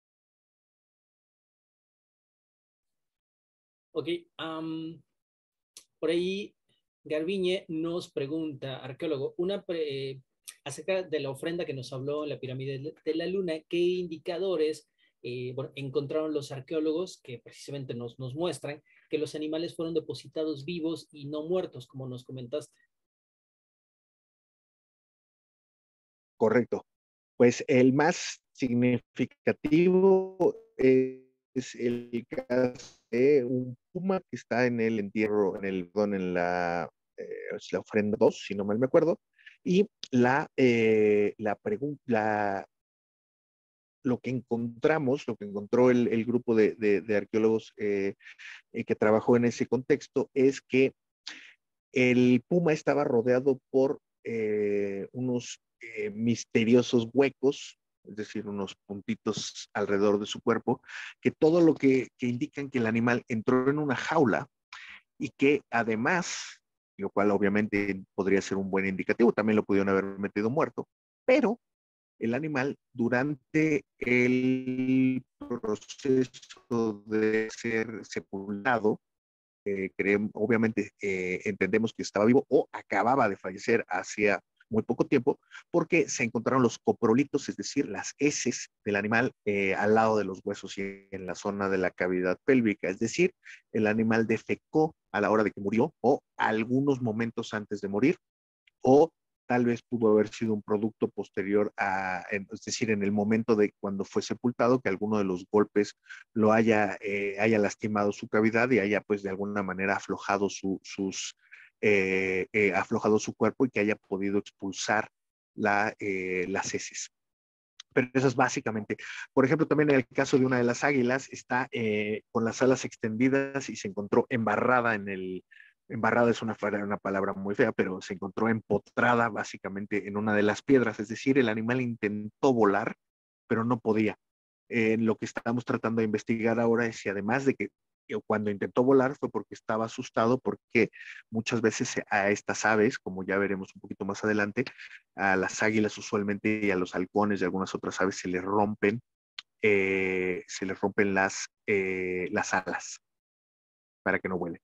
Ok, por ahí Garbiñe nos pregunta, arqueólogo, acerca de la ofrenda que nos habló en la pirámide de la luna, ¿qué indicadores bueno, encontraron los arqueólogos que precisamente nos muestran que los animales fueron depositados vivos y no muertos, como nos comentaste? Correcto. Pues el más significativo es el caso de un puma que está en el entierro, perdón, es la ofrenda 2 si no mal me acuerdo, y lo que encontramos, lo que encontró el grupo de arqueólogos que trabajó en ese contexto, es que el puma estaba rodeado por unos misteriosos huecos, es decir, unos puntitos alrededor de su cuerpo, que todo lo que indican que el animal entró en una jaula y que además, lo cual obviamente podría ser un buen indicativo, también lo pudieron haber metido muerto, pero el animal durante el proceso de ser sepultado, obviamente entendemos que estaba vivo o acababa de fallecer hacía muy poco tiempo, porque se encontraron los coprolitos, es decir, las heces del animal al lado de los huesos y en la zona de la cavidad pélvica. Es decir, el animal defecó a la hora de que murió o algunos momentos antes de morir, o tal vez pudo haber sido un producto posterior es decir, en el momento de cuando fue sepultado, que alguno de los golpes lo haya lastimado su cavidad y haya pues de alguna manera aflojado aflojado su cuerpo y que haya podido expulsar las heces. Pero eso es básicamente. Por ejemplo, también en el caso de una de las águilas, está con las alas extendidas y se encontró embarrada embarrada es una palabra muy fea, pero se encontró empotrada básicamente en una de las piedras. Es decir, el animal intentó volar, pero no podía. Lo que estamos tratando de investigar ahora es si además de que cuando intentó volar fue porque estaba asustado, porque muchas veces a estas aves, como ya veremos un poquito más adelante, a las águilas usualmente y a los halcones y algunas otras aves se les rompen las alas para que no vuelen.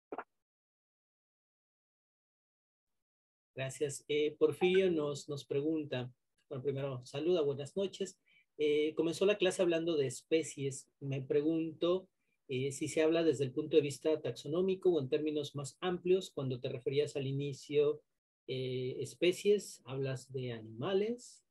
Gracias. Porfirio nos pregunta, bueno, primero saluda, buenas noches. Comenzó la clase hablando de especies. Me pregunto si se habla desde el punto de vista taxonómico o en términos más amplios. Cuando te referías al inicio, especies, hablas de animales.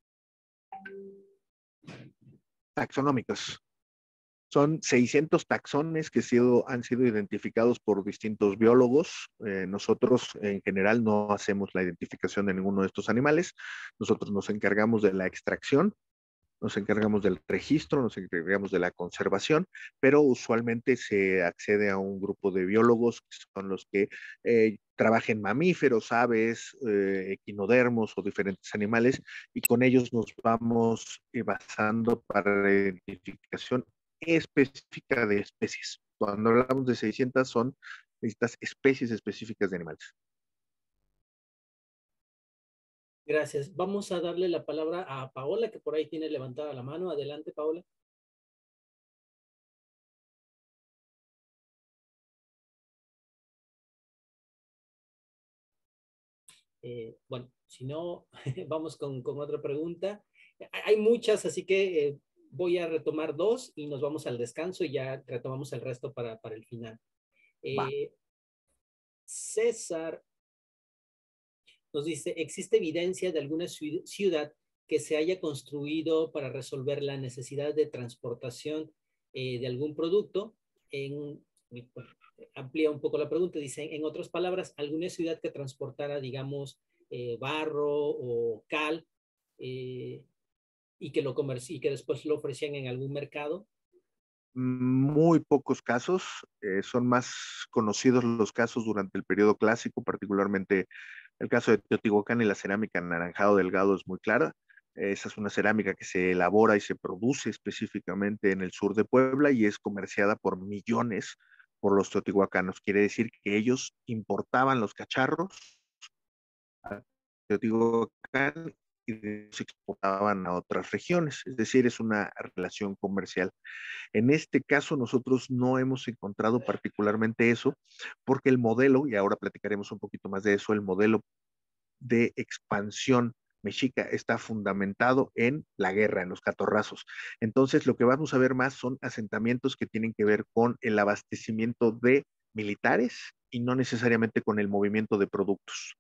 Taxonómicos. Son 600 taxones que han sido identificados por distintos biólogos. Nosotros en general no hacemos la identificación de ninguno de estos animales. Nosotros nos encargamos de la extracción, nos encargamos del registro, nos encargamos de la conservación, pero usualmente se accede a un grupo de biólogos que son los que trabajan mamíferos, aves, equinodermos o diferentes animales, y con ellos nos vamos basando para la identificación específica de especies. Cuando hablamos de 600 son estas especies específicas de animales. Gracias. Vamos a darle la palabra a Paola, que por ahí tiene levantada la mano. Adelante, Paola. Bueno, si no, vamos con otra pregunta. Hay muchas, así que voy a retomar dos y nos vamos al descanso y ya retomamos el resto para el final. César nos dice, ¿existe evidencia de alguna ciudad que se haya construido para resolver la necesidad de transportación de algún producto? Amplía un poco la pregunta, dice, en otras palabras, alguna ciudad que transportara, digamos, barro o cal y que después lo ofrecían en algún mercado. Muy pocos casos, son más conocidos los casos durante el periodo clásico, particularmente el caso de Teotihuacán y la cerámica anaranjado delgado es muy clara. Esa es una cerámica que se elabora y se produce específicamente en el sur de Puebla y es comerciada por millones por los teotihuacanos. Quiere decir que ellos importaban los cacharros a Teotihuacán y se exportaban a otras regiones. Es decir, es una relación comercial. En este caso, nosotros no hemos encontrado particularmente eso, porque el modelo, y ahora platicaremos un poquito más de eso, el modelo de expansión mexica está fundamentado en la guerra, en los catorrazos. Entonces, lo que vamos a ver más son asentamientos que tienen que ver con el abastecimiento de militares y no necesariamente con el movimiento de productos.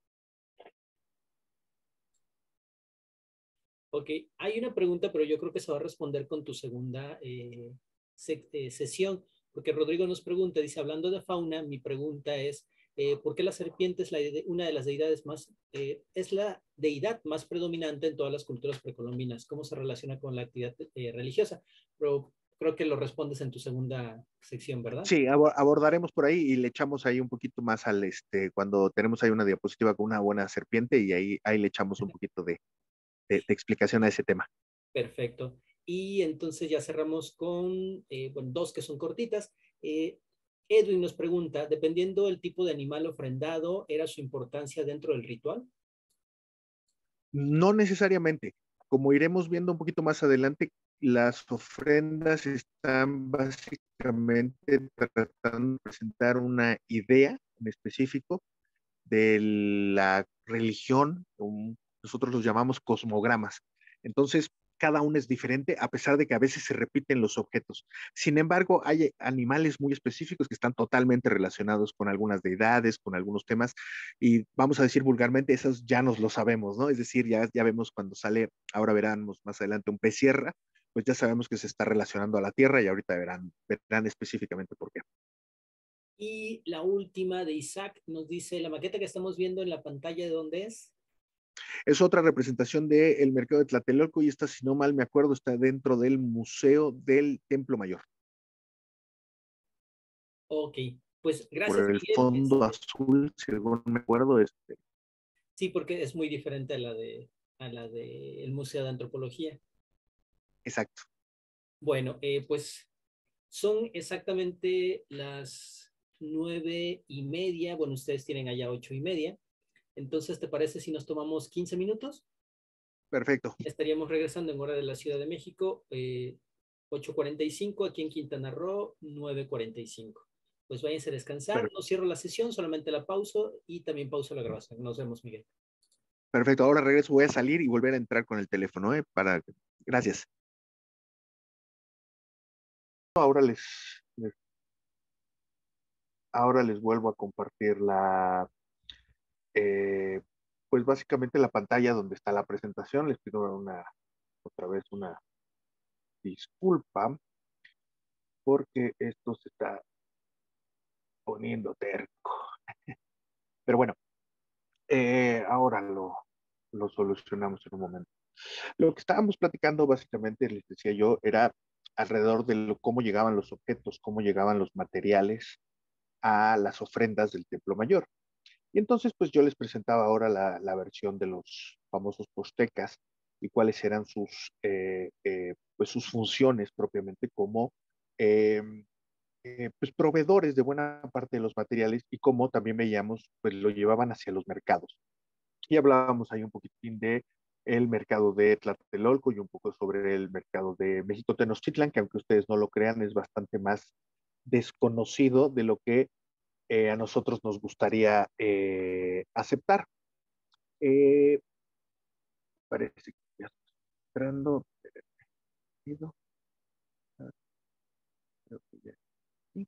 Ok, hay una pregunta, pero yo creo que se va a responder con tu segunda sesión, porque Rodrigo nos pregunta, dice, hablando de fauna, mi pregunta es, ¿por qué la serpiente es una de las deidades más, es la deidad más predominante en todas las culturas precolombinas? ¿Cómo se relaciona con la actividad religiosa? Pero creo que lo respondes en tu segunda sección, ¿verdad? Sí, abordaremos por ahí y le echamos ahí un poquito más cuando tenemos ahí una diapositiva con una buena serpiente y ahí le echamos un poquito de explicación a ese tema. Perfecto. Y entonces ya cerramos con, bueno, dos que son cortitas. Edwin nos pregunta, dependiendo del tipo de animal ofrendado, ¿era su importancia dentro del ritual? No necesariamente. Como iremos viendo un poquito más adelante, las ofrendas están básicamente tratando de presentar una idea en específico de la religión, nosotros los llamamos cosmogramas. Entonces, cada uno es diferente, a pesar de que a veces se repiten los objetos. Sin embargo, hay animales muy específicos que están totalmente relacionados con algunas deidades, con algunos temas, y vamos a decir vulgarmente, esos ya nos lo sabemos, ¿no? Es decir, ya vemos cuando sale, ahora veremos más adelante un pez sierra, pues ya sabemos que se está relacionando a la Tierra y ahorita verán específicamente por qué. Y la última de Isaac nos dice, la maqueta que estamos viendo en la pantalla, ¿de dónde es? Es otra representación del mercado de Tlatelolco y esta, si no mal me acuerdo, está dentro del Museo del Templo Mayor. Ok, pues gracias, Por el Miguel. fondo azul, según me acuerdo, Sí, porque es muy diferente a la de el Museo de Antropología. exacto. Bueno, pues son exactamente las 9:30. Bueno, ustedes tienen allá 8:30. Entonces, ¿te parece si nos tomamos 15 minutos? Perfecto. Estaríamos regresando en hora de la Ciudad de México, 8:45, aquí en Quintana Roo, 9:45. Pues váyanse a descansar. No cierro la sesión, solamente la pauso y también pauso la grabación. Nos vemos, Miguel. Perfecto. Ahora regreso, voy a salir y volver a entrar con el teléfono, ¿eh? Gracias. Ahora ahora les vuelvo a compartir eh, pues básicamente la pantalla donde está la presentación. Les pido otra vez una disculpa porque esto se está poniendo terco. Pero bueno, ahora lo solucionamos en un momento. Lo que estábamos platicando básicamente, les decía yo, era alrededor de cómo llegaban los objetos, cómo llegaban los materiales a las ofrendas del Templo Mayor. Y entonces, pues yo les presentaba ahora la versión de los famosos postecas y cuáles eran pues sus funciones propiamente como eh, pues proveedores de buena parte de los materiales y cómo también veíamos, pues lo llevaban hacia los mercados. Y hablábamos ahí un poquitín de el mercado de Tlatelolco y un poco sobre el mercado de México Tenochtitlan, que aunque ustedes no lo crean, es bastante más desconocido de lo que a nosotros nos gustaría aceptar. Eh, Parece que ya estoy entrando. Creo que ya sí,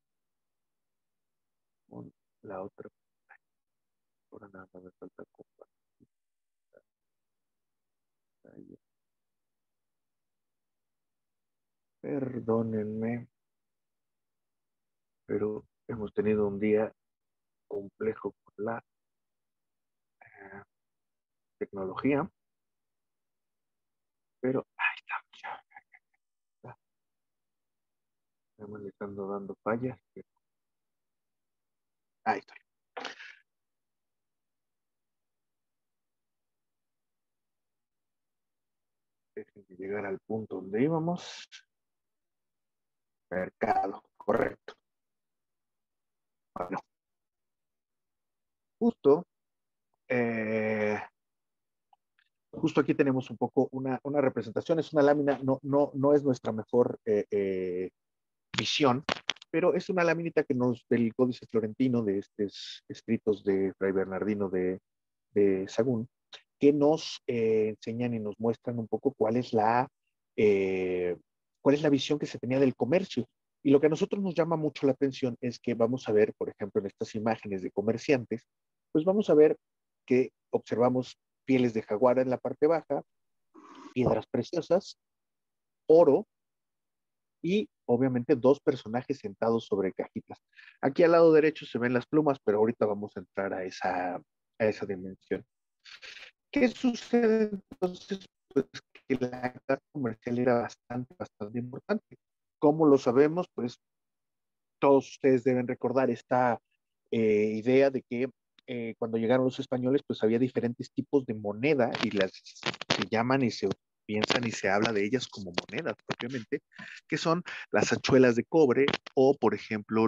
con la otra. Ahora nada más me falta compartir. Perdónenme, pero hemos tenido un día complejo con la tecnología, pero ahí estamos ya. Estamos le estando dando fallas. Ahí estoy. Déjenme llegar al punto donde íbamos. Mercado, correcto. Bueno, justo, eh, justo aquí tenemos un poco una representación. Es una lámina, no es nuestra mejor visión, pero es una lámina que del Códice Florentino, de estos escritos de Fray Bernardino de Sagún, que nos enseñan y nos muestran un poco cuál es la visión que se tenía del comercio. Y lo que a nosotros nos llama mucho la atención es que vamos a ver, por ejemplo, en estas imágenes de comerciantes, pues vamos a ver que observamos pieles de jaguar en la parte baja, piedras preciosas, oro y obviamente dos personajes sentados sobre cajitas. Aquí al lado derecho se ven las plumas, pero ahorita vamos a entrar a esa dimensión. ¿Qué sucede entonces? Pues que la actividad comercial era bastante importante. ¿Cómo lo sabemos? Pues todos ustedes deben recordar esta idea de que cuando llegaron los españoles, pues había diferentes tipos de moneda y las se llaman y se piensan y se habla de ellas como monedas propiamente, que son las hachuelas de cobre o, por ejemplo,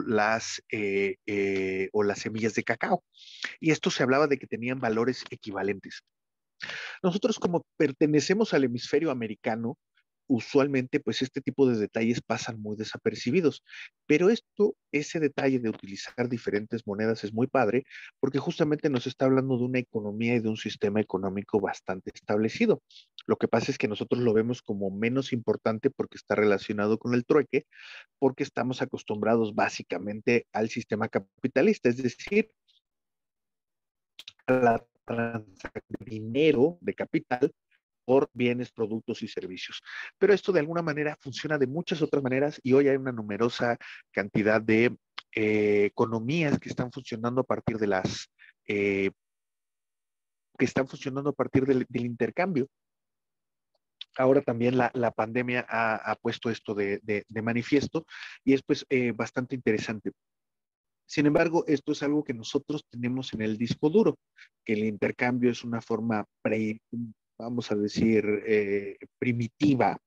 las semillas de cacao. Y esto se hablaba de que tenían valores equivalentes. Nosotros como pertenecemos al hemisferio americano, usualmente pues este tipo de detalles pasan muy desapercibidos, pero ese detalle de utilizar diferentes monedas es muy padre porque justamente nos está hablando de una economía y de un sistema económico bastante establecido. Lo que pasa es que nosotros lo vemos como menos importante porque está relacionado con el trueque, porque estamos acostumbrados básicamente al sistema capitalista, es decir, a la transacción de dinero, de capital, por bienes, productos y servicios. Pero esto de alguna manera funciona de muchas otras maneras y hoy hay una numerosa cantidad de economías que están funcionando a partir de eh, que están funcionando a partir del intercambio. Ahora también la pandemia ha puesto esto de manifiesto y es pues bastante interesante. Sin embargo, esto es algo que nosotros tenemos en el disco duro, que el intercambio es una forma, vamos a decir, primitiva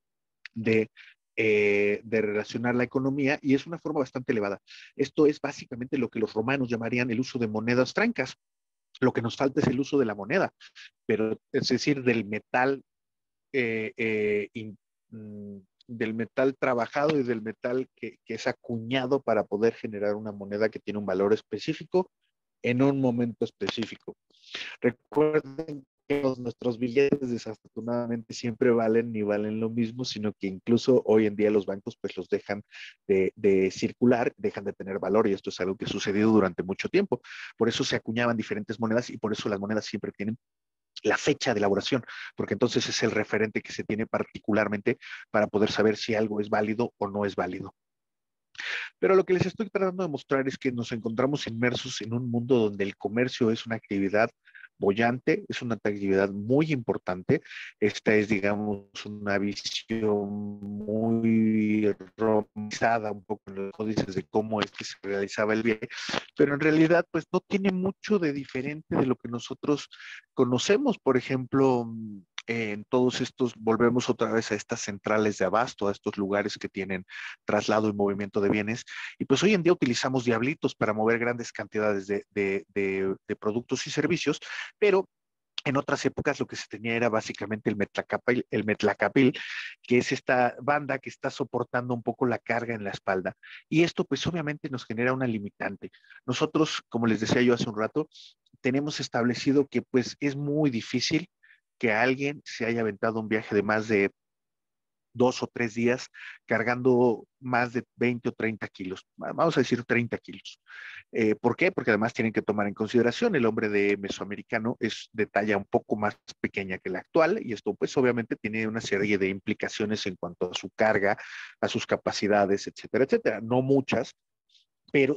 de relacionar la economía y es una forma bastante elevada. Esto es básicamente lo que los romanos llamarían el uso de monedas francas. Lo que nos falta es el uso de la moneda, pero es decir, eh, eh, in, del metal trabajado y del metal que es acuñado para poder generar una moneda que tiene un valor específico en un momento específico. Recuerden que nuestros billetes desafortunadamente siempre valen ni valen lo mismo, sino que incluso hoy en día los bancos pues los dejan de circular, dejan de tener valor y esto es algo que ha sucedido durante mucho tiempo. Por eso se acuñaban diferentes monedas y por eso las monedas siempre tienen la fecha de elaboración, porque entonces es el referente que se tiene particularmente para poder saber si algo es válido o no es válido. Pero lo que les estoy tratando de mostrar es que nos encontramos inmersos en un mundo donde el comercio es una actividad bollante, es una actividad muy importante. Esta es, digamos, una visión muy romantizada un poco en los códices de cómo es que se realizaba el viaje, pero en realidad pues no tiene mucho de diferente de lo que nosotros conocemos. Por ejemplo, en todos estos, volvemos otra vez a estas centrales de abasto, a estos lugares que tienen traslado y movimiento de bienes. Y pues hoy en día utilizamos diablitos para mover grandes cantidades de productos y servicios, pero en otras épocas lo que se tenía era básicamente el metlacapil, que es esta banda que está soportando un poco la carga en la espalda. Y esto pues obviamente nos genera una limitante. Nosotros, como les decía yo hace un rato, tenemos establecido que pues es muy difícil que alguien se haya aventado un viaje de más de 2 o 3 días cargando más de 20 o 30 kilos, vamos a decir 30 kilos. ¿Por qué? Porque además tienen que tomar en consideración el hombre de mesoamericano es de talla un poco más pequeña que la actual y esto pues obviamente tiene una serie de implicaciones en cuanto a su carga, a sus capacidades, etcétera, etcétera. No muchas, pero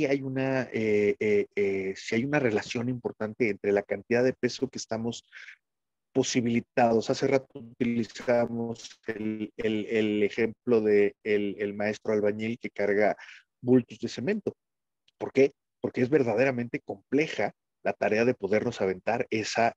sí hay una relación importante entre la cantidad de peso que estamos posibilitados. Hace rato utilizamos el ejemplo de el maestro albañil que carga bultos de cemento. ¿Por qué? Porque es verdaderamente compleja la tarea de podernos aventar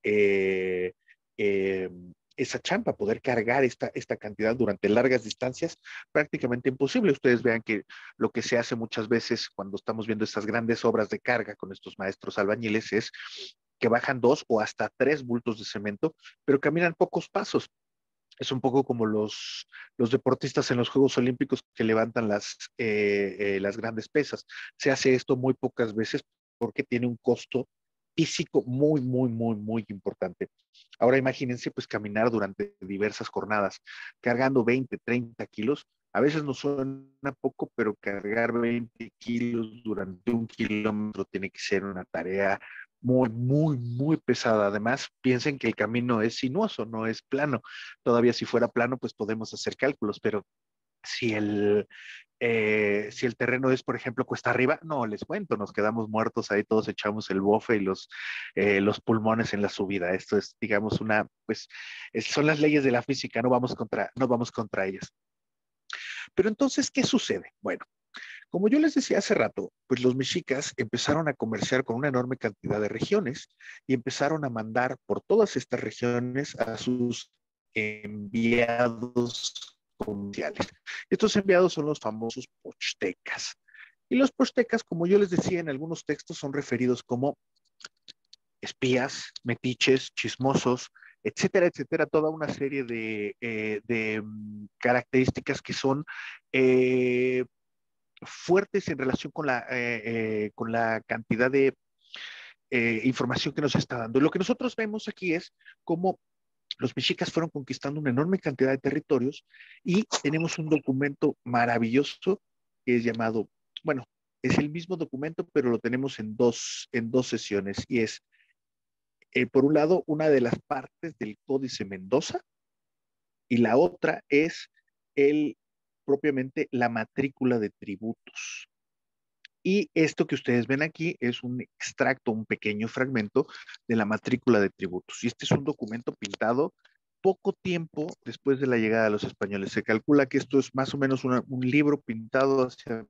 eh, esa champa, poder cargar esta cantidad durante largas distancias, prácticamente imposible. Ustedes vean que lo que se hace muchas veces cuando estamos viendo estas grandes obras de carga con estos maestros albañiles es que bajan 2 o hasta 3 bultos de cemento, pero caminan pocos pasos. Es un poco como los deportistas en los Juegos Olímpicos que levantan las grandes pesas. Se hace esto muy pocas veces porque tiene un costo físico muy, muy, muy, muy importante. Ahora imagínense pues caminar durante diversas jornadas, cargando 20, 30 kilos. A veces nos suena poco, pero cargar 20 kilos durante 1 kilómetro tiene que ser una tarea muy, muy, muy pesada. Además, piensen que el camino es sinuoso, no es plano. Todavía si fuera plano, pues podemos hacer cálculos, pero si el terreno es, por ejemplo, cuesta arriba, no les cuento, nos quedamos muertos ahí, todos echamos el bofe y los pulmones en la subida. Esto es, digamos, son las leyes de la física, no vamos contra ellas. Pero entonces, ¿qué sucede? Bueno, como yo les decía hace rato, pues los mexicas empezaron a comerciar con una enorme cantidad de regiones y empezaron a mandar por todas estas regiones a sus enviados comerciales. Estos enviados son los famosos pochtecas. Y los pochtecas, como yo les decía en algunos textos, son referidos como espías, metiches, chismosos, etcétera, etcétera, toda una serie características que son eh, fuertes en relación con la cantidad de información que nos está dando. Lo que nosotros vemos aquí es cómo los mexicas fueron conquistando una enorme cantidad de territorios y tenemos un documento maravilloso que es llamado, bueno, es el mismo documento, pero lo tenemos en dos sesiones y es, por un lado, una de las partes del Códice Mendoza y la otra es el, propiamente la matrícula de tributos. Y esto que ustedes ven aquí es un extracto, un pequeño fragmento de la matrícula de tributos. Y este es un documento pintado poco tiempo después de la llegada de los españoles. Se calcula que esto es más o menos un libro pintado hacia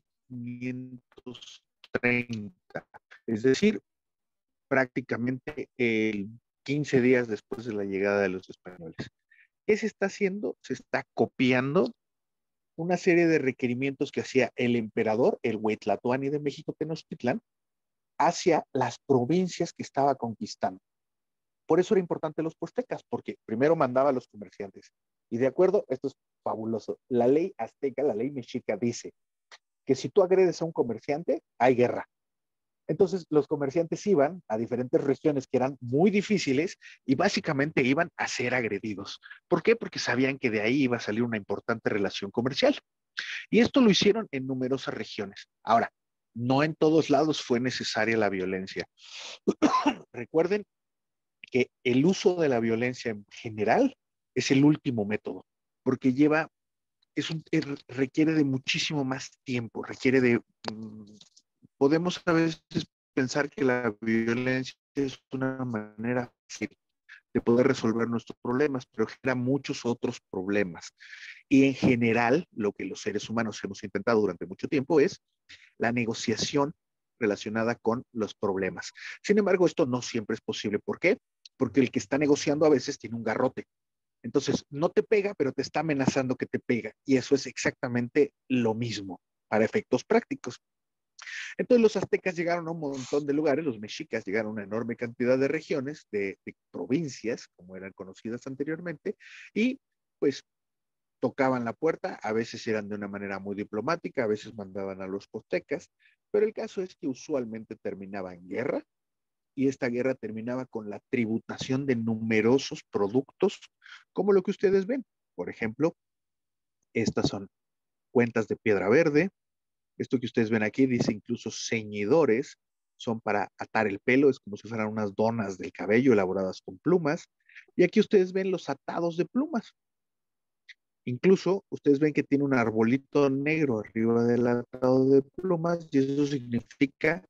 1530, es decir, prácticamente 15 días después de la llegada de los españoles. ¿Qué se está haciendo? Se está copiando una serie de requerimientos que hacía el emperador, el Huetlatoani de México Tenochtitlan, hacia las provincias que estaba conquistando. Por eso era importante los poztecas, porque primero mandaba a los comerciantes. Y de acuerdo, esto es fabuloso, la ley azteca, la ley mexica dice que si tú agredes a un comerciante, hay guerra. Entonces los comerciantes iban a diferentes regiones que eran muy difíciles y básicamente iban a ser agredidos. ¿Por qué? Porque sabían que de ahí iba a salir una importante relación comercial. Y esto lo hicieron en numerosas regiones. Ahora, no en todos lados fue necesaria la violencia. Recuerden que el uso de la violencia en general es el último método, porque requiere de muchísimo más tiempo, requiere de, podemos a veces pensar que la violencia es una manera fácil de poder resolver nuestros problemas, pero genera muchos otros problemas. Y en general, lo que los seres humanos hemos intentado durante mucho tiempo es la negociación relacionada con los problemas. Sin embargo, esto no siempre es posible. ¿Por qué? Porque el que está negociando a veces tiene un garrote. Entonces, no te pega, pero te está amenazando que te pega. Y eso es exactamente lo mismo para efectos prácticos. Entonces, los aztecas llegaron a un montón de lugares, los mexicas llegaron a una enorme cantidad de regiones, de provincias, como eran conocidas anteriormente, y pues tocaban la puerta, a veces eran de una manera muy diplomática, a veces mandaban a los poztecas, pero el caso es que usualmente terminaba en guerra y esta guerra terminaba con la tributación de numerosos productos, como lo que ustedes ven. Por ejemplo, estas son cuentas de piedra verde, esto que ustedes ven aquí dice incluso ceñidores, son para atar el pelo, es como si fueran unas donas del cabello elaboradas con plumas, y aquí ustedes ven los atados de plumas. Incluso ustedes ven que tiene un arbolito negro arriba del atado de plumas y eso significa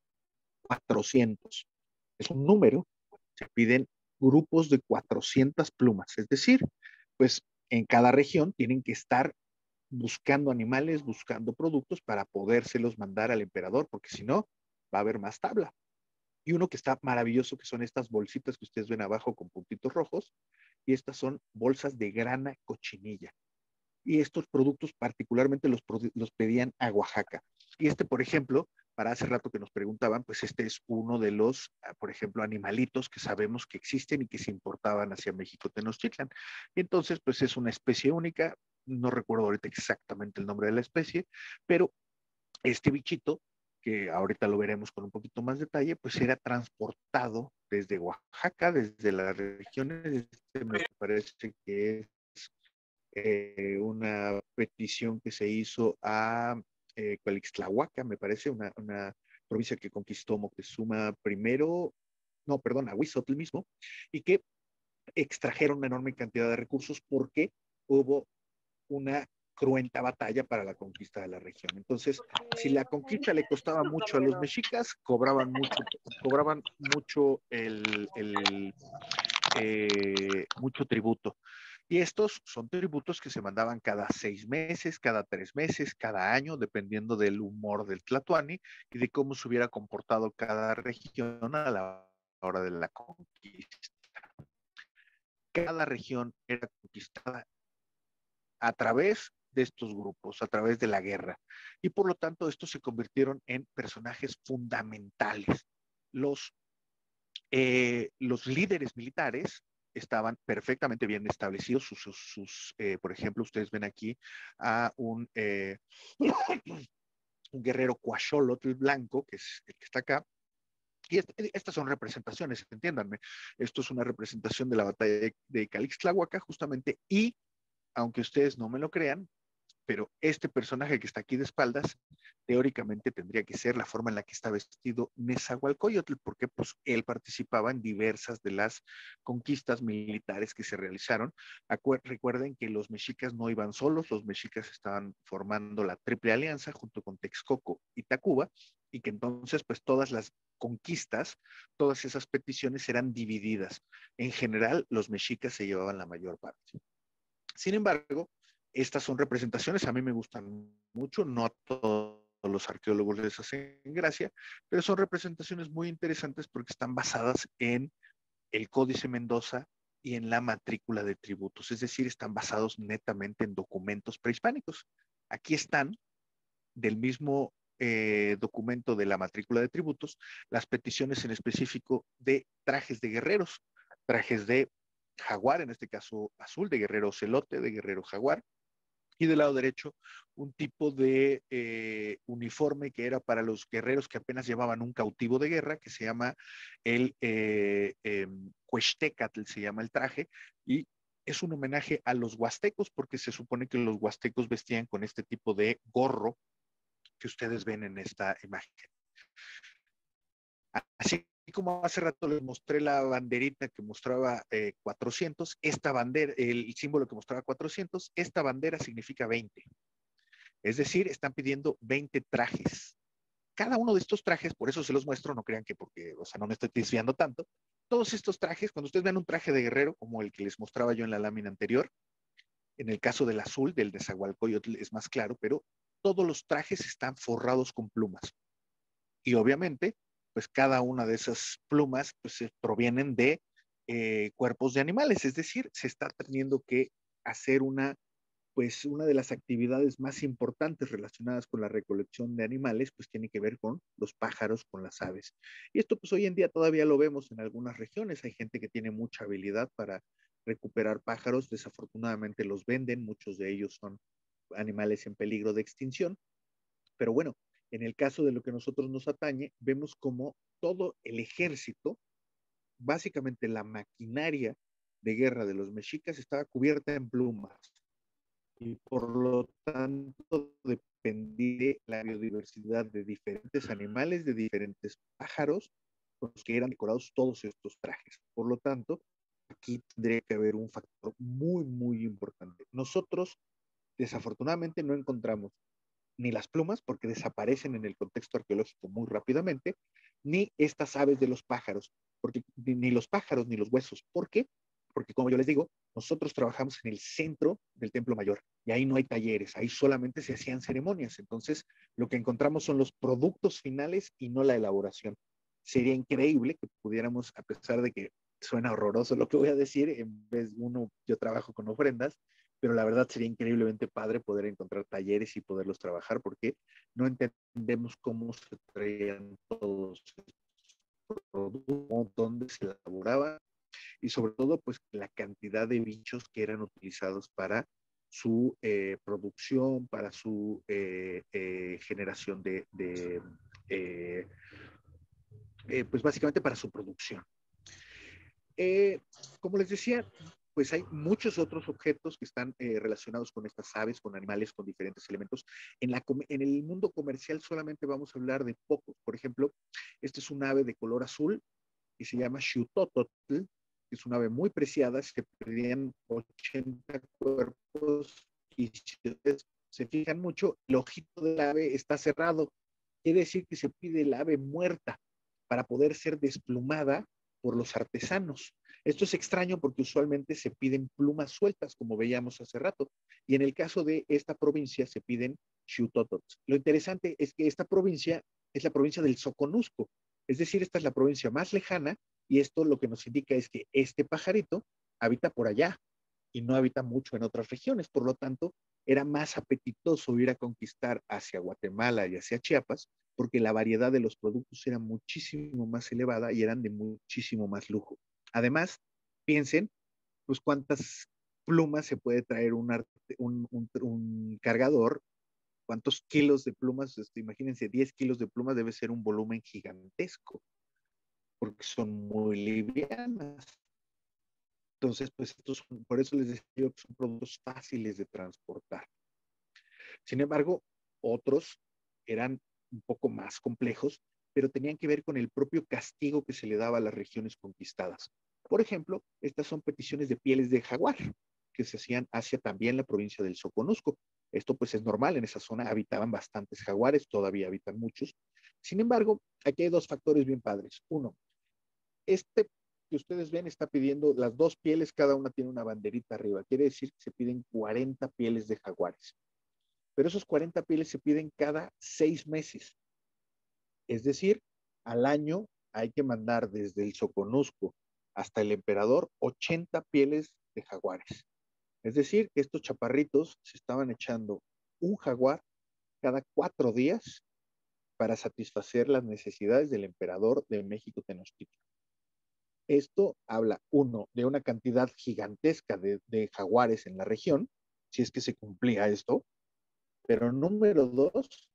400. Es un número. Se piden grupos de 400 plumas. Es decir, pues en cada región tienen que estar buscando animales, buscando productos para podérselos mandar al emperador, porque si no, va a haber más tabla. Y uno que está maravilloso, que son estas bolsitas que ustedes ven abajo con puntitos rojos, y estas son bolsas de grana cochinilla y estos productos particularmente los pedían a Oaxaca. Y este, por ejemplo, para hace rato que nos preguntaban, pues este es uno de los, por ejemplo, animalitos que sabemos que existen y que se importaban hacia México Tenochtitlan. Y entonces, pues es una especie única, no recuerdo ahorita exactamente el nombre de la especie, pero este bichito, que ahorita lo veremos con un poquito más detalle, pues era transportado desde Oaxaca, desde las regiones, me parece que una petición que se hizo a Calixtlahuaca, me parece, una provincia que conquistó Moctezuma primero, no, perdón, a Huizotl mismo, y que extrajeron una enorme cantidad de recursos porque hubo una cruenta batalla para la conquista de la región. Entonces, si la conquista le costaba mucho a los mexicas, cobraban mucho mucho tributo. Y estos son tributos que se mandaban cada 6 meses, cada 3 meses, cada año, dependiendo del humor del Tlatoani y de cómo se hubiera comportado cada región a la hora de la conquista. Cada región era conquistada a través de estos grupos, a través de la guerra. Y por lo tanto, estos se convirtieron en personajes fundamentales. Los líderes militares estaban perfectamente bien establecidos. Por ejemplo, ustedes ven aquí a un guerrero Cuaxolotl blanco, que es el que está acá. Y estas son representaciones, entiéndanme. Esto es una representación de la batalla de Calixtlahuaca, justamente, y aunque ustedes no me lo crean, pero este personaje que está aquí de espaldas, teóricamente tendría que ser la forma en la que está vestido Nezahualcóyotl, porque pues él participaba en diversas de las conquistas militares que se realizaron. Recuerden que los mexicas no iban solos, los mexicas estaban formando la Triple Alianza junto con Texcoco y Tacuba, y que entonces pues todas las conquistas, todas esas peticiones eran divididas. En general, los mexicas se llevaban la mayor parte. Sin embargo, estas son representaciones, a mí me gustan mucho, no a todos los arqueólogos les hacen gracia, pero son representaciones muy interesantes porque están basadas en el Códice Mendoza y en la matrícula de tributos, es decir, están basados netamente en documentos prehispánicos. Aquí están, del mismo documento de la matrícula de tributos, las peticiones en específico de trajes de guerreros, trajes de jaguar, en este caso azul, de guerrero celote, de guerrero jaguar, y del lado derecho un tipo de uniforme que era para los guerreros que apenas llevaban un cautivo de guerra, que se llama el Cuextecatl, se llama el traje, y es un homenaje a los huastecos, porque se supone que los huastecos vestían con este tipo de gorro que ustedes ven en esta imagen. Así como hace rato les mostré la banderita que mostraba 400, esta bandera, el símbolo que mostraba 400, esta bandera significa 20. Es decir, están pidiendo 20 trajes. Cada uno de estos trajes, por eso se los muestro, no crean que porque, o sea, no me estoy desviando tanto. Todos estos trajes, cuando ustedes vean un traje de guerrero, como el que les mostraba yo en la lámina anterior, en el caso del azul, del Nezahualcóyotl, es más claro, pero todos los trajes están forrados con plumas. Y obviamente, pues cada una de esas plumas pues, provienen de cuerpos de animales, es decir, se está teniendo que hacer pues una de las actividades más importantes relacionadas con la recolección de animales, pues tiene que ver con los pájaros, con las aves. Y esto pues hoy en día todavía lo vemos en algunas regiones, hay gente que tiene mucha habilidad para recuperar pájaros, desafortunadamente los venden, muchos de ellos son animales en peligro de extinción, pero bueno, en el caso de lo que a nosotros nos atañe, vemos como todo el ejército, básicamente la maquinaria de guerra de los mexicas estaba cubierta en plumas y por lo tanto dependía de la biodiversidad de diferentes animales, de diferentes pájaros, con los que eran decorados todos estos trajes. Por lo tanto, aquí tendría que haber un factor muy, muy importante. Nosotros, desafortunadamente, no encontramos ni las plumas, porque desaparecen en el contexto arqueológico muy rápidamente, ni estas aves de los pájaros, porque ni los pájaros ni los huesos. ¿Por qué? Porque como yo les digo, nosotros trabajamos en el centro del Templo Mayor y ahí no hay talleres, ahí solamente se hacían ceremonias. Entonces, lo que encontramos son los productos finales y no la elaboración. Sería increíble que pudiéramos, a pesar de que suena horroroso lo que voy a decir, en vez de uno, yo trabajo con ofrendas, pero la verdad sería increíblemente padre poder encontrar talleres y poderlos trabajar porque no entendemos cómo se traían todos estos productos, dónde se elaboraban y sobre todo pues la cantidad de bichos que eran utilizados para su producción, para su generación eh, pues básicamente para su producción. Eh, como les decía, pues hay muchos otros objetos que están relacionados con estas aves, con animales, con diferentes elementos. En el mundo comercial solamente vamos a hablar de pocos. Por ejemplo, este es un ave de color azul y se llama Xiutototl, que es una ave muy preciada, se pedían 80 cuerpos y si ustedes se fijan mucho, el ojito del ave está cerrado. Quiere decir que se pide el ave muerta para poder ser desplumada por los artesanos. Esto es extraño porque usualmente se piden plumas sueltas, como veíamos hace rato, y en el caso de esta provincia se piden xiutotots. Lo interesante es que esta provincia es la provincia del Soconusco, es decir, esta es la provincia más lejana, y esto lo que nos indica es que este pajarito habita por allá y no habita mucho en otras regiones, por lo tanto, era más apetitoso ir a conquistar hacia Guatemala y hacia Chiapas, porque la variedad de los productos era muchísimo más elevada y eran de muchísimo más lujo. Además, piensen pues cuántas plumas se puede traer un cargador, cuántos kilos de plumas, imagínense, 10 kilos de plumas debe ser un volumen gigantesco, porque son muy livianas. Entonces, pues por eso les decía yo que son productos fáciles de transportar. Sin embargo, otros eran un poco más complejos, pero tenían que ver con el propio castigo que se le daba a las regiones conquistadas. Por ejemplo, estas son peticiones de pieles de jaguar que se hacían hacia también la provincia del Soconusco. Esto pues es normal, en esa zona habitaban bastantes jaguares, todavía habitan muchos. Sin embargo, aquí hay dos factores bien padres. Uno, este que ustedes ven está pidiendo las dos pieles, cada una tiene una banderita arriba. Quiere decir que se piden 40 pieles de jaguares. Pero esos 40 pieles se piden cada 6 meses. Es decir, al año hay que mandar desde el Soconusco hasta el emperador 80 pieles de jaguares. Es decir, que estos chaparritos se estaban echando un jaguar cada 4 días para satisfacer las necesidades del emperador de México Tenochtitlan. Esto habla, uno, de una cantidad gigantesca de jaguares en la región, si es que se cumplía esto, pero número dos,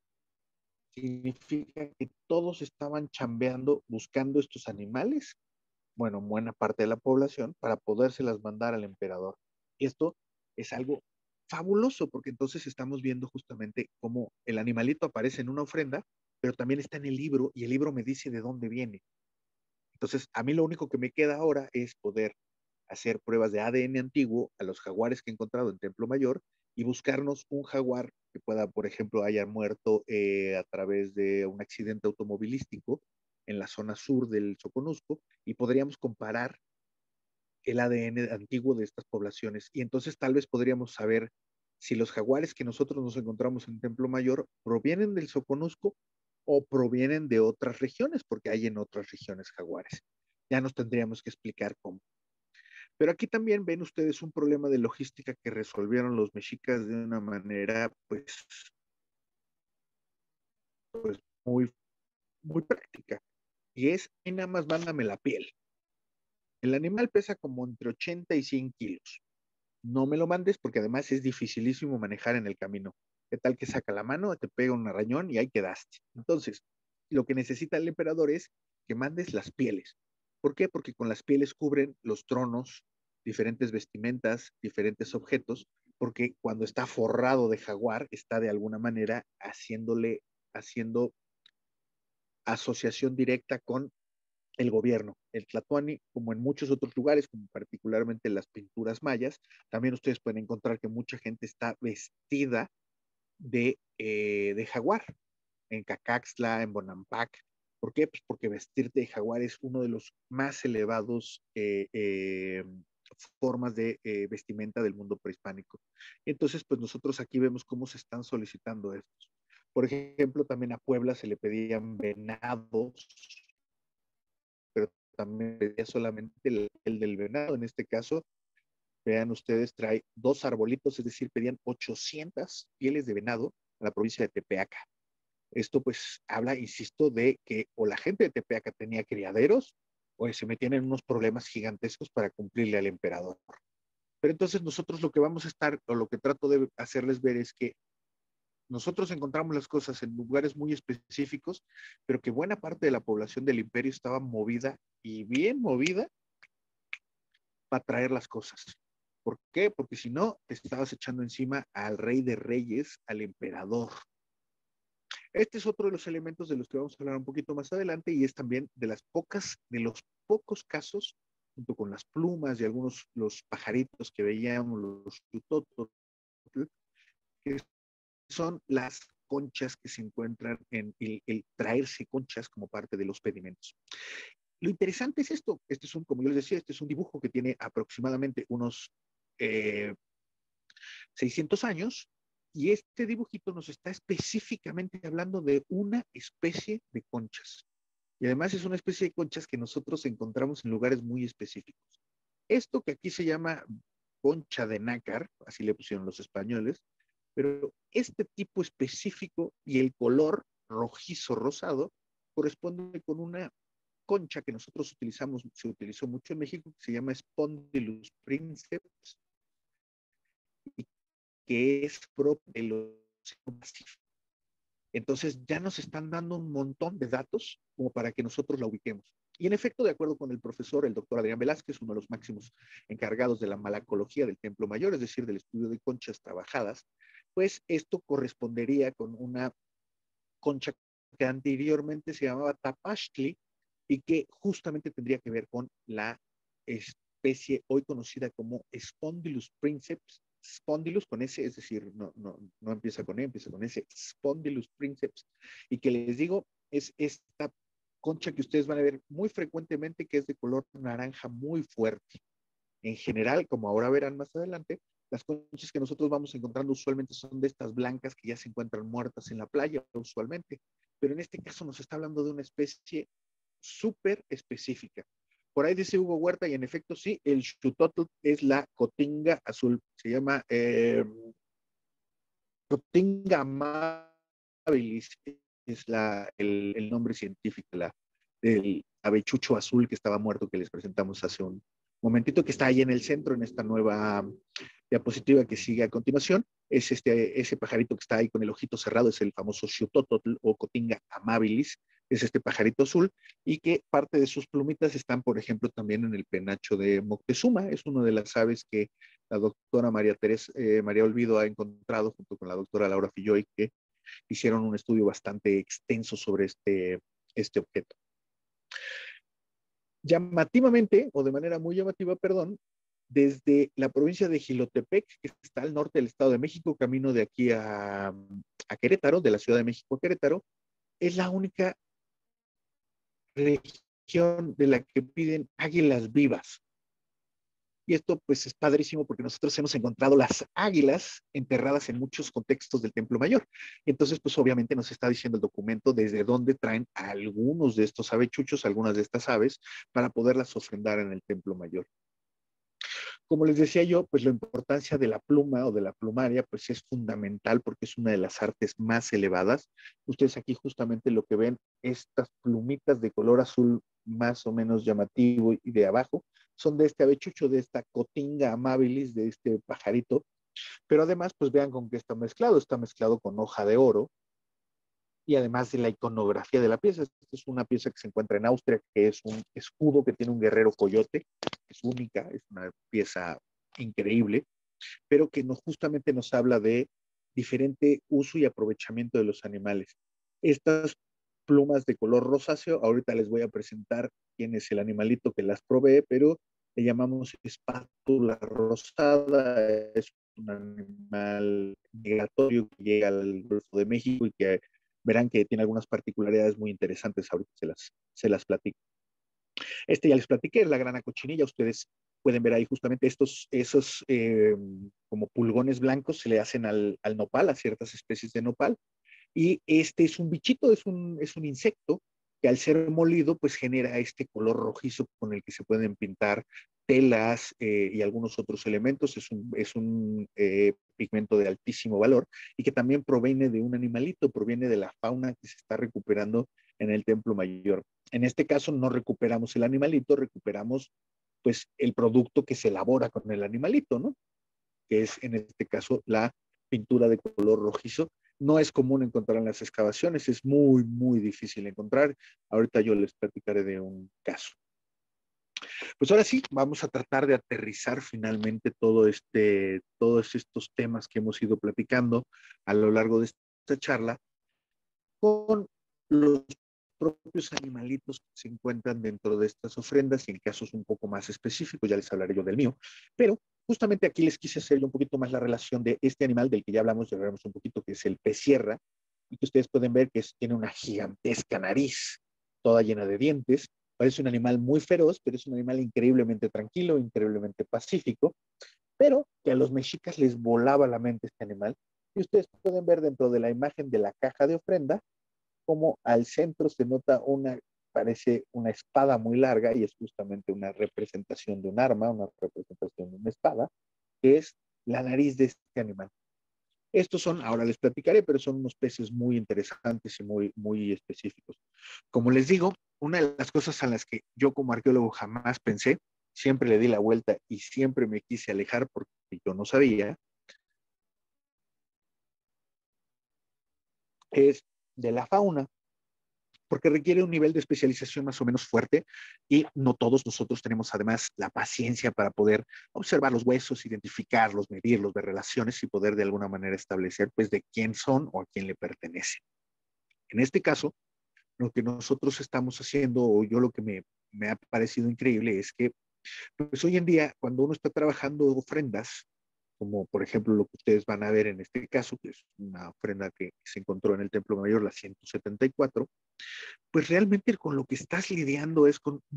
significa que todos estaban chambeando buscando estos animales, bueno, buena parte de la población, para podérselas mandar al emperador. Y esto es algo fabuloso, porque entonces estamos viendo justamente cómo el animalito aparece en una ofrenda, pero también está en el libro y el libro me dice de dónde viene. Entonces, a mí lo único que me queda ahora es poder hacer pruebas de ADN antiguo a los jaguares que he encontrado en Templo Mayor y buscarnos un jaguar que pueda, por ejemplo, haya muerto a través de un accidente automovilístico en la zona sur del Soconusco y podríamos comparar el ADN antiguo de estas poblaciones. Y entonces tal vez podríamos saber si los jaguares que nosotros nos encontramos en Templo Mayor provienen del Soconusco o provienen de otras regiones, porque hay en otras regiones jaguares. Ya nos tendríamos que explicar cómo. Pero aquí también ven ustedes un problema de logística que resolvieron los mexicas de una manera, pues muy, muy práctica. Y es, y nada más mándame la piel. El animal pesa como entre 80 y 100 kilos. No me lo mandes porque además es dificilísimo manejar en el camino. ¿Qué tal que saca la mano, te pega un arañón y ahí quedaste? Entonces, lo que necesita el emperador es que mandes las pieles. ¿Por qué? Porque con las pieles cubren los tronos, diferentes vestimentas, diferentes objetos, porque cuando está forrado de jaguar, está de alguna manera haciendo asociación directa con el gobierno. El Tlatoani, como en muchos otros lugares, como particularmente las pinturas mayas, también ustedes pueden encontrar que mucha gente está vestida de jaguar, en Cacaxtla, en Bonampak. ¿Por qué? Pues porque vestirte de jaguar es uno de los más elevados formas de vestimenta del mundo prehispánico. Entonces, pues nosotros aquí vemos cómo se están solicitando estos. Por ejemplo, también a Puebla se le pedían venados, pero también pedía solamente el del venado. En este caso, vean ustedes, trae 2 arbolitos, es decir, pedían 800 pieles de venado a la provincia de Tepeaca. Esto pues habla, insisto, de que o la gente de Tepeaca tenía criaderos o se metían en unos problemas gigantescos para cumplirle al emperador. Pero entonces nosotros lo que vamos a estar, o lo que trato de hacerles ver es que nosotros encontramos las cosas en lugares muy específicos, pero que buena parte de la población del imperio estaba movida y bien movida para traer las cosas. ¿Por qué? Porque si no, te estabas echando encima al rey de reyes, al emperador. Este es otro de los elementos de los que vamos a hablar un poquito más adelante y es también de los pocos casos, junto con las plumas y algunos los pajaritos que veíamos, los tutotos, que son las conchas que se encuentran en el traerse conchas como parte de los pedimentos. Lo interesante es esto, como yo les decía, este es un dibujo que tiene aproximadamente unos 600 años, y este dibujito nos está específicamente hablando de una especie de conchas. Y además es una especie de conchas que nosotros encontramos en lugares muy específicos. Esto que aquí se llama concha de nácar, así le pusieron los españoles, pero este tipo específico y el color rojizo rosado corresponde con una concha que nosotros utilizamos, se utilizó mucho en México, que se llama Spondylus princeps, y que es propio del Océano Pacífico. Entonces ya nos están dando un montón de datos como para que nosotros la ubiquemos. Y en efecto, de acuerdo con el profesor, el doctor Adrián Velázquez, uno de los máximos encargados de la malacología del Templo Mayor, es decir, del estudio de conchas trabajadas, pues esto correspondería con una concha que anteriormente se llamaba Tapashtli y que justamente tendría que ver con la especie hoy conocida como Spondylus princeps, Spondylus con S, es decir, no empieza con E, empieza con S, Spondylus princeps, y que les digo, es esta concha que ustedes van a ver muy frecuentemente, que es de color naranja muy fuerte. En general, como ahora verán más adelante, las conchas que nosotros vamos encontrando usualmente son de estas blancas que ya se encuentran muertas en la playa usualmente, pero en este caso nos está hablando de una especie súper específica. Por ahí dice Hugo Huerta, y en efecto sí, el xutotl es la cotinga azul, se llama cotinga amabilis, es el nombre científico del avechucho azul que estaba muerto que les presentamos hace un momentito, que está ahí en el centro, en esta nueva diapositiva que sigue a continuación. Es ese pajarito que está ahí con el ojito cerrado, es el famoso xutotl o cotinga amabilis, es este pajarito azul, y que parte de sus plumitas están, por ejemplo, también en el penacho de Moctezuma. Es una de las aves que la doctora María Olvido ha encontrado junto con la doctora Laura Filloy, que hicieron un estudio bastante extenso sobre este objeto. Llamativamente, o de manera muy llamativa, perdón, desde la provincia de Jilotepec, que está al norte del Estado de México, camino de aquí a Querétaro, de la Ciudad de México a Querétaro, es la única región de la que piden águilas vivas. Y esto pues es padrísimo porque nosotros hemos encontrado las águilas enterradas en muchos contextos del Templo Mayor. Y entonces pues obviamente nos está diciendo el documento desde dónde traen algunos de estos avechuchos, algunas de estas aves, para poderlas ofrendar en el Templo Mayor. Como les decía yo, pues la importancia de la pluma o de la plumaria pues es fundamental porque es una de las artes más elevadas. Ustedes aquí justamente lo que ven, estas plumitas de color azul más o menos llamativo y de abajo, son de este avechucho, de esta cotinga amabilis, de este pajarito, pero además pues vean con qué está mezclado con hoja de oro, y además de la iconografía de la pieza. Esta es una pieza que se encuentra en Austria, que es un escudo que tiene un guerrero coyote, es única, es una pieza increíble, pero que justamente nos habla de diferente uso y aprovechamiento de los animales. Estas plumas de color rosáceo, ahorita les voy a presentar quién es el animalito que las provee, pero le llamamos espátula rosada, es un animal migratorio que llega al Golfo de México y que verán que tiene algunas particularidades muy interesantes, ahorita se las platico. Ya les platiqué, es la grana cochinilla, ustedes pueden ver ahí justamente esos como pulgones blancos se le hacen al nopal, a ciertas especies de nopal, y este es un bichito, es un insecto que al ser molido pues genera este color rojizo con el que se pueden pintar telas y algunos otros elementos. Es un pigmento de altísimo valor y que también proviene de un animalito, proviene de la fauna que se está recuperando en el Templo Mayor. En este caso no recuperamos el animalito, recuperamos pues el producto que se elabora con el animalito, ¿no? Que es en este caso la pintura de color rojizo. No es común encontrar en las excavaciones, es muy, muy difícil encontrar. Ahorita yo les platicaré de un caso. Pues ahora sí, vamos a tratar de aterrizar finalmente todos estos temas que hemos ido platicando a lo largo de esta charla con los propios animalitos que se encuentran dentro de estas ofrendas y en casos un poco más específicos, ya les hablaré yo del mío, pero justamente aquí les quise hacer un poquito más la relación de este animal del que ya hablamos un poquito, que es el pez sierra, y que ustedes pueden ver que tiene una gigantesca nariz, toda llena de dientes. Parece un animal muy feroz, pero es un animal increíblemente tranquilo, increíblemente pacífico, pero que a los mexicas les volaba la mente este animal. Y ustedes pueden ver dentro de la imagen de la caja de ofrenda como al centro se nota parece una espada muy larga y es justamente una representación de un arma, una representación de una espada, que es la nariz de este animal. Estos son, ahora les platicaré, pero son unos peces muy interesantes y muy, muy específicos. Como les digo, una de las cosas a las que yo como arqueólogo jamás pensé, siempre le di la vuelta y siempre me quise alejar porque yo no sabía, es de la fauna, porque requiere un nivel de especialización más o menos fuerte y no todos nosotros tenemos además la paciencia para poder observar los huesos, identificarlos, medirlos, ver relaciones y poder de alguna manera establecer pues de quién son o a quién le pertenecen. En este caso, lo que nosotros estamos haciendo, o yo lo que me ha parecido increíble es que pues hoy en día, cuando uno está trabajando ofrendas, como por ejemplo lo que ustedes van a ver en este caso, que es una ofrenda que se encontró en el Templo Mayor, la 174, pues realmente con lo que estás lidiando es con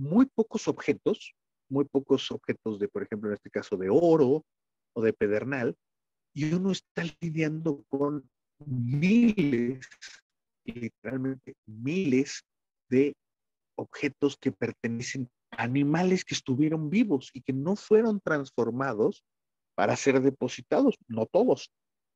muy pocos objetos de, por ejemplo, en este caso de oro o de pedernal, y uno está lidiando con miles, literalmente miles de objetos que pertenecen a animales que estuvieron vivos y que no fueron transformados para ser depositados, no todos.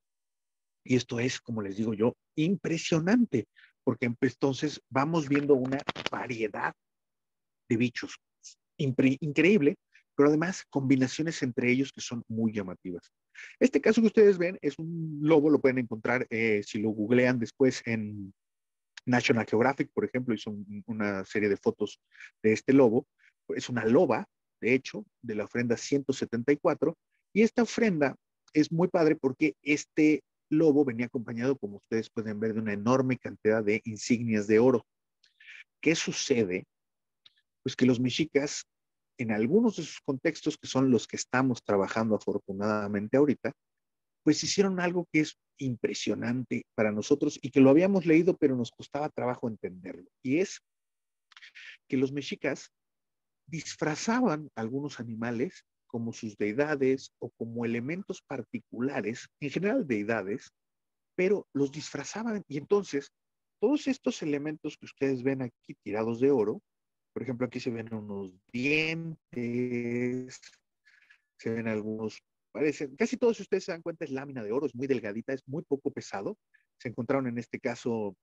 Y esto es, como les digo yo, impresionante, porque entonces vamos viendo una variedad de bichos increíble, pero además combinaciones entre ellos que son muy llamativas. Este caso que ustedes ven es un lobo, lo pueden encontrar si lo googlean después en National Geographic, por ejemplo, hizo una serie de fotos de este lobo. Es una loba, de hecho, de la ofrenda 174. Y esta ofrenda es muy padre porque este lobo venía acompañado, como ustedes pueden ver, de una enorme cantidad de insignias de oro. ¿Qué sucede? Pues que los mexicas, en algunos de sus contextos, que son los que estamos trabajando afortunadamente ahorita, pues hicieron algo que es impresionante para nosotros y que lo habíamos leído, pero nos costaba trabajo entenderlo. Y es que los mexicas disfrazaban algunos animales como sus deidades o como elementos particulares, en general deidades, pero los disfrazaban y entonces todos estos elementos que ustedes ven aquí tirados de oro, por ejemplo, aquí se ven unos dientes, se ven algunos, parecen, casi todos, si ustedes se dan cuenta, es lámina de oro, es muy delgadita, es muy poco pesado. Se encontraron en este caso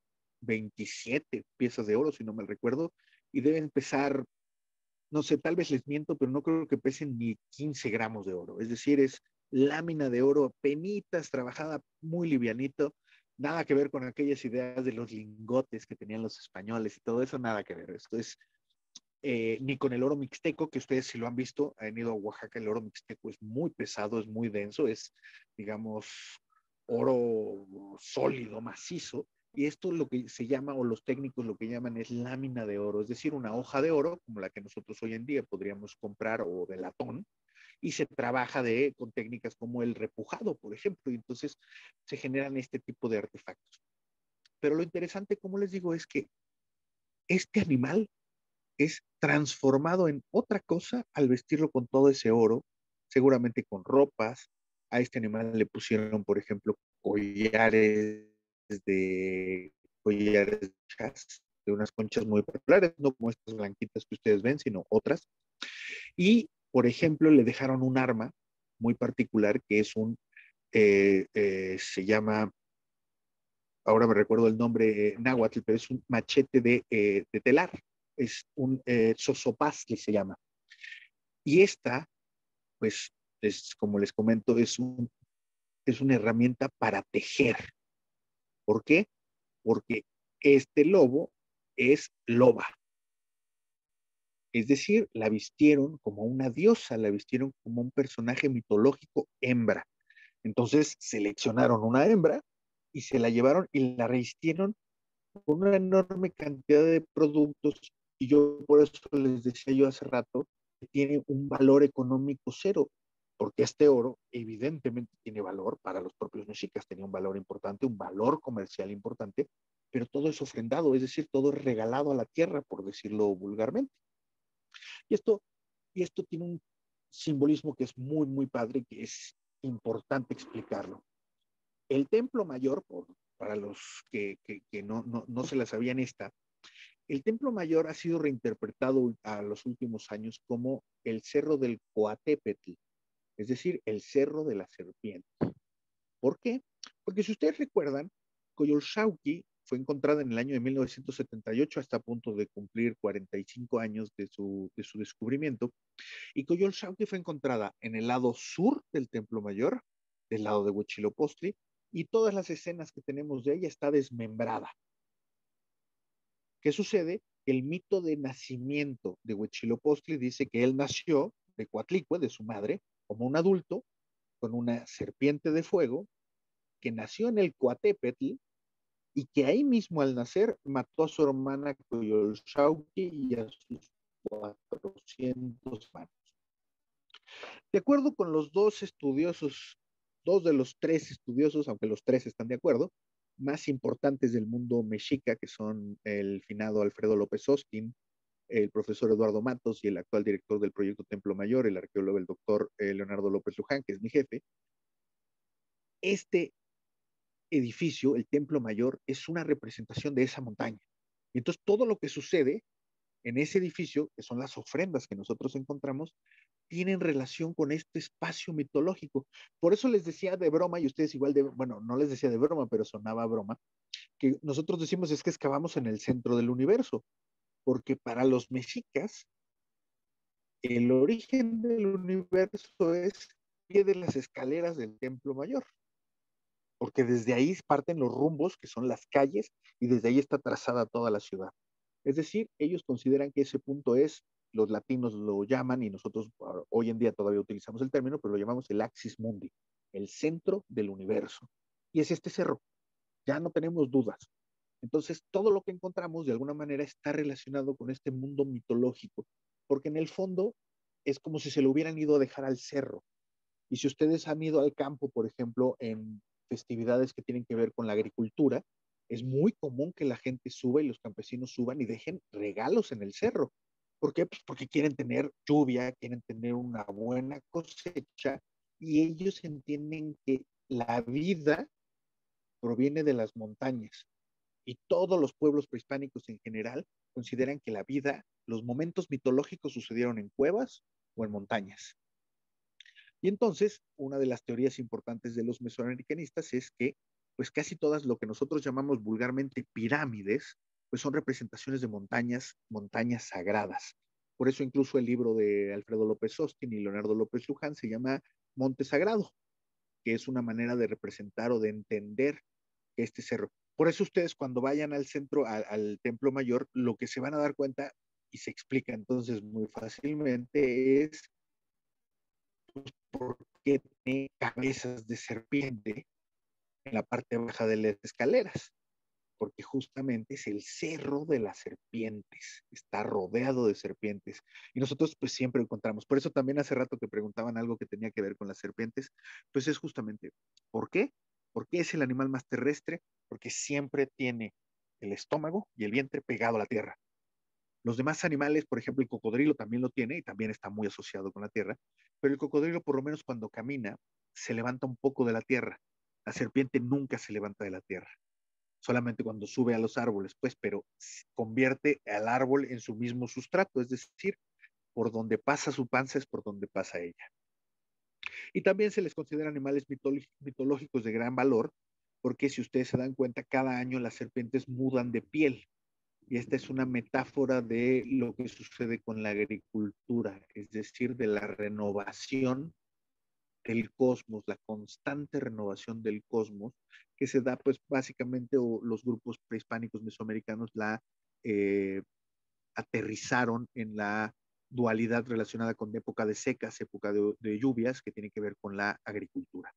27 piezas de oro, si no mal recuerdo, y deben pesar, no sé, tal vez les miento, pero no creo que pesen ni 15 gramos de oro. Es decir, es lámina de oro, penitas, trabajada muy livianito, nada que ver con aquellas ideas de los lingotes que tenían los españoles y todo eso, nada que ver. Esto es ni con el oro mixteco, que ustedes si lo han visto, han ido a Oaxaca, el oro mixteco es muy pesado, es muy denso, es, digamos, oro sólido, macizo, y esto lo que se llama, o los técnicos lo que llaman es lámina de oro, es decir, una hoja de oro, como la que nosotros hoy en día podríamos comprar, o de latón, y se trabaja con técnicas como el repujado, por ejemplo, y entonces se generan este tipo de artefactos. Pero lo interesante, como les digo, es que este animal es transformado en otra cosa al vestirlo con todo ese oro, seguramente con ropas. A este animal le pusieron, por ejemplo, de collares de unas conchas muy populares, no como estas blanquitas que ustedes ven, sino otras. Y, por ejemplo, le dejaron un arma muy particular que es se llama, ahora me recuerdo el nombre náhuatl, pero es un machete de telar, es un sosopaz que se llama. Y esta, pues, como les comento, es una herramienta para tejer. ¿Por qué? Porque este lobo es loba. Es decir, la vistieron como una diosa, la vistieron como un personaje mitológico hembra. Entonces seleccionaron una hembra y se la llevaron y la revistieron con una enorme cantidad de productos, y yo por eso les decía yo hace rato que tiene un valor económico cero, porque este oro evidentemente tiene valor para los propios mexicas, tenía un valor importante, un valor comercial importante, pero todo es ofrendado, es decir, todo es regalado a la tierra, por decirlo vulgarmente. Y esto tiene un simbolismo que es muy, muy padre, que es importante explicarlo. El Templo Mayor, para los que no se la sabían esta, el Templo Mayor ha sido reinterpretado a los últimos años como el Cerro del Coatepetl, es decir, el Cerro de la Serpiente. ¿Por qué? Porque si ustedes recuerdan, Coyolxauhqui fue encontrada en el año de 1978, hasta a punto de cumplir 45 años de su descubrimiento, y Coyolxauhqui fue encontrada en el lado sur del Templo Mayor, del lado de Huitzilopochtli, y todas las escenas que tenemos de ella está desmembrada. ¿Qué sucede? El mito de nacimiento de Huitzilopochtli dice que él nació de Coatlicue, de su madre, como un adulto, con una serpiente de fuego, que nació en el Coatepetl, y que ahí mismo al nacer mató a su hermana Coyolxauhqui y a sus 400 hermanos. De acuerdo con los dos estudiosos, dos de los tres estudiosos, aunque los tres están de acuerdo, más importantes del mundo mexica, que son el finado Alfredo López Oskin, el profesor Eduardo Matos y el actual director del proyecto Templo Mayor, el arqueólogo, el doctor Leonardo López Luján, que es mi jefe. Este edificio, el Templo Mayor, es una representación de esa montaña. Y entonces todo lo que sucede en ese edificio, que son las ofrendas que nosotros encontramos, tienen relación con este espacio mitológico. Por eso les decía de broma, y ustedes igual de, bueno, no les decía de broma, pero sonaba broma, que nosotros decimos es que excavamos en el centro del universo, porque para los mexicas, el origen del universo es pie de las escaleras del Templo Mayor, porque desde ahí parten los rumbos, que son las calles, y desde ahí está trazada toda la ciudad. Es decir, ellos consideran que ese punto es, los latinos lo llaman, y nosotros hoy en día todavía utilizamos el término, pero lo llamamos el axis mundi, el centro del universo. Y es este cerro, ya no tenemos dudas. Entonces, todo lo que encontramos de alguna manera está relacionado con este mundo mitológico, porque en el fondo es como si se lo hubieran ido a dejar al cerro. Y si ustedes han ido al campo, por ejemplo, en festividades que tienen que ver con la agricultura, es muy común que la gente suba y los campesinos suban y dejen regalos en el cerro. ¿Por qué? Pues porque quieren tener lluvia, quieren tener una buena cosecha, y ellos entienden que la vida proviene de las montañas. Y todos los pueblos prehispánicos en general consideran que la vida, los momentos mitológicos sucedieron en cuevas o en montañas. Y entonces, una de las teorías importantes de los mesoamericanistas es que, pues casi todas lo que nosotros llamamos vulgarmente pirámides, pues son representaciones de montañas, montañas sagradas. Por eso incluso el libro de Alfredo López Austin y Leonardo López Luján se llama Monte Sagrado, que es una manera de representar o de entender este cerro. Por eso ustedes cuando vayan al centro, al Templo Mayor, lo que se van a dar cuenta, y se explica entonces muy fácilmente, es por qué tiene cabezas de serpiente en la parte baja de las escaleras, porque justamente es el cerro de las serpientes, está rodeado de serpientes. Y nosotros pues siempre encontramos, por eso también hace rato que preguntaban algo que tenía que ver con las serpientes, pues es justamente, ¿por qué? ¿Por qué es el animal más terrestre? Porque siempre tiene el estómago y el vientre pegado a la tierra. Los demás animales, por ejemplo, el cocodrilo también lo tiene y también está muy asociado con la tierra, pero el cocodrilo por lo menos cuando camina se levanta un poco de la tierra. La serpiente nunca se levanta de la tierra, solamente cuando sube a los árboles, pues, pero convierte al árbol en su mismo sustrato, es decir, por donde pasa su panza es por donde pasa ella. Y también se les considera animales mitológicos de gran valor, porque si ustedes se dan cuenta, cada año las serpientes mudan de piel. Y esta es una metáfora de lo que sucede con la agricultura, es decir, de la renovación del cosmos, la constante renovación del cosmos, que se da pues básicamente, o los grupos prehispánicos mesoamericanos la eh, aterrizaron en la dualidad relacionada con época de secas, época de lluvias, que tiene que ver con la agricultura.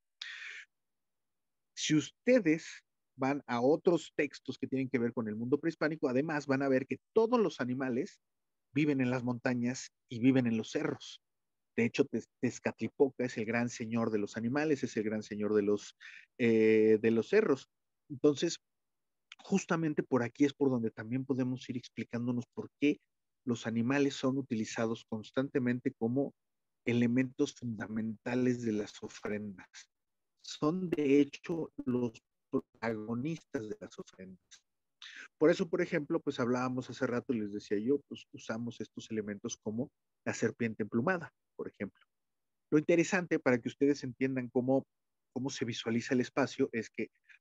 Si ustedes van a otros textos que tienen que ver con el mundo prehispánico, además van a ver que todos los animales viven en las montañas y viven en los cerros. De hecho, Tezcatlipoca es el gran señor de los animales, es el gran señor de los cerros. Entonces, justamente por aquí es por donde también podemos ir explicándonos por qué los animales son utilizados constantemente como elementos fundamentales de las ofrendas. Son de hecho los protagonistas de las ofrendas. Por eso, por ejemplo, pues hablábamos hace rato y les decía yo, pues usamos estos elementos como la serpiente emplumada, por ejemplo. Lo interesante para que ustedes entiendan cómo se visualiza el espacio es que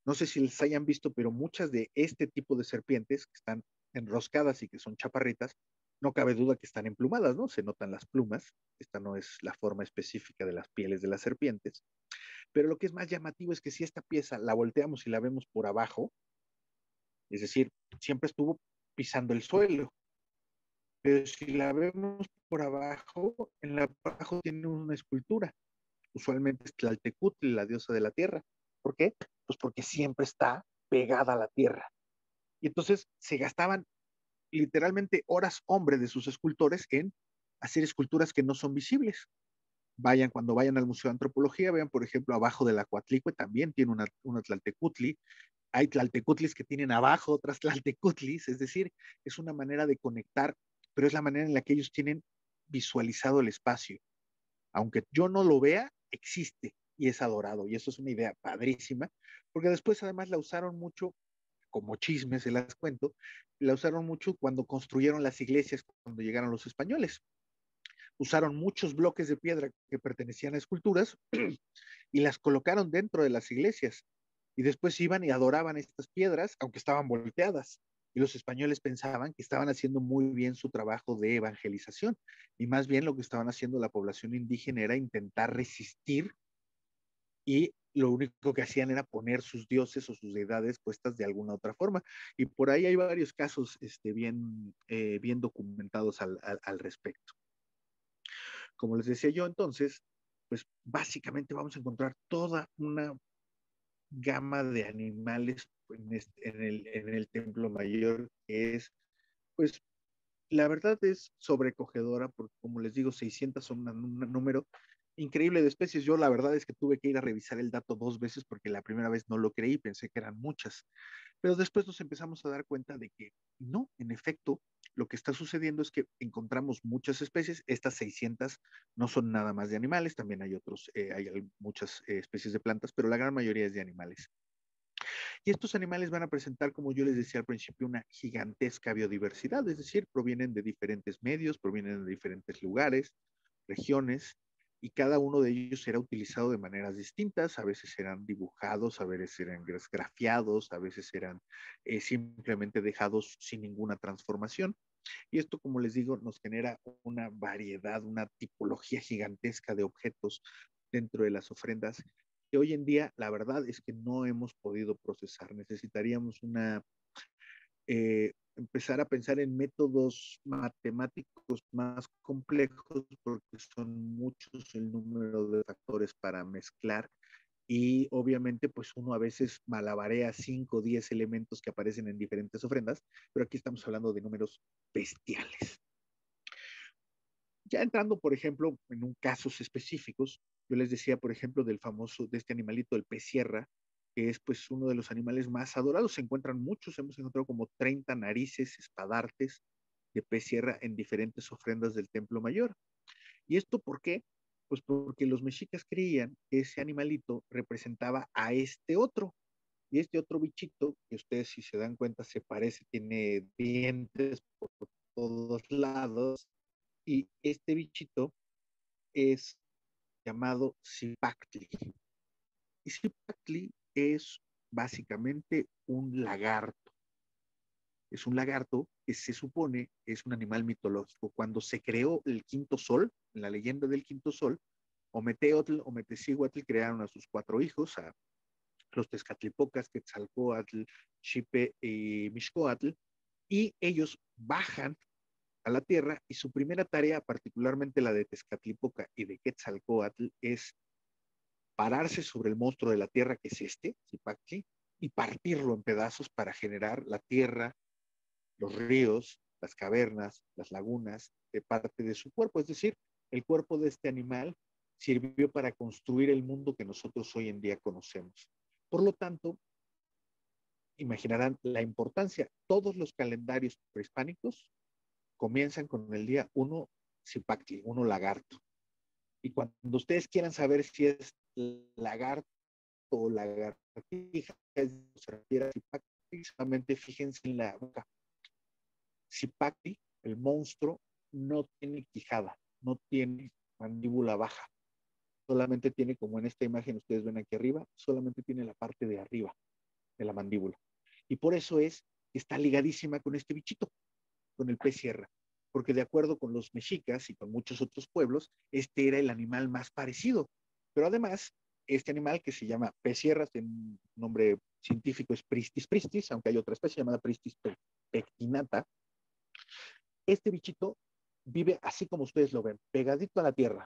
No sé si les hayan visto, pero muchas de este tipo de serpientes que están enroscadas y que son chaparritas, no cabe duda que están emplumadas, ¿no? Se notan las plumas. Esta no es la forma específica de las pieles de las serpientes. Pero lo que es más llamativo es que si esta pieza la volteamos y la vemos por abajo, es decir, siempre estuvo pisando el suelo, pero si la vemos por abajo, en la abajo tiene una escultura. Usualmente es Tlaltecutli, la diosa de la tierra. ¿Por qué? Pues porque siempre está pegada a la tierra. Y entonces se gastaban literalmente horas hombre de sus escultores en hacer esculturas que no son visibles. Cuando vayan al Museo de Antropología, vean, por ejemplo, abajo de la Coatlicue también tiene una Tlaltecutli. Hay Tlaltecutlis que tienen abajo otras Tlaltecutlis, es decir, es una manera de conectar, pero es la manera en la que ellos tienen visualizado el espacio. Aunque yo no lo vea, existe y es adorado. Y eso es una idea padrísima, porque después además la usaron mucho, como chisme se las cuento, la usaron mucho cuando construyeron las iglesias, cuando llegaron los españoles. Usaron muchos bloques de piedra que pertenecían a esculturas y las colocaron dentro de las iglesias. Y después iban y adoraban estas piedras, aunque estaban volteadas. Y los españoles pensaban que estaban haciendo muy bien su trabajo de evangelización. Y más bien lo que estaban haciendo la población indígena era intentar resistir, y lo único que hacían era poner sus dioses o sus deidades puestas de alguna otra forma. Y por ahí hay varios casos bien documentados al respecto. Como les decía yo entonces, pues básicamente vamos a encontrar toda una gama de animales en el Templo Mayor, que es, pues, la verdad es sobrecogedora, porque como les digo, 600 son un número increíble de especies. Yo la verdad es que tuve que ir a revisar el dato 2 veces porque la primera vez no lo creí, pensé que eran muchas. Pero después nos empezamos a dar cuenta de que no, en efecto, lo que está sucediendo es que encontramos muchas especies. Estas 600 no son nada más de animales, también hay muchas especies de plantas, pero la gran mayoría es de animales. Y estos animales van a presentar, como yo les decía al principio, una gigantesca biodiversidad, es decir, provienen de diferentes medios, provienen de diferentes lugares, regiones, y cada uno de ellos será utilizado de maneras distintas. A veces serán dibujados, a veces serán grafiados, a veces serán simplemente dejados sin ninguna transformación. Y esto, como les digo, nos genera una variedad, una tipología gigantesca de objetos dentro de las ofrendas que hoy en día la verdad es que no hemos podido procesar. Necesitaríamos empezar a pensar en métodos matemáticos más complejos porque son muchos el número de factores para mezclar, y obviamente pues uno a veces malabarea 5 o 10 elementos que aparecen en diferentes ofrendas, pero aquí estamos hablando de números bestiales. Ya entrando, por ejemplo, en casos específicos, yo les decía, por ejemplo, de este animalito, el pez sierra, que es pues uno de los animales más adorados. Se encuentran muchos, hemos encontrado como 30 narices, espadartes de pez sierra en diferentes ofrendas del Templo Mayor. ¿Y esto por qué? Pues porque los mexicas creían que ese animalito representaba a este otro. Y este otro bichito, que ustedes si se dan cuenta se parece, tiene dientes por todos lados, y este bichito es llamado Zipactli. Y Zipactli es básicamente un lagarto. Es un lagarto que se supone es un animal mitológico. Cuando se creó el quinto sol, en la leyenda del quinto sol, Ometeotl, Ometecihuatl crearon a sus 4 hijos, a los Tezcatlipocas, Quetzalcóatl, Xipe y Mixcoatl, y ellos bajan a la tierra y su primera tarea, particularmente la de Tezcatlipoca y de Quetzalcóatl, es pararse sobre el monstruo de la tierra que es Zipactli, y partirlo en pedazos para generar la tierra, los ríos, las cavernas, las lagunas, de parte de su cuerpo. Es decir, el cuerpo de este animal sirvió para construir el mundo que nosotros hoy en día conocemos. Por lo tanto, imaginarán la importancia. Todos los calendarios prehispánicos comienzan con el día 1 Zipactli, 1 lagarto. Y cuando ustedes quieran saber si es lagarto o lagartija, se refiere a Zipactli, solamente fíjense en la boca. Zipactli, el monstruo, no tiene quijada, no tiene mandíbula baja, solamente tiene, como en esta imagen ustedes ven aquí arriba, solamente tiene la parte de arriba. de la mandíbula. Y por eso es que está ligadísima con este bichito, con el pez sierra, porque de acuerdo con los mexicas y con muchos otros pueblos, este era el animal más parecido. Pero además, este animal que se llama pez sierra, tiene un nombre científico, es Pristis pristis, aunque hay otra especie llamada Pristis pectinata. Este bichito vive así como ustedes lo ven, pegadito a la tierra.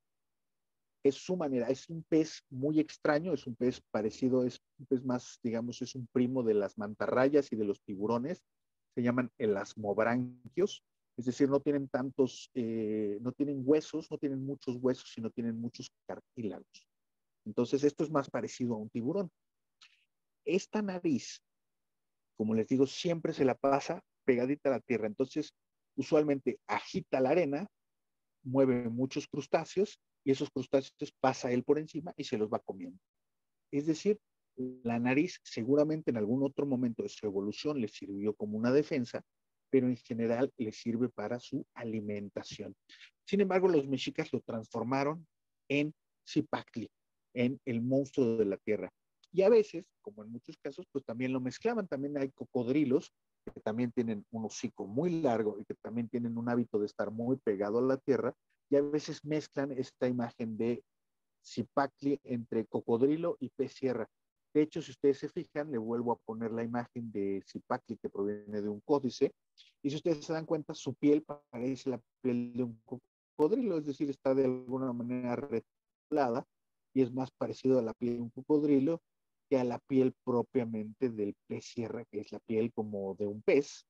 Es su manera, es un pez muy extraño, es un pez parecido, es un pez más, digamos, es un primo de las mantarrayas y de los tiburones, se llaman elasmobranquios, es decir, no tienen tantos, no tienen huesos, no tienen muchos huesos, sino tienen muchos cartílagos. Entonces, esto es más parecido a un tiburón. Esta nariz, como les digo, siempre se la pasa pegadita a la tierra, entonces, usualmente agita la arena, mueve muchos crustáceos y esos crustáceos pasa él por encima y se los va comiendo. Es decir, la nariz seguramente en algún otro momento de su evolución le sirvió como una defensa, pero en general le sirve para su alimentación. Sin embargo, los mexicas lo transformaron en Zipactli, en el monstruo de la tierra. Y a veces, como en muchos casos, pues también lo mezclaban. También hay cocodrilos que también tienen un hocico muy largo y que también tienen un hábito de estar muy pegado a la tierra, y a veces mezclan esta imagen de Zipactli entre cocodrilo y pez sierra. De hecho, si ustedes se fijan, le vuelvo a poner la imagen de Zipactli que proviene de un códice, y si ustedes se dan cuenta, su piel parece la piel de un cocodrilo, es decir, está de alguna manera retilada y es más parecido a la piel de un cocodrilo que a la piel propiamente del pez sierra, que es la piel como de un pez,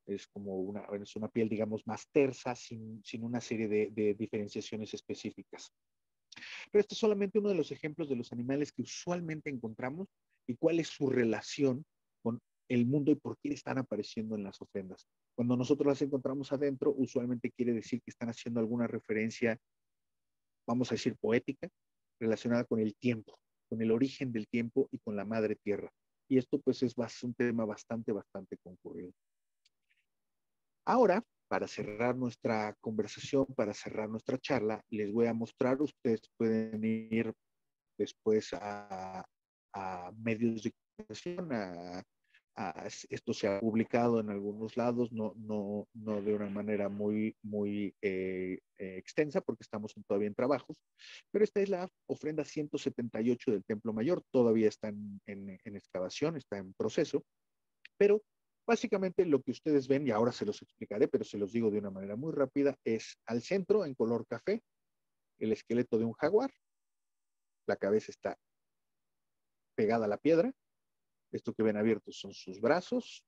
es una piel, digamos, más tersa, sin una serie de diferenciaciones específicas. Pero este es solamente uno de los ejemplos de los animales que usualmente encontramos y cuál es su relación con el mundo y por qué están apareciendo en las ofrendas. Cuando nosotros las encontramos adentro, usualmente quiere decir que están haciendo alguna referencia, vamos a decir, poética, relacionada con el tiempo, con el origen del tiempo y con la madre tierra. Y esto pues es un tema bastante concurrido. Ahora, para cerrar nuestra conversación, para cerrar nuestra charla, les voy a mostrar, ustedes pueden ir después a medios de comunicación, esto se ha publicado en algunos lados, no de una manera muy extensa, porque estamos todavía en trabajos, pero esta es la ofrenda 178 del Templo Mayor, todavía está en excavación, está en proceso, pero básicamente lo que ustedes ven, y ahora se los explicaré, pero se los digo de una manera muy rápida, es al centro, en color café, el esqueleto de un jaguar, la cabeza está pegada a la piedra, esto que ven abiertos son sus brazos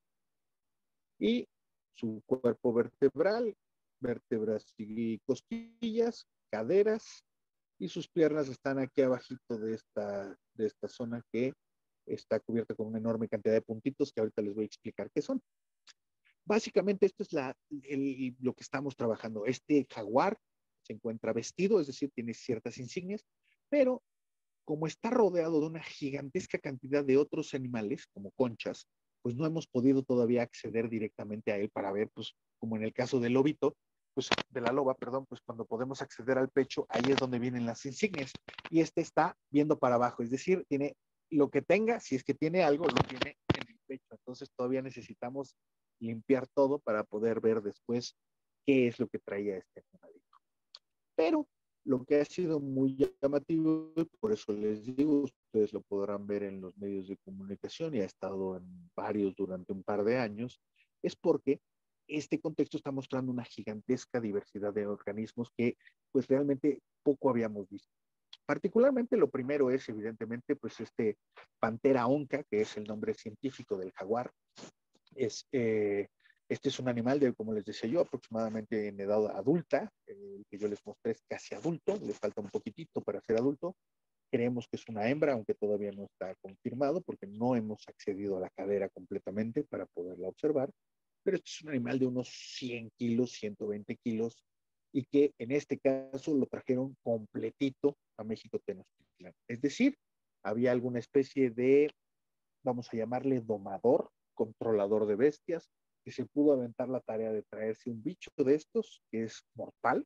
y su cuerpo vertebral, vértebras y costillas, caderas, y sus piernas están aquí abajito de esta zona que está cubierta con una enorme cantidad de puntitos que ahorita les voy a explicar qué son. Básicamente esto es lo que estamos trabajando. Este jaguar se encuentra vestido, es decir, tiene ciertas insignias, pero como está rodeado de una gigantesca cantidad de otros animales, como conchas, pues no hemos podido todavía acceder directamente a él para ver, pues, como en el caso del lobito, pues, de la loba, perdón, pues cuando podemos acceder al pecho, ahí es donde vienen las insignias. Y este está viendo para abajo, es decir, tiene lo que tenga, si es que tiene algo, lo tiene en el pecho. Entonces todavía necesitamos limpiar todo para poder ver después qué es lo que traía este animalito. Pero lo que ha sido muy llamativo, y por eso les digo, ustedes lo podrán ver en los medios de comunicación y ha estado en varios durante un par de años, es porque este contexto está mostrando una gigantesca diversidad de organismos que pues realmente poco habíamos visto. Particularmente lo primero es evidentemente pues este Pantera onca, que es el nombre científico del jaguar. Es, este es un animal de, como les decía yo, aproximadamente en edad adulta. El que yo les mostré es casi adulto, le falta un poquitito para ser adulto. Creemos que es una hembra, aunque todavía no está confirmado porque no hemos accedido a la cadera completamente para poderla observar. Pero este es un animal de unos 100 kilos, 120 kilos, y que en este caso lo trajeron completito a México Tenochtitlán. Es decir, había alguna especie de, vamos a llamarle domador, controlador de bestias, que se pudo aventar la tarea de traerse un bicho de estos que es mortal,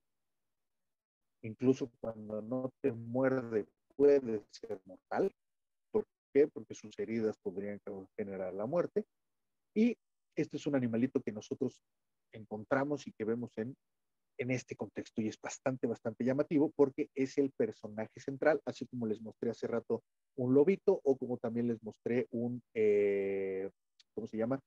incluso cuando no te muerde puede ser mortal, qué? Porque sus heridas podrían generar la muerte. Y este es un animalito que nosotros encontramos y que vemos en este contexto y es bastante llamativo porque es el personaje central, así como les mostré hace rato un lobito o como también les mostré ¿cómo se llama?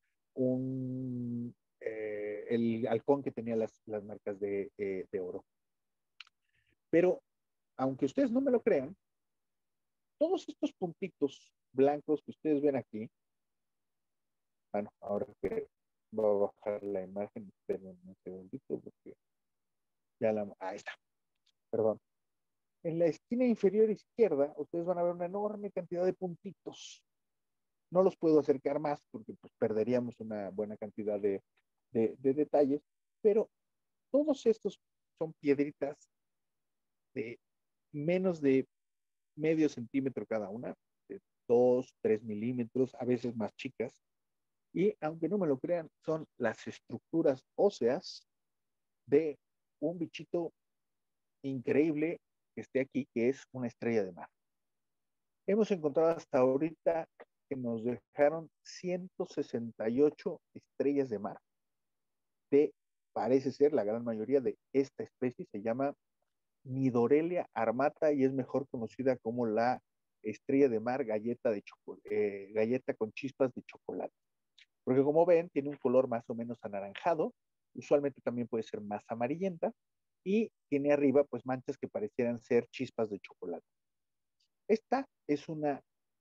El halcón que tenía las marcas de oro. Pero, aunque ustedes no me lo crean, todos estos puntitos blancos que ustedes ven aquí, bueno, ahora que voy a bajar la imagen, esperen un segundito porque ahí está, perdón. En la esquina inferior izquierda, ustedes van a ver una enorme cantidad de puntitos. No los puedo acercar más porque pues, perderíamos una buena cantidad de detalles, pero todos estos son piedritas de menos de medio centímetro cada una, de 2, 3 milímetros, a veces más chicas. Y aunque no me lo crean, son las estructuras óseas de un bichito increíble que esté aquí, que es una estrella de mar. Hemos encontrado hasta ahorita que nos dejaron 168 estrellas de mar. Parece ser la gran mayoría de esta especie, se llama Nidorelia armata y es mejor conocida como la estrella de mar galleta con chispas de chocolate. Porque como ven, tiene un color más o menos anaranjado, usualmente también puede ser más amarillenta, y tiene arriba pues manchas que parecieran ser chispas de chocolate. Esta es una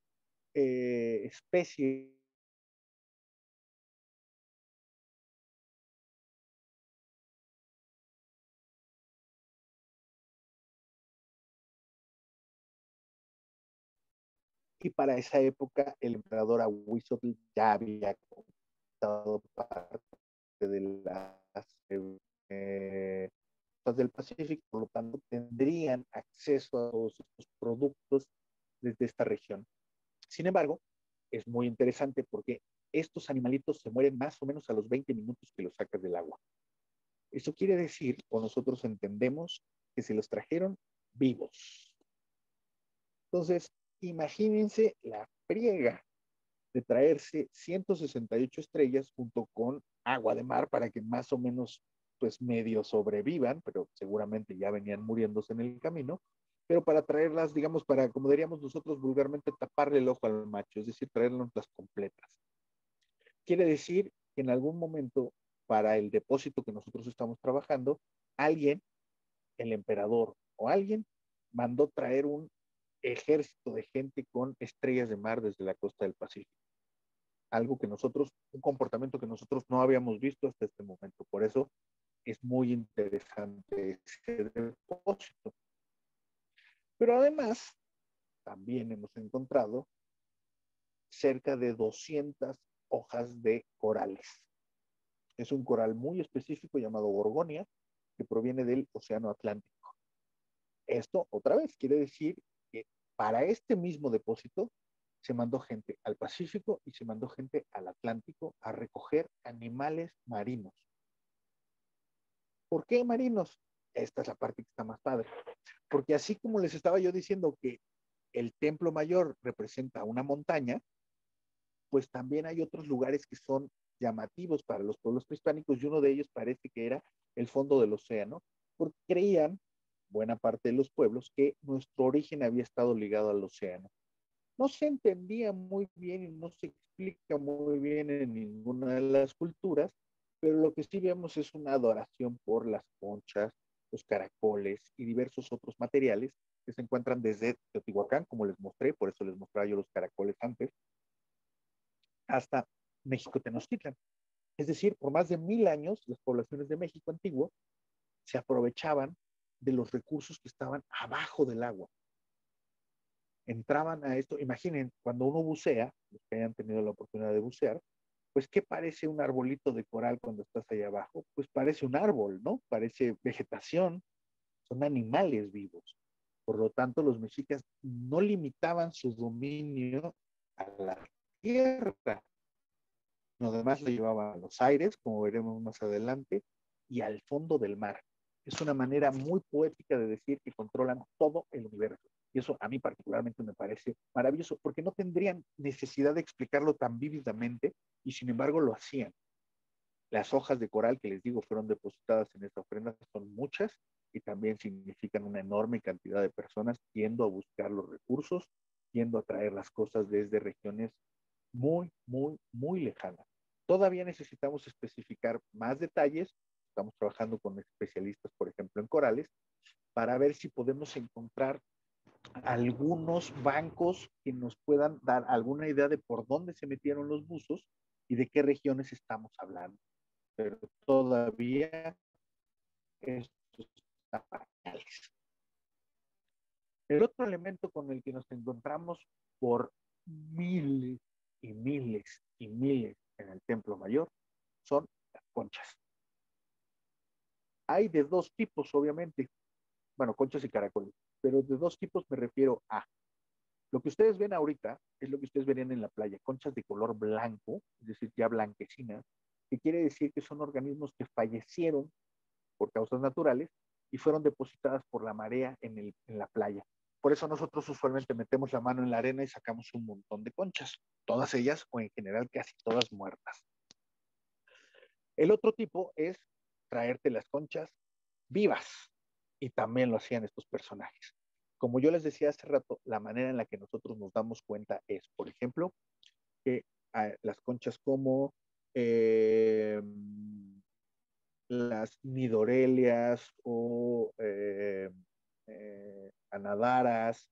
especie y para esa época el emperador Ahuizotl ya había conquistado parte de las del Pacífico, por lo tanto tendrían acceso a todos estos productos desde esta región. Sin embargo, es muy interesante porque estos animalitos se mueren más o menos a los 20 minutos que los sacas del agua. Eso quiere decir, o nosotros entendemos, que se los trajeron vivos. Entonces, imagínense la friega de traerse 168 estrellas junto con agua de mar para que más o menos pues medio sobrevivan, pero seguramente ya venían muriéndose en el camino, pero para traerlas, digamos, para, como diríamos nosotros vulgarmente, taparle el ojo al macho, es decir, traerlas las completas. Quiere decir que en algún momento, para el depósito que nosotros estamos trabajando, alguien, el emperador o alguien, mandó traer un ejército de gente con estrellas de mar desde la costa del Pacífico. Algo que nosotros, un comportamiento que nosotros no habíamos visto hasta este momento. Por eso es muy interesante ese depósito. Pero además, también hemos encontrado cerca de 200 hojas de corales. Es un coral muy específico llamado Gorgonia, que proviene del Océano Atlántico. Esto, otra vez, quiere decir que para este mismo depósito se mandó gente al Pacífico y se mandó gente al Atlántico a recoger animales marinos. ¿Por qué marinos? Esta es la parte que está más padre. Porque así como les estaba yo diciendo que el Templo Mayor representa una montaña, pues también hay otros lugares que son llamativos para los pueblos prehispánicos y uno de ellos parece que era el fondo del océano, porque creían, buena parte de los pueblos, que nuestro origen había estado ligado al océano. No se entendía muy bien y no se explica muy bien en ninguna de las culturas, pero lo que sí vemos es una adoración por las conchas, los caracoles y diversos otros materiales que se encuentran desde Teotihuacán, como les mostré, por eso les mostraba yo los caracoles antes, hasta México Tenochtitlan. Es decir, por más de 1000 años, las poblaciones de México antiguo se aprovechaban de los recursos que estaban abajo del agua. Entraban a esto, imaginen, cuando uno bucea, los que hayan tenido la oportunidad de bucear, pues ¿qué parece un arbolito de coral cuando estás allá abajo? Pues parece un árbol, ¿no? Parece vegetación, son animales vivos. Por lo tanto, los mexicas no limitaban su dominio a la tierra, lo demás lo llevaban a los aires, como veremos más adelante, y al fondo del mar. Es una manera muy poética de decir que controlan todo el universo. Y eso a mí particularmente me parece maravilloso, porque no tendrían necesidad de explicarlo tan vívidamente y sin embargo lo hacían. Las hojas de coral que les digo fueron depositadas en esta ofrenda son muchas y también significan una enorme cantidad de personas yendo a buscar los recursos, yendo a traer las cosas desde regiones muy, muy, muy lejanas. Todavía necesitamos especificar más detalles. Estamos trabajando con especialistas, por ejemplo, en corales, para ver si podemos encontrar algunos bancos que nos puedan dar alguna idea de por dónde se metieron los buzos y de qué regiones estamos hablando. Pero todavía esto está pañales. El otro elemento con el que nos encontramos por miles y miles y miles en el Templo Mayor son las conchas. Hay de dos tipos, obviamente, bueno, conchas y caracoles, pero de dos tipos me refiero a lo que ustedes ven ahorita, es lo que ustedes verían en la playa, conchas de color blanco, es decir, ya blanquecinas, que quiere decir que son organismos que fallecieron por causas naturales y fueron depositadas por la marea en la playa. Por eso nosotros usualmente metemos la mano en la arena y sacamos un montón de conchas, todas ellas o en general casi todas muertas. El otro tipo es traerte las conchas vivas y también lo hacían estos personajes. Como yo les decía hace rato, la manera en la que nosotros nos damos cuenta es, por ejemplo, que las conchas como las nidorelias o anadaras,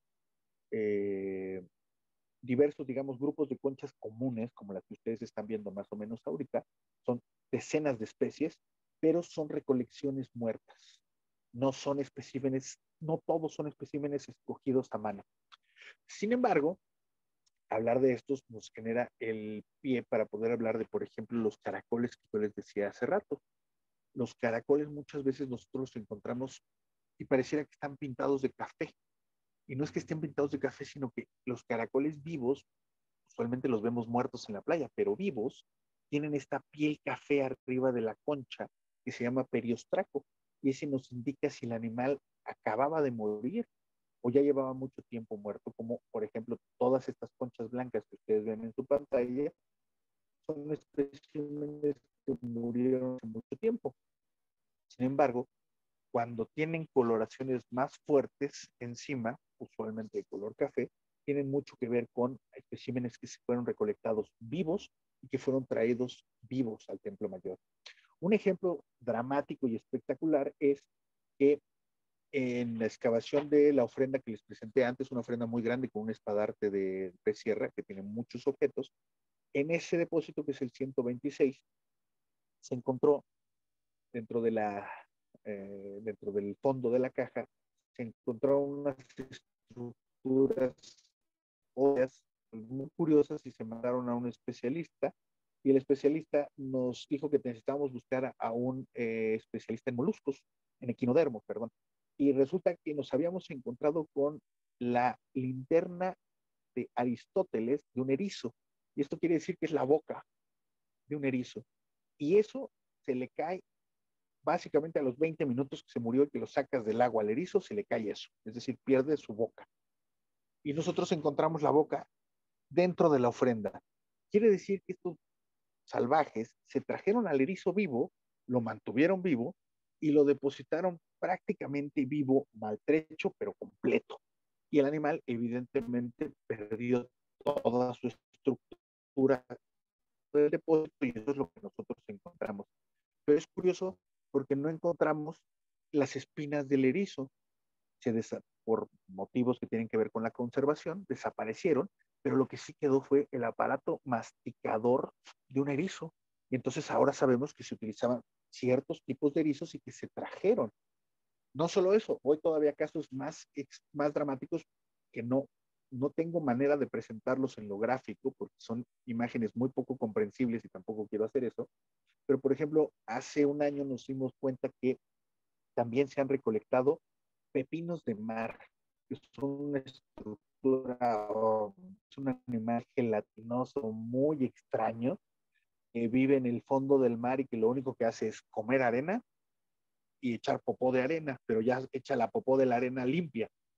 eh, diversos, digamos, grupos de conchas comunes, como las que ustedes están viendo más o menos ahorita, son decenas de especies, pero son recolecciones muertas. No son especímenes, no todos son especímenes escogidos a mano. Sin embargo, hablar de estos nos genera el pie para poder hablar de, por ejemplo, los caracoles que yo les decía hace rato. Los caracoles muchas veces nosotros los encontramos y pareciera que están pintados de café. Y no es que estén pintados de café, sino que los caracoles vivos, usualmente los vemos muertos en la playa, pero vivos, tienen esta piel café arriba de la concha que se llama periostraco. Y ese nos indica si el animal acababa de morir o ya llevaba mucho tiempo muerto, como por ejemplo todas estas conchas blancas que ustedes ven en su pantalla, son especímenes que murieron hace mucho tiempo. Sin embargo, cuando tienen coloraciones más fuertes encima, usualmente de color café, tienen mucho que ver con especímenes que se fueron recolectados vivos y que fueron traídos vivos al Templo Mayor. Un ejemplo dramático y espectacular es que en la excavación de la ofrenda que les presenté antes, una ofrenda muy grande con un espadarte de sierra que tiene muchos objetos, en ese depósito que es el 126, se encontró dentro de dentro del fondo de la caja, se encontraron unas estructuras óseas muy curiosas y se mandaron a un especialista y el especialista nos dijo que necesitábamos buscar a un especialista en moluscos, en equinodermo, perdón. Y resulta que nos habíamos encontrado con la linterna de Aristóteles de un erizo. Y esto quiere decir que es la boca de un erizo. Y eso se le cae básicamente a los 20 minutos que se murió y que lo sacas del agua al erizo, se le cae eso, es decir, pierde su boca. Y nosotros encontramos la boca dentro de la ofrenda. Quiere decir que estos salvajes se trajeron al erizo vivo, lo mantuvieron vivo y lo depositaron prácticamente vivo, maltrecho, pero completo. Y el animal evidentemente perdió toda su estructura del depósito y eso es lo que nosotros encontramos. Pero es curioso porque no encontramos las espinas del erizo. Por motivos que tienen que ver con la conservación, desaparecieron, pero lo que sí quedó fue el aparato masticador de un erizo. Y entonces ahora sabemos que se utilizaban ciertos tipos de erizos y que se trajeron. No solo eso, voy todavía a casos más dramáticos que no tengo manera de presentarlos en lo gráfico porque son imágenes muy poco comprensibles y tampoco quiero hacer eso. Pero, por ejemplo, hace un año nos dimos cuenta que también se han recolectado pepinos de mar, que son una estructura, es un animal gelatinoso muy extraño, que vive en el fondo del mar y que lo único que hace es comer arena y echar popó de arena, pero ya echa la popó de la arena limpia.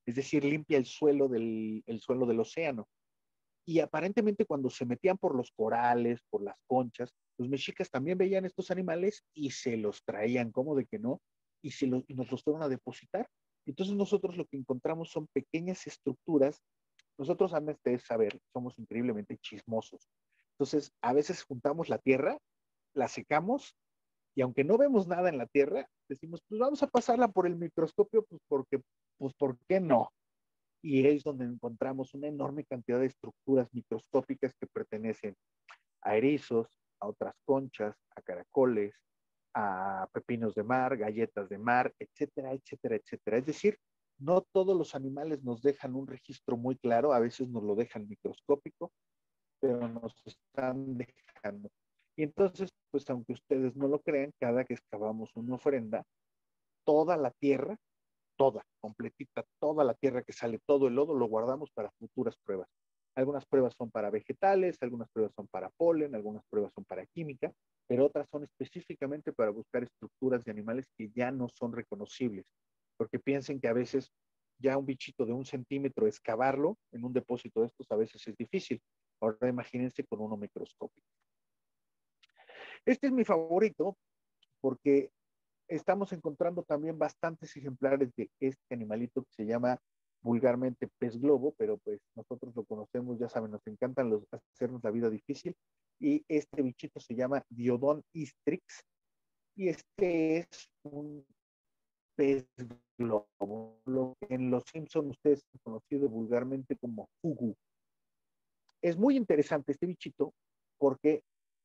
es decir, limpia el suelo del océano. Y aparentemente cuando se metían por los corales, por las conchas, los mexicas también veían estos animales y se los traían, ¿cómo de que no? Y nos los fueron a depositar. Entonces nosotros lo que encontramos son pequeñas estructuras. Nosotros, antes de saber, somos increíblemente chismosos. Entonces, a veces juntamos la tierra, la secamos, y aunque no vemos nada en la tierra, decimos, pues vamos a pasarla por el microscopio, pues ¿por qué no? Y es donde encontramos una enorme cantidad de estructuras microscópicas que pertenecen a erizos, a otras conchas, a caracoles, a pepinos de mar, galletas de mar, etcétera, etcétera, etcétera. Es decir, no todos los animales nos dejan un registro muy claro, a veces nos lo dejan microscópico, pero nos están dejando. Y entonces, pues aunque ustedes no lo crean, cada que excavamos una ofrenda, toda la tierra, toda, completita, toda la tierra que sale, todo el lodo, lo guardamos para futuras pruebas. Algunas pruebas son para vegetales, algunas pruebas son para polen, algunas pruebas son para química, pero otras son específicamente para buscar estructuras de animales que ya no son reconocibles, porque piensen que a veces ya un bichito de 1 centímetro, excavarlo en un depósito de estos a veces es difícil. Ahora imagínense con uno microscópico. Este es mi favorito porque estamos encontrando también bastantes ejemplares de este animalito que se llama vulgarmente pez globo, pero pues nosotros lo conocemos, ya saben, nos encantan hacernos la vida difícil. Y este bichito se llama Diodon istrix y este es un pez globo, lo que en Los Simpson ustedes han conocido vulgarmente como fugu. Es muy interesante este bichito porque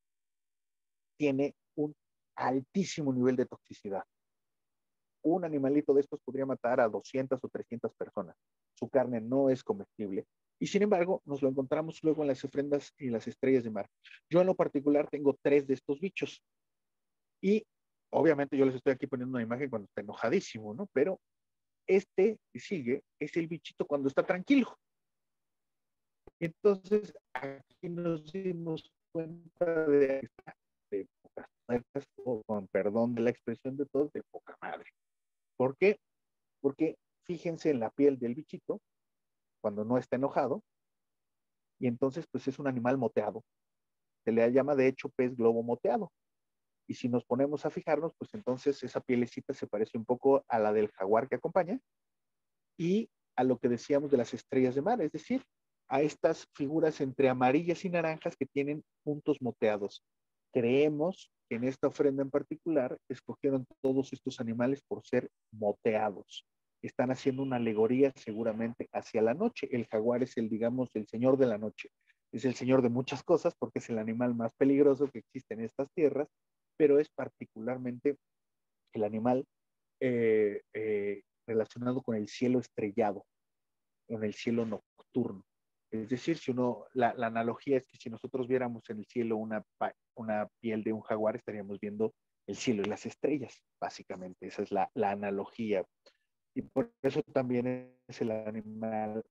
tiene un altísimo nivel de toxicidad. Un animalito de estos podría matar a 200 o 300 personas. Su carne no es comestible. Y sin embargo, nos lo encontramos luego en las ofrendas y las estrellas de mar. Yo en lo particular tengo 3 de estos bichos. Y obviamente yo les estoy aquí poniendo una imagen cuando está enojadísimo, ¿no? Pero este que sigue es el bichito cuando está tranquilo. Entonces, aquí nos dimos cuenta de pocas muertes, o con perdón de la expresión de todos, de poca madre. ¿Por qué? Porque fíjense en la piel del bichito cuando no está enojado, y entonces pues es un animal moteado. Se le llama de hecho pez globo moteado. Y si nos ponemos a fijarnos, pues entonces esa pielecita se parece un poco a la del jaguar que acompaña y a lo que decíamos de las estrellas de mar, es decir, a estas figuras entre amarillas y naranjas que tienen puntos moteados. Creemos que en esta ofrenda en particular escogieron todos estos animales por ser moteados. Están haciendo una alegoría seguramente hacia la noche. El jaguar es el, digamos, el señor de la noche. Es el señor de muchas cosas porque es el animal más peligroso que existe en estas tierras, pero es particularmente el animal relacionado con el cielo estrellado, con el cielo nocturno. Es decir, si uno, la analogía es que si nosotros viéramos en el cielo una piel de un jaguar, estaríamos viendo el cielo y las estrellas, básicamente. Esa es la analogía. Y por eso también es el animal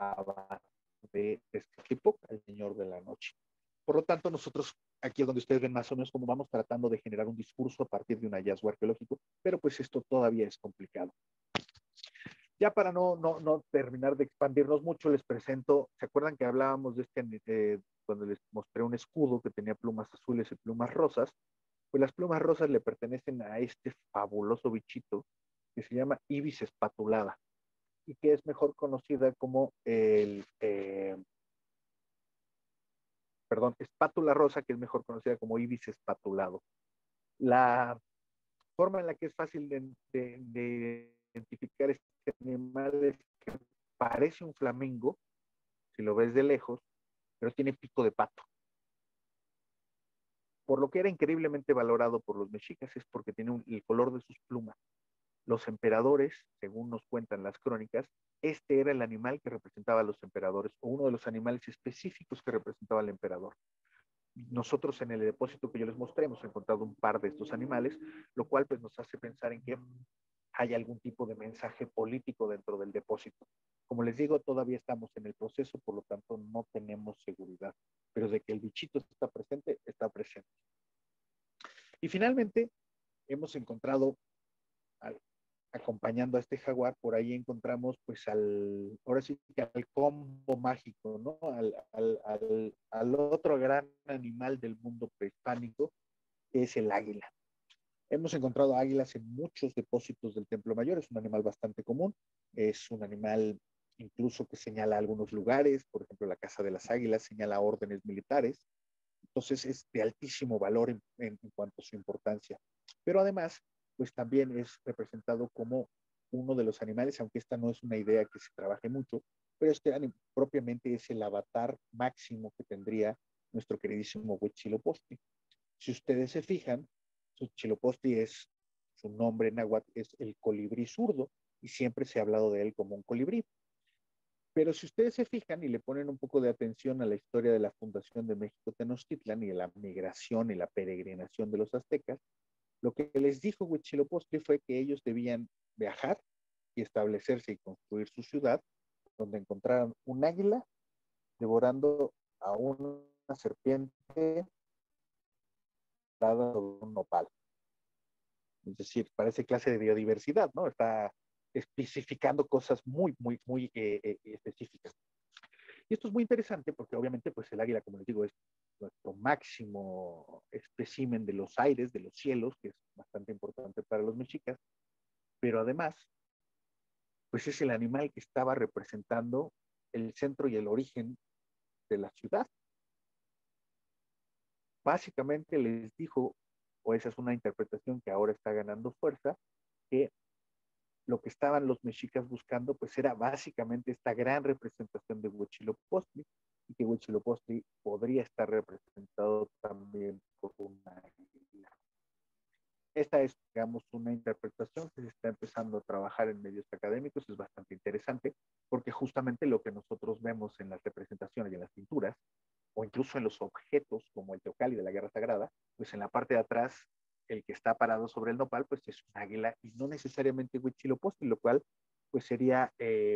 de este tipo, el señor de la noche. Por lo tanto, nosotros aquí es donde ustedes ven más o menos cómo vamos tratando de generar un discurso a partir de un hallazgo arqueológico, pero pues esto todavía es complicado. Ya para no terminar de expandirnos mucho, les presento, ¿se acuerdan que hablábamos de cuando les mostré un escudo que tenía plumas azules y plumas rosas? Pues las plumas rosas le pertenecen a este fabuloso bichito que se llama Ibis espatulada y que es mejor conocida como espátula rosa, que es mejor conocida como Ibis espatulado. La forma en la que es fácil de identificar este animal es que parece un flamingo, si lo ves de lejos, pero tiene pico de pato. Por lo que era increíblemente valorado por los mexicas es porque tiene el color de sus plumas. Los emperadores, según nos cuentan las crónicas, este era el animal que representaba a los emperadores, o uno de los animales específicos que representaba al emperador. Nosotros en el depósito que yo les mostré hemos encontrado un par de estos animales, lo cual pues nos hace pensar en que hay algún tipo de mensaje político dentro del depósito. Como les digo, todavía estamos en el proceso, por lo tanto no tenemos seguridad, pero de que el bichito está presente, está presente. Y finalmente hemos encontrado acompañando a este jaguar, por ahí encontramos pues ahora sí que al combo mágico, ¿no? Al otro gran animal del mundo prehispánico, que es el águila. Hemos encontrado águilas en muchos depósitos del Templo Mayor, es un animal bastante común, es un animal incluso que señala algunos lugares, por ejemplo la Casa de las Águilas señala órdenes militares, entonces es de altísimo valor en cuanto a su importancia. Pero además, pues también es representado como uno de los animales, aunque esta no es una idea que se trabaje mucho, pero propiamente es el avatar máximo que tendría nuestro queridísimo Huitzilopochtli. Si ustedes se fijan, Huitzilopochtli es, su nombre en náhuatl es el colibrí zurdo, y siempre se ha hablado de él como un colibrí. Pero si ustedes se fijan y le ponen un poco de atención a la historia de la fundación de México Tenochtitlan y de la migración y la peregrinación de los aztecas, lo que les dijo Huitzilopochtli fue que ellos debían viajar y establecerse y construir su ciudad, donde encontraran un águila devorando a una serpiente dada sobre un nopal. Es decir, parece clase de biodiversidad, ¿no? Está especificando cosas muy específicas. Y esto es muy interesante porque obviamente pues el águila, como les digo, es nuestro máximo espécimen de los aires, de los cielos, que es bastante importante para los mexicas, pero además pues es el animal que estaba representando el centro y el origen de la ciudad. Básicamente les dijo, o esa es una interpretación que ahora está ganando fuerza, que lo que estaban los mexicas buscando pues era básicamente esta gran representación de Huitzilopochtli, y que Huitzilopochtli podría estar representado también por una águila. Esta es, digamos, una interpretación que se está empezando a trabajar en medios académicos, es bastante interesante, porque justamente lo que nosotros vemos en las representaciones y en las pinturas, o incluso en los objetos como el teocalli de la Guerra Sagrada, pues en la parte de atrás, el que está parado sobre el nopal, pues es un águila y no necesariamente Huitzilopochtli, lo cual pues sería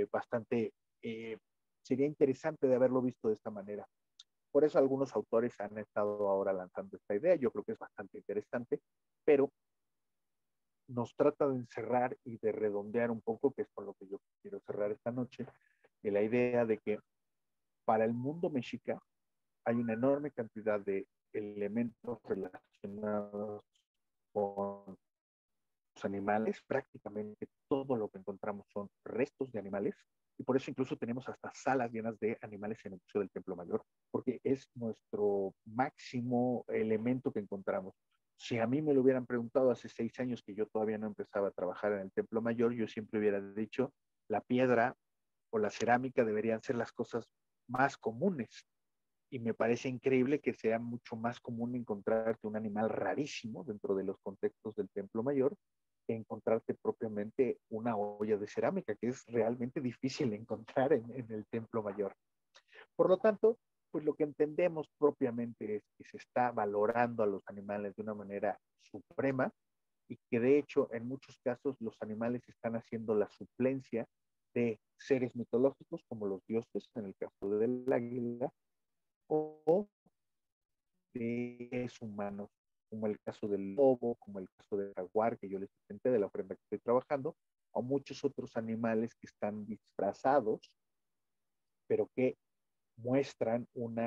sería interesante de haberlo visto de esta manera. Por eso algunos autores han estado ahora lanzando esta idea, yo creo que es bastante interesante, pero nos trata de encerrar y de redondear un poco, que es con lo que yo quiero cerrar esta noche, de la idea de que para el mundo mexica hay una enorme cantidad de elementos relacionados con los animales. Prácticamente todo lo que encontramos son restos de animales, y por eso incluso tenemos hasta salas llenas de animales en el Museo del Templo Mayor, porque es nuestro máximo elemento que encontramos. Si a mí me lo hubieran preguntado hace 6 años, que yo todavía no empezaba a trabajar en el Templo Mayor, yo siempre hubiera dicho la piedra o la cerámica deberían ser las cosas más comunes, y me parece increíble que sea mucho más común encontrarte un animal rarísimo dentro de los contextos del Templo Mayor que encontrarte propiamente una olla de cerámica, que es realmente difícil encontrar en el Templo Mayor. Por lo tanto, pues lo que entendemos propiamente es que se está valorando a los animales de una manera suprema, y que de hecho en muchos casos los animales están haciendo la suplencia de seres mitológicos como los dioses, en el caso del águila, o de seres humanos, como el caso del lobo, como el caso del jaguar que yo les presenté, de la ofrenda que estoy trabajando, o muchos otros animales que están disfrazados, pero que muestran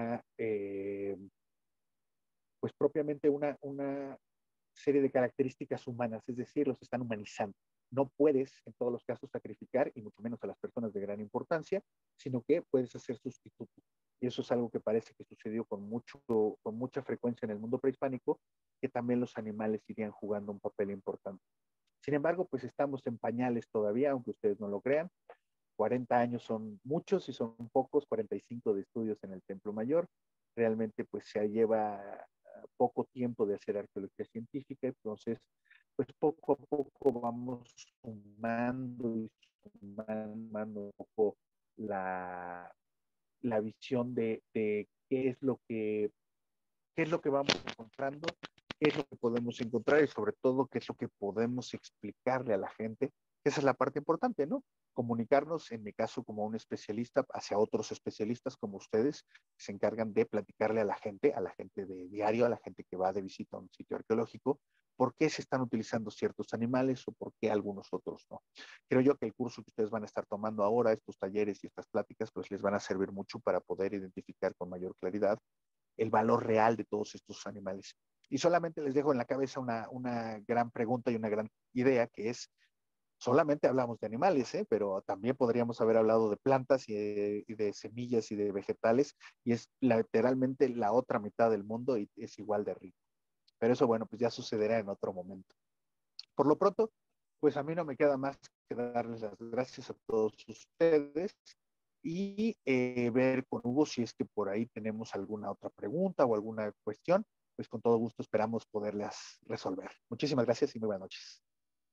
pues propiamente una serie de características humanas, es decir, los están humanizando. No puedes en todos los casos sacrificar, y mucho menos a las personas de gran importancia, sino que puedes hacer sustitutos. Y eso es algo que parece que sucedió con mucha frecuencia en el mundo prehispánico, que también los animales irían jugando un papel importante. Sin embargo, pues estamos en pañales todavía, aunque ustedes no lo crean. 40 años son muchos y son pocos, 45 de estudios en el Templo Mayor. Realmente pues se lleva poco tiempo de hacer arqueología científica, entonces pues poco a poco vamos sumando y sumando un poco la visión de qué es lo que vamos encontrando, qué es lo que podemos encontrar y sobre todo qué es lo que podemos explicarle a la gente. Esa es la parte importante, ¿no? Comunicarnos, en mi caso, como un especialista, hacia otros especialistas como ustedes, que se encargan de platicarle a la gente de diario, a la gente que va de visita a un sitio arqueológico, por qué se están utilizando ciertos animales o por qué algunos otros no. Creo yo que el curso que ustedes van a estar tomando ahora, estos talleres y estas pláticas, pues les van a servir mucho para poder identificar con mayor claridad el valor real de todos estos animales. Y solamente les dejo en la cabeza una gran pregunta y una gran idea, que es, solamente hablamos de animales, pero también podríamos haber hablado de plantas y de semillas y de vegetales, y es literalmente la otra mitad del mundo y es igual de rico. Pero eso, bueno, pues ya sucederá en otro momento. Por lo pronto, pues a mí no me queda más que darles las gracias a todos ustedes y ver con Hugo si es que por ahí tenemos alguna otra pregunta o alguna cuestión, pues con todo gusto esperamos poderlas resolver. Muchísimas gracias y muy buenas noches.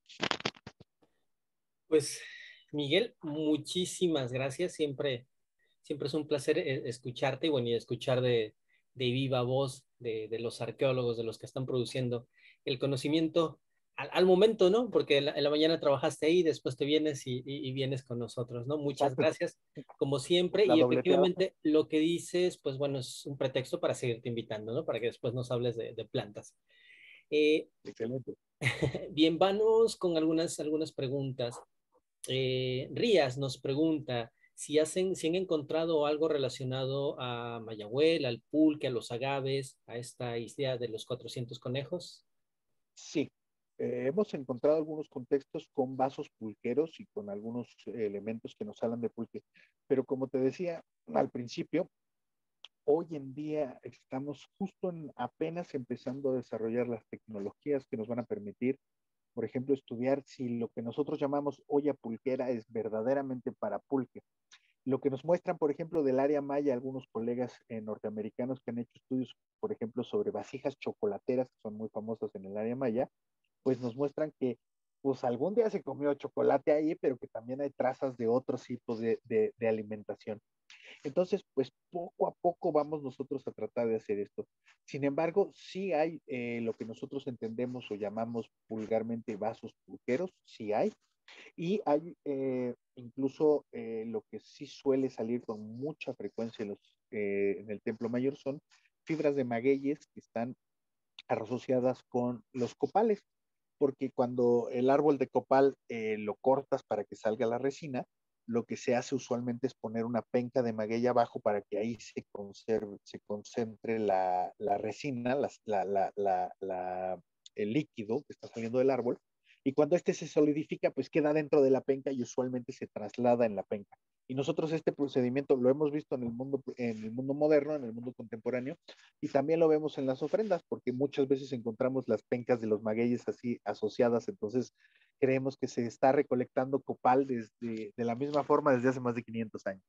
Pues, Miguel, muchísimas gracias. Siempre es un placer escucharte y bueno, y escuchar de viva voz de los arqueólogos, de los que están produciendo el conocimiento al momento, ¿no? Porque en la mañana trabajaste ahí, después te vienes y vienes con nosotros, ¿no? Muchas Exacto, gracias, como siempre, la y dobleteada. efectivamente lo que dices, pues bueno, es un pretexto para seguirte invitando, ¿no? Para que después nos hables de plantas. Eh, Excelente. bien, vamos con algunas preguntas. Rías nos pregunta si han encontrado algo relacionado a Mayagüel, al pulque, a los agaves, a esta idea de los 400 conejos. Sí, hemos encontrado algunos contextos con vasos pulqueros y con algunos elementos que nos hablan de pulque, pero como te decía al principio, hoy en día estamos justo apenas empezando a desarrollar las tecnologías que nos van a permitir, por ejemplo, estudiar si lo que nosotros llamamos olla pulquera es verdaderamente para pulque. Lo que nos muestran, por ejemplo, del área maya, algunos colegas norteamericanos que han hecho estudios, por ejemplo, sobre vasijas chocolateras, que son muy famosas en el área maya, pues nos muestran que pues algún día se comió chocolate ahí, pero que también hay trazas de otros tipos de alimentación. Entonces, pues poco a poco vamos nosotros a tratar de hacer esto. Sin embargo, sí hay lo que nosotros entendemos o llamamos vulgarmente vasos pulqueros, sí hay, y hay incluso lo que sí suele salir con mucha frecuencia en el Templo Mayor son fibras de magueyes que están asociadas con los copales, porque cuando el árbol de copal lo cortas para que salga la resina, lo que se hace usualmente es poner una penca de maguey abajo para que ahí se concentre la resina, el líquido que está saliendo del árbol, y cuando este se solidifica, pues queda dentro de la penca y usualmente se traslada en la penca. Y nosotros este procedimiento lo hemos visto en el mundo moderno, en el mundo contemporáneo, y también lo vemos en las ofrendas, porque muchas veces encontramos las pencas de los magueyes así asociadas, entonces creemos que se está recolectando copal de la misma forma desde hace más de 500 años.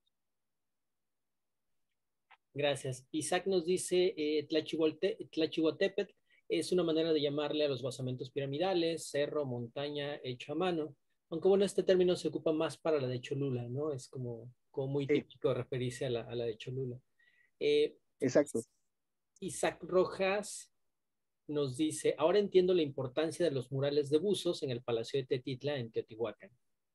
Gracias. Isaac nos dice, Tlachihuatepetl es una manera de llamarle a los basamentos piramidales, cerro, montaña, hecho a mano. Aunque bueno, este término se ocupa más para la de Cholula, ¿no? Es como muy Sí, típico referirse a la de Cholula. Eh, exacto. Isaac Rojas nos dice, ahora entiendo la importancia de los murales de buzos en el Palacio de Tetitla en Teotihuacán.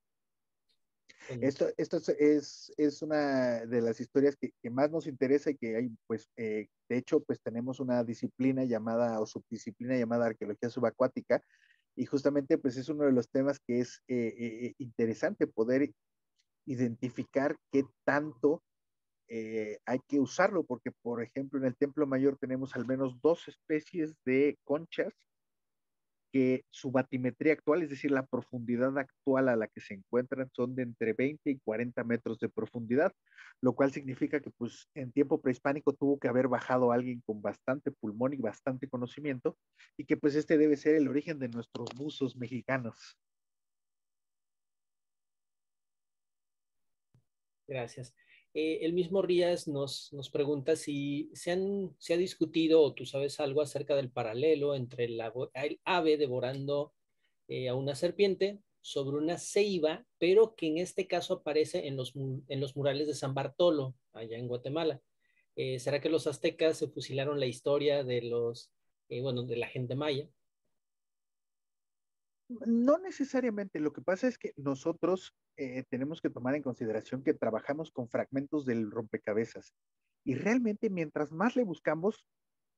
Esto es una de las historias que más nos interesa y que hay, pues, de hecho, pues tenemos una disciplina llamada o subdisciplina llamada arqueología subacuática y justamente, pues, es uno de los temas que es interesante poder identificar qué tanto hay que usarlo, porque, por ejemplo, en el Templo Mayor tenemos al menos dos especies de conchas que su batimetría actual, es decir, la profundidad actual a la que se encuentran, son de entre 20 y 40 metros de profundidad, lo cual significa que pues en tiempo prehispánico tuvo que haber bajado alguien con bastante pulmón y bastante conocimiento, y que pues este debe ser el origen de nuestros buzos mexicanos. Gracias. El mismo Rías nos pregunta si se ha discutido o tú sabes algo acerca del paralelo entre el ave devorando a una serpiente sobre una ceiba, pero que en este caso aparece en los murales de San Bartolo, allá en Guatemala. ¿Será que los aztecas se fusilaron la historia de bueno, de la gente maya? No necesariamente, lo que pasa es que nosotros tenemos que tomar en consideración que trabajamos con fragmentos del rompecabezas y realmente mientras más le buscamos,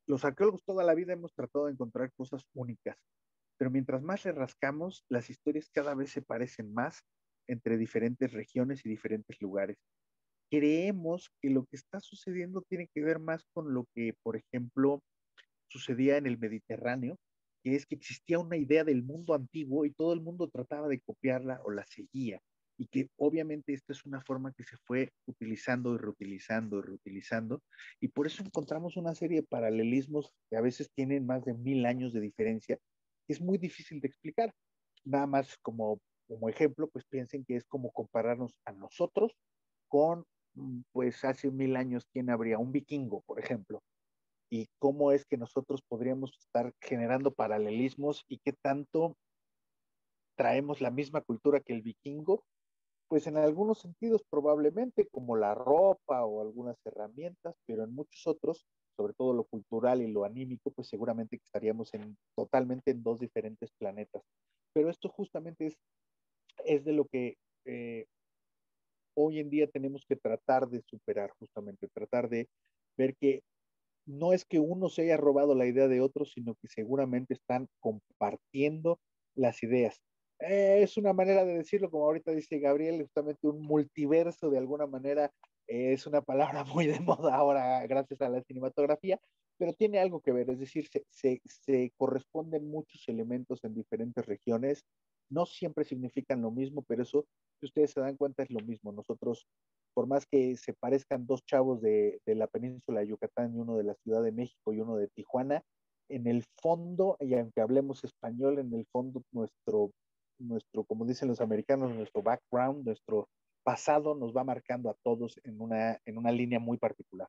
Los arqueólogos toda la vida hemos tratado de encontrar cosas únicas, pero mientras más le rascamos, las historias cada vez se parecen más entre diferentes regiones y diferentes lugares. Creemos que lo que está sucediendo tiene que ver más con lo que, por ejemplo, sucedía en el Mediterráneo, que es que existía una idea del mundo antiguo y todo el mundo trataba de copiarla o la seguía. Y que obviamente esta es una forma que se fue utilizando y reutilizando y reutilizando. Y por eso encontramos una serie de paralelismos que a veces tienen más de 1000 años de diferencia, que es muy difícil de explicar. Nada más como ejemplo, pues piensen que es como compararnos a nosotros con, pues hace 1000 años, ¿quién habría? Un vikingo, por ejemplo, y cómo es que nosotros podríamos estar generando paralelismos y qué tanto traemos la misma cultura que el vikingo, pues en algunos sentidos probablemente como la ropa o algunas herramientas, pero en muchos otros, sobre todo lo cultural y lo anímico, pues seguramente estaríamos totalmente en dos diferentes planetas. Pero esto justamente es de lo que hoy en día tenemos que tratar de superar, justamente, tratar de ver que no es que uno se haya robado la idea de otro, sino que seguramente están compartiendo las ideas. Es una manera de decirlo, como ahorita dice Gabriel, justamente un multiverso de alguna manera, es una palabra muy de moda ahora gracias a la cinematografía, pero tiene algo que ver, es decir, se corresponden muchos elementos en diferentes regiones, no siempre significan lo mismo, pero eso, si ustedes se dan cuenta, es lo mismo. Nosotros, por más que se parezcan dos chavos de la península de Yucatán y uno de la Ciudad de México y uno de Tijuana, en el fondo, y aunque hablemos español, en el fondo como dicen los americanos, nuestro background, nuestro pasado nos va marcando a todos en una línea muy particular.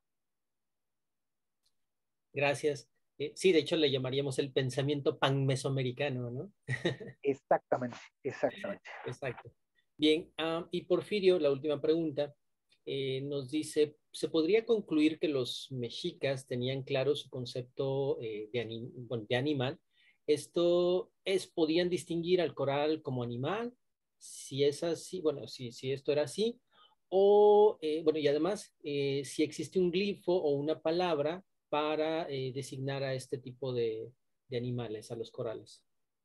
Gracias. Sí, de hecho le llamaríamos el pensamiento pan-mesoamericano, ¿no? Exactamente, exactamente. Exacto. Bien, y Porfirio, la última pregunta, nos dice, ¿se podría concluir que los mexicas tenían claro su concepto bueno, de animal? Esto es, ¿podían distinguir al coral como animal? Si es así, bueno, si esto era así, o, bueno, y además, si existe un glifo o una palabra para designar a este tipo de animales, a los corales.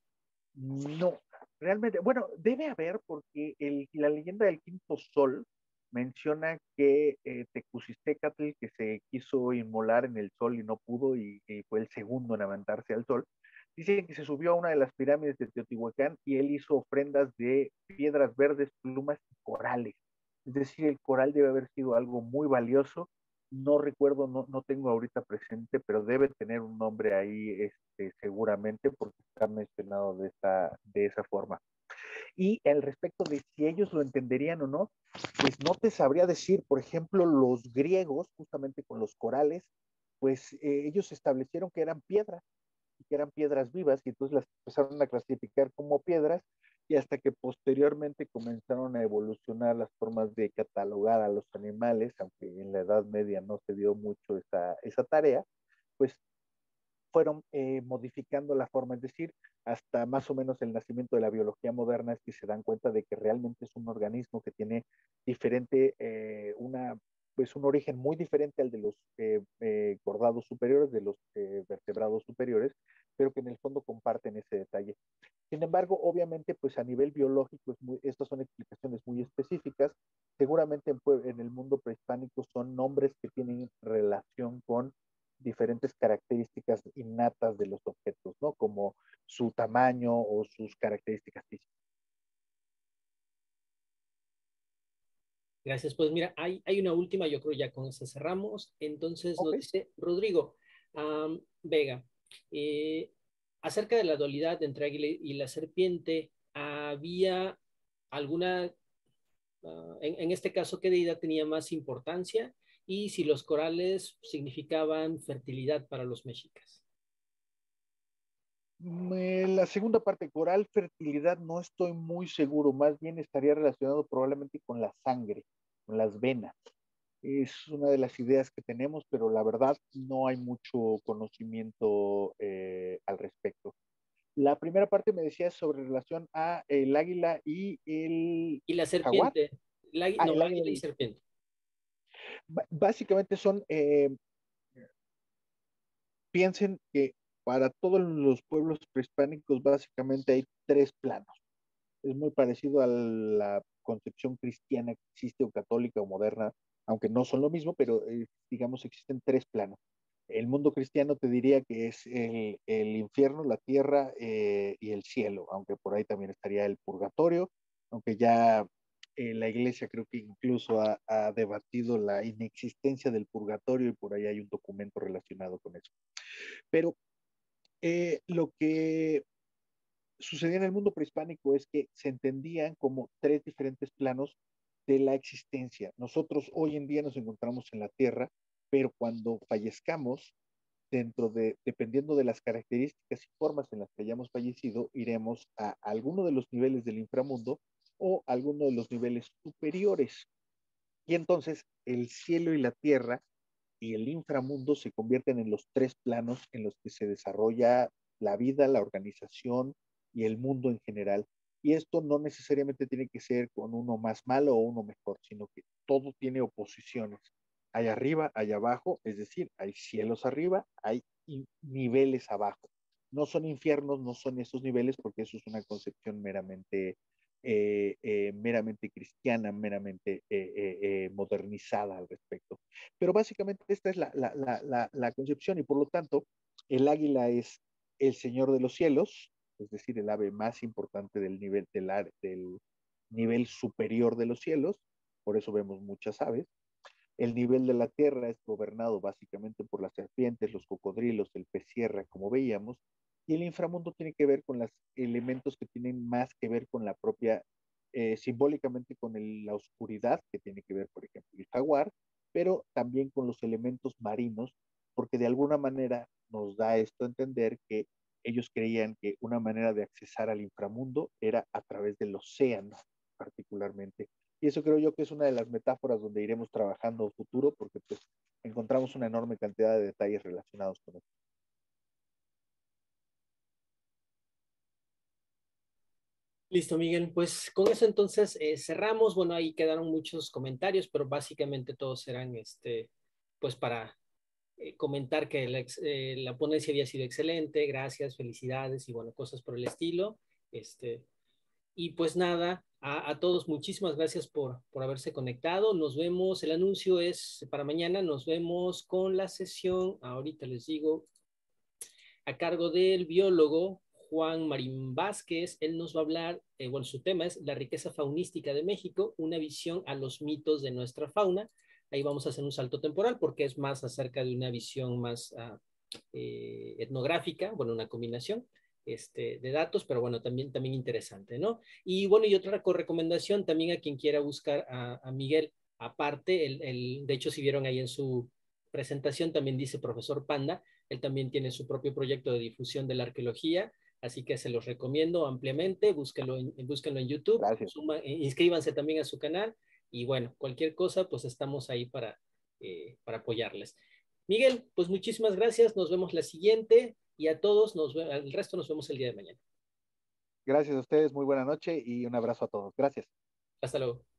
No, realmente, bueno, debe haber porque la leyenda del quinto sol menciona que Tecusistecatl, que se quiso inmolar en el sol y no pudo y fue el segundo en aventarse al sol, dice que se subió a una de las pirámides de Teotihuacán y él hizo ofrendas de piedras verdes, plumas y corales. Es decir, el coral debe haber sido algo muy valioso. No recuerdo, no tengo ahorita presente, pero debe tener un nombre ahí seguramente porque está mencionado de esa forma. Y al respecto de si ellos lo entenderían o no, pues no te sabría decir. Por ejemplo, los griegos, justamente con los corales, pues ellos establecieron que eran piedras y que eran piedras vivas y entonces las empezaron a clasificar como piedras y hasta que posteriormente comenzaron a evolucionar las formas de catalogar a los animales, aunque en la Edad Media no se dio mucho esa tarea, pues fueron modificando la forma, es decir, hasta más o menos el nacimiento de la biología moderna es que se dan cuenta de que realmente es un organismo que tiene diferente, pues un origen muy diferente al de los cordados superiores, de los vertebrados superiores, pero que en el fondo comparten ese detalle. Sin embargo, obviamente, pues a nivel biológico, estas son explicaciones muy específicas. Seguramente en el mundo prehispánico son nombres que tienen relación con diferentes características innatas de los objetos, ¿no? Como su tamaño o sus características físicas. Gracias. Pues mira, hay una última, yo creo ya con esa cerramos. Entonces Ok. nos dice Rodrigo Vega, eh, acerca de la dualidad entre águila y la serpiente, ¿había alguna, en este caso, qué deidad tenía más importancia? Y si los corales significaban fertilidad para los mexicas. La segunda parte, coral, fertilidad, no estoy muy seguro, más bien estaría relacionado probablemente con la sangre, con las venas. Es una de las ideas que tenemos, pero la verdad no hay mucho conocimiento al respecto. La primera parte me decía sobre relación a el águila y el Y la jaguar. serpiente, no, El águila águila y y serpiente. serpiente. Básicamente son, piensen que para todos los pueblos prehispánicos básicamente hay tres planos. Es muy parecido a la concepción cristiana que existe o católica o moderna, aunque no son lo mismo, pero digamos existen tres planos. El mundo cristiano te diría que es el infierno, la tierra y el cielo, aunque por ahí también estaría el purgatorio, aunque ya la iglesia creo que incluso ha debatido la inexistencia del purgatorio y por ahí hay un documento relacionado con eso. Pero lo que sucedía en el mundo prehispánico es que se entendían como tres diferentes planos de la existencia. Nosotros hoy en día nos encontramos en la Tierra, pero cuando fallezcamos, dependiendo de las características y formas en las que hayamos fallecido, iremos a alguno de los niveles del inframundo o a alguno de los niveles superiores. Y entonces el cielo y la tierra y el inframundo se convierten en los tres planos en los que se desarrolla la vida, la organización y el mundo en general. Y esto no necesariamente tiene que ser con uno más malo o uno mejor, sino que todo tiene oposiciones. Hay arriba, hay abajo, es decir, hay cielos arriba, hay niveles abajo. No son infiernos, no son esos niveles, porque eso es una concepción meramente cristiana, meramente modernizada al respecto. Pero básicamente esta es la concepción y por lo tanto el águila es el señor de los cielos, es decir, el ave más importante del nivel superior de los cielos, por eso vemos muchas aves. El nivel de la tierra es gobernado básicamente por las serpientes, los cocodrilos, el pez sierra, como veíamos, y el inframundo tiene que ver con los elementos que tienen más que ver con la propia, simbólicamente con la oscuridad, que tiene que ver, por ejemplo, el jaguar, pero también con los elementos marinos, porque de alguna manera nos da esto a entender que ellos creían que una manera de accesar al inframundo era a través del océano, particularmente. Y eso creo yo que es una de las metáforas donde iremos trabajando a futuro, porque pues encontramos una enorme cantidad de detalles relacionados con esto. Listo, Miguel. Pues con eso entonces cerramos. Bueno, ahí quedaron muchos comentarios, pero básicamente todos eran, pues para comentar que la ponencia había sido excelente, gracias, felicidades y bueno, cosas por el estilo. Este, y pues nada, a todos muchísimas gracias por haberse conectado. Nos vemos, el anuncio es para mañana, nos vemos con la sesión, ahorita les digo, a cargo del biólogo Juan Marín Vázquez. Él nos va a hablar, bueno, su tema es la riqueza faunística de México, una visión a los mitos de nuestra fauna. Ahí vamos a hacer un salto temporal porque es más acerca de una visión más etnográfica, bueno, una combinación de datos, pero bueno, también interesante, ¿no? Y bueno, y otra recomendación también a quien quiera buscar a Miguel, aparte, de hecho, si vieron ahí en su presentación, también dice profesor Panda, él también tiene su propio proyecto de difusión de la arqueología, así que se los recomiendo ampliamente. Búsquenlo en YouTube, Gracias. inscríbanse también a su canal y bueno, cualquier cosa, pues estamos ahí para apoyarles. Miguel, pues muchísimas gracias. Nos vemos la siguiente y a todos, al resto nos vemos el día de mañana. Gracias a ustedes, muy buena noche y un abrazo a todos. Gracias. Hasta luego.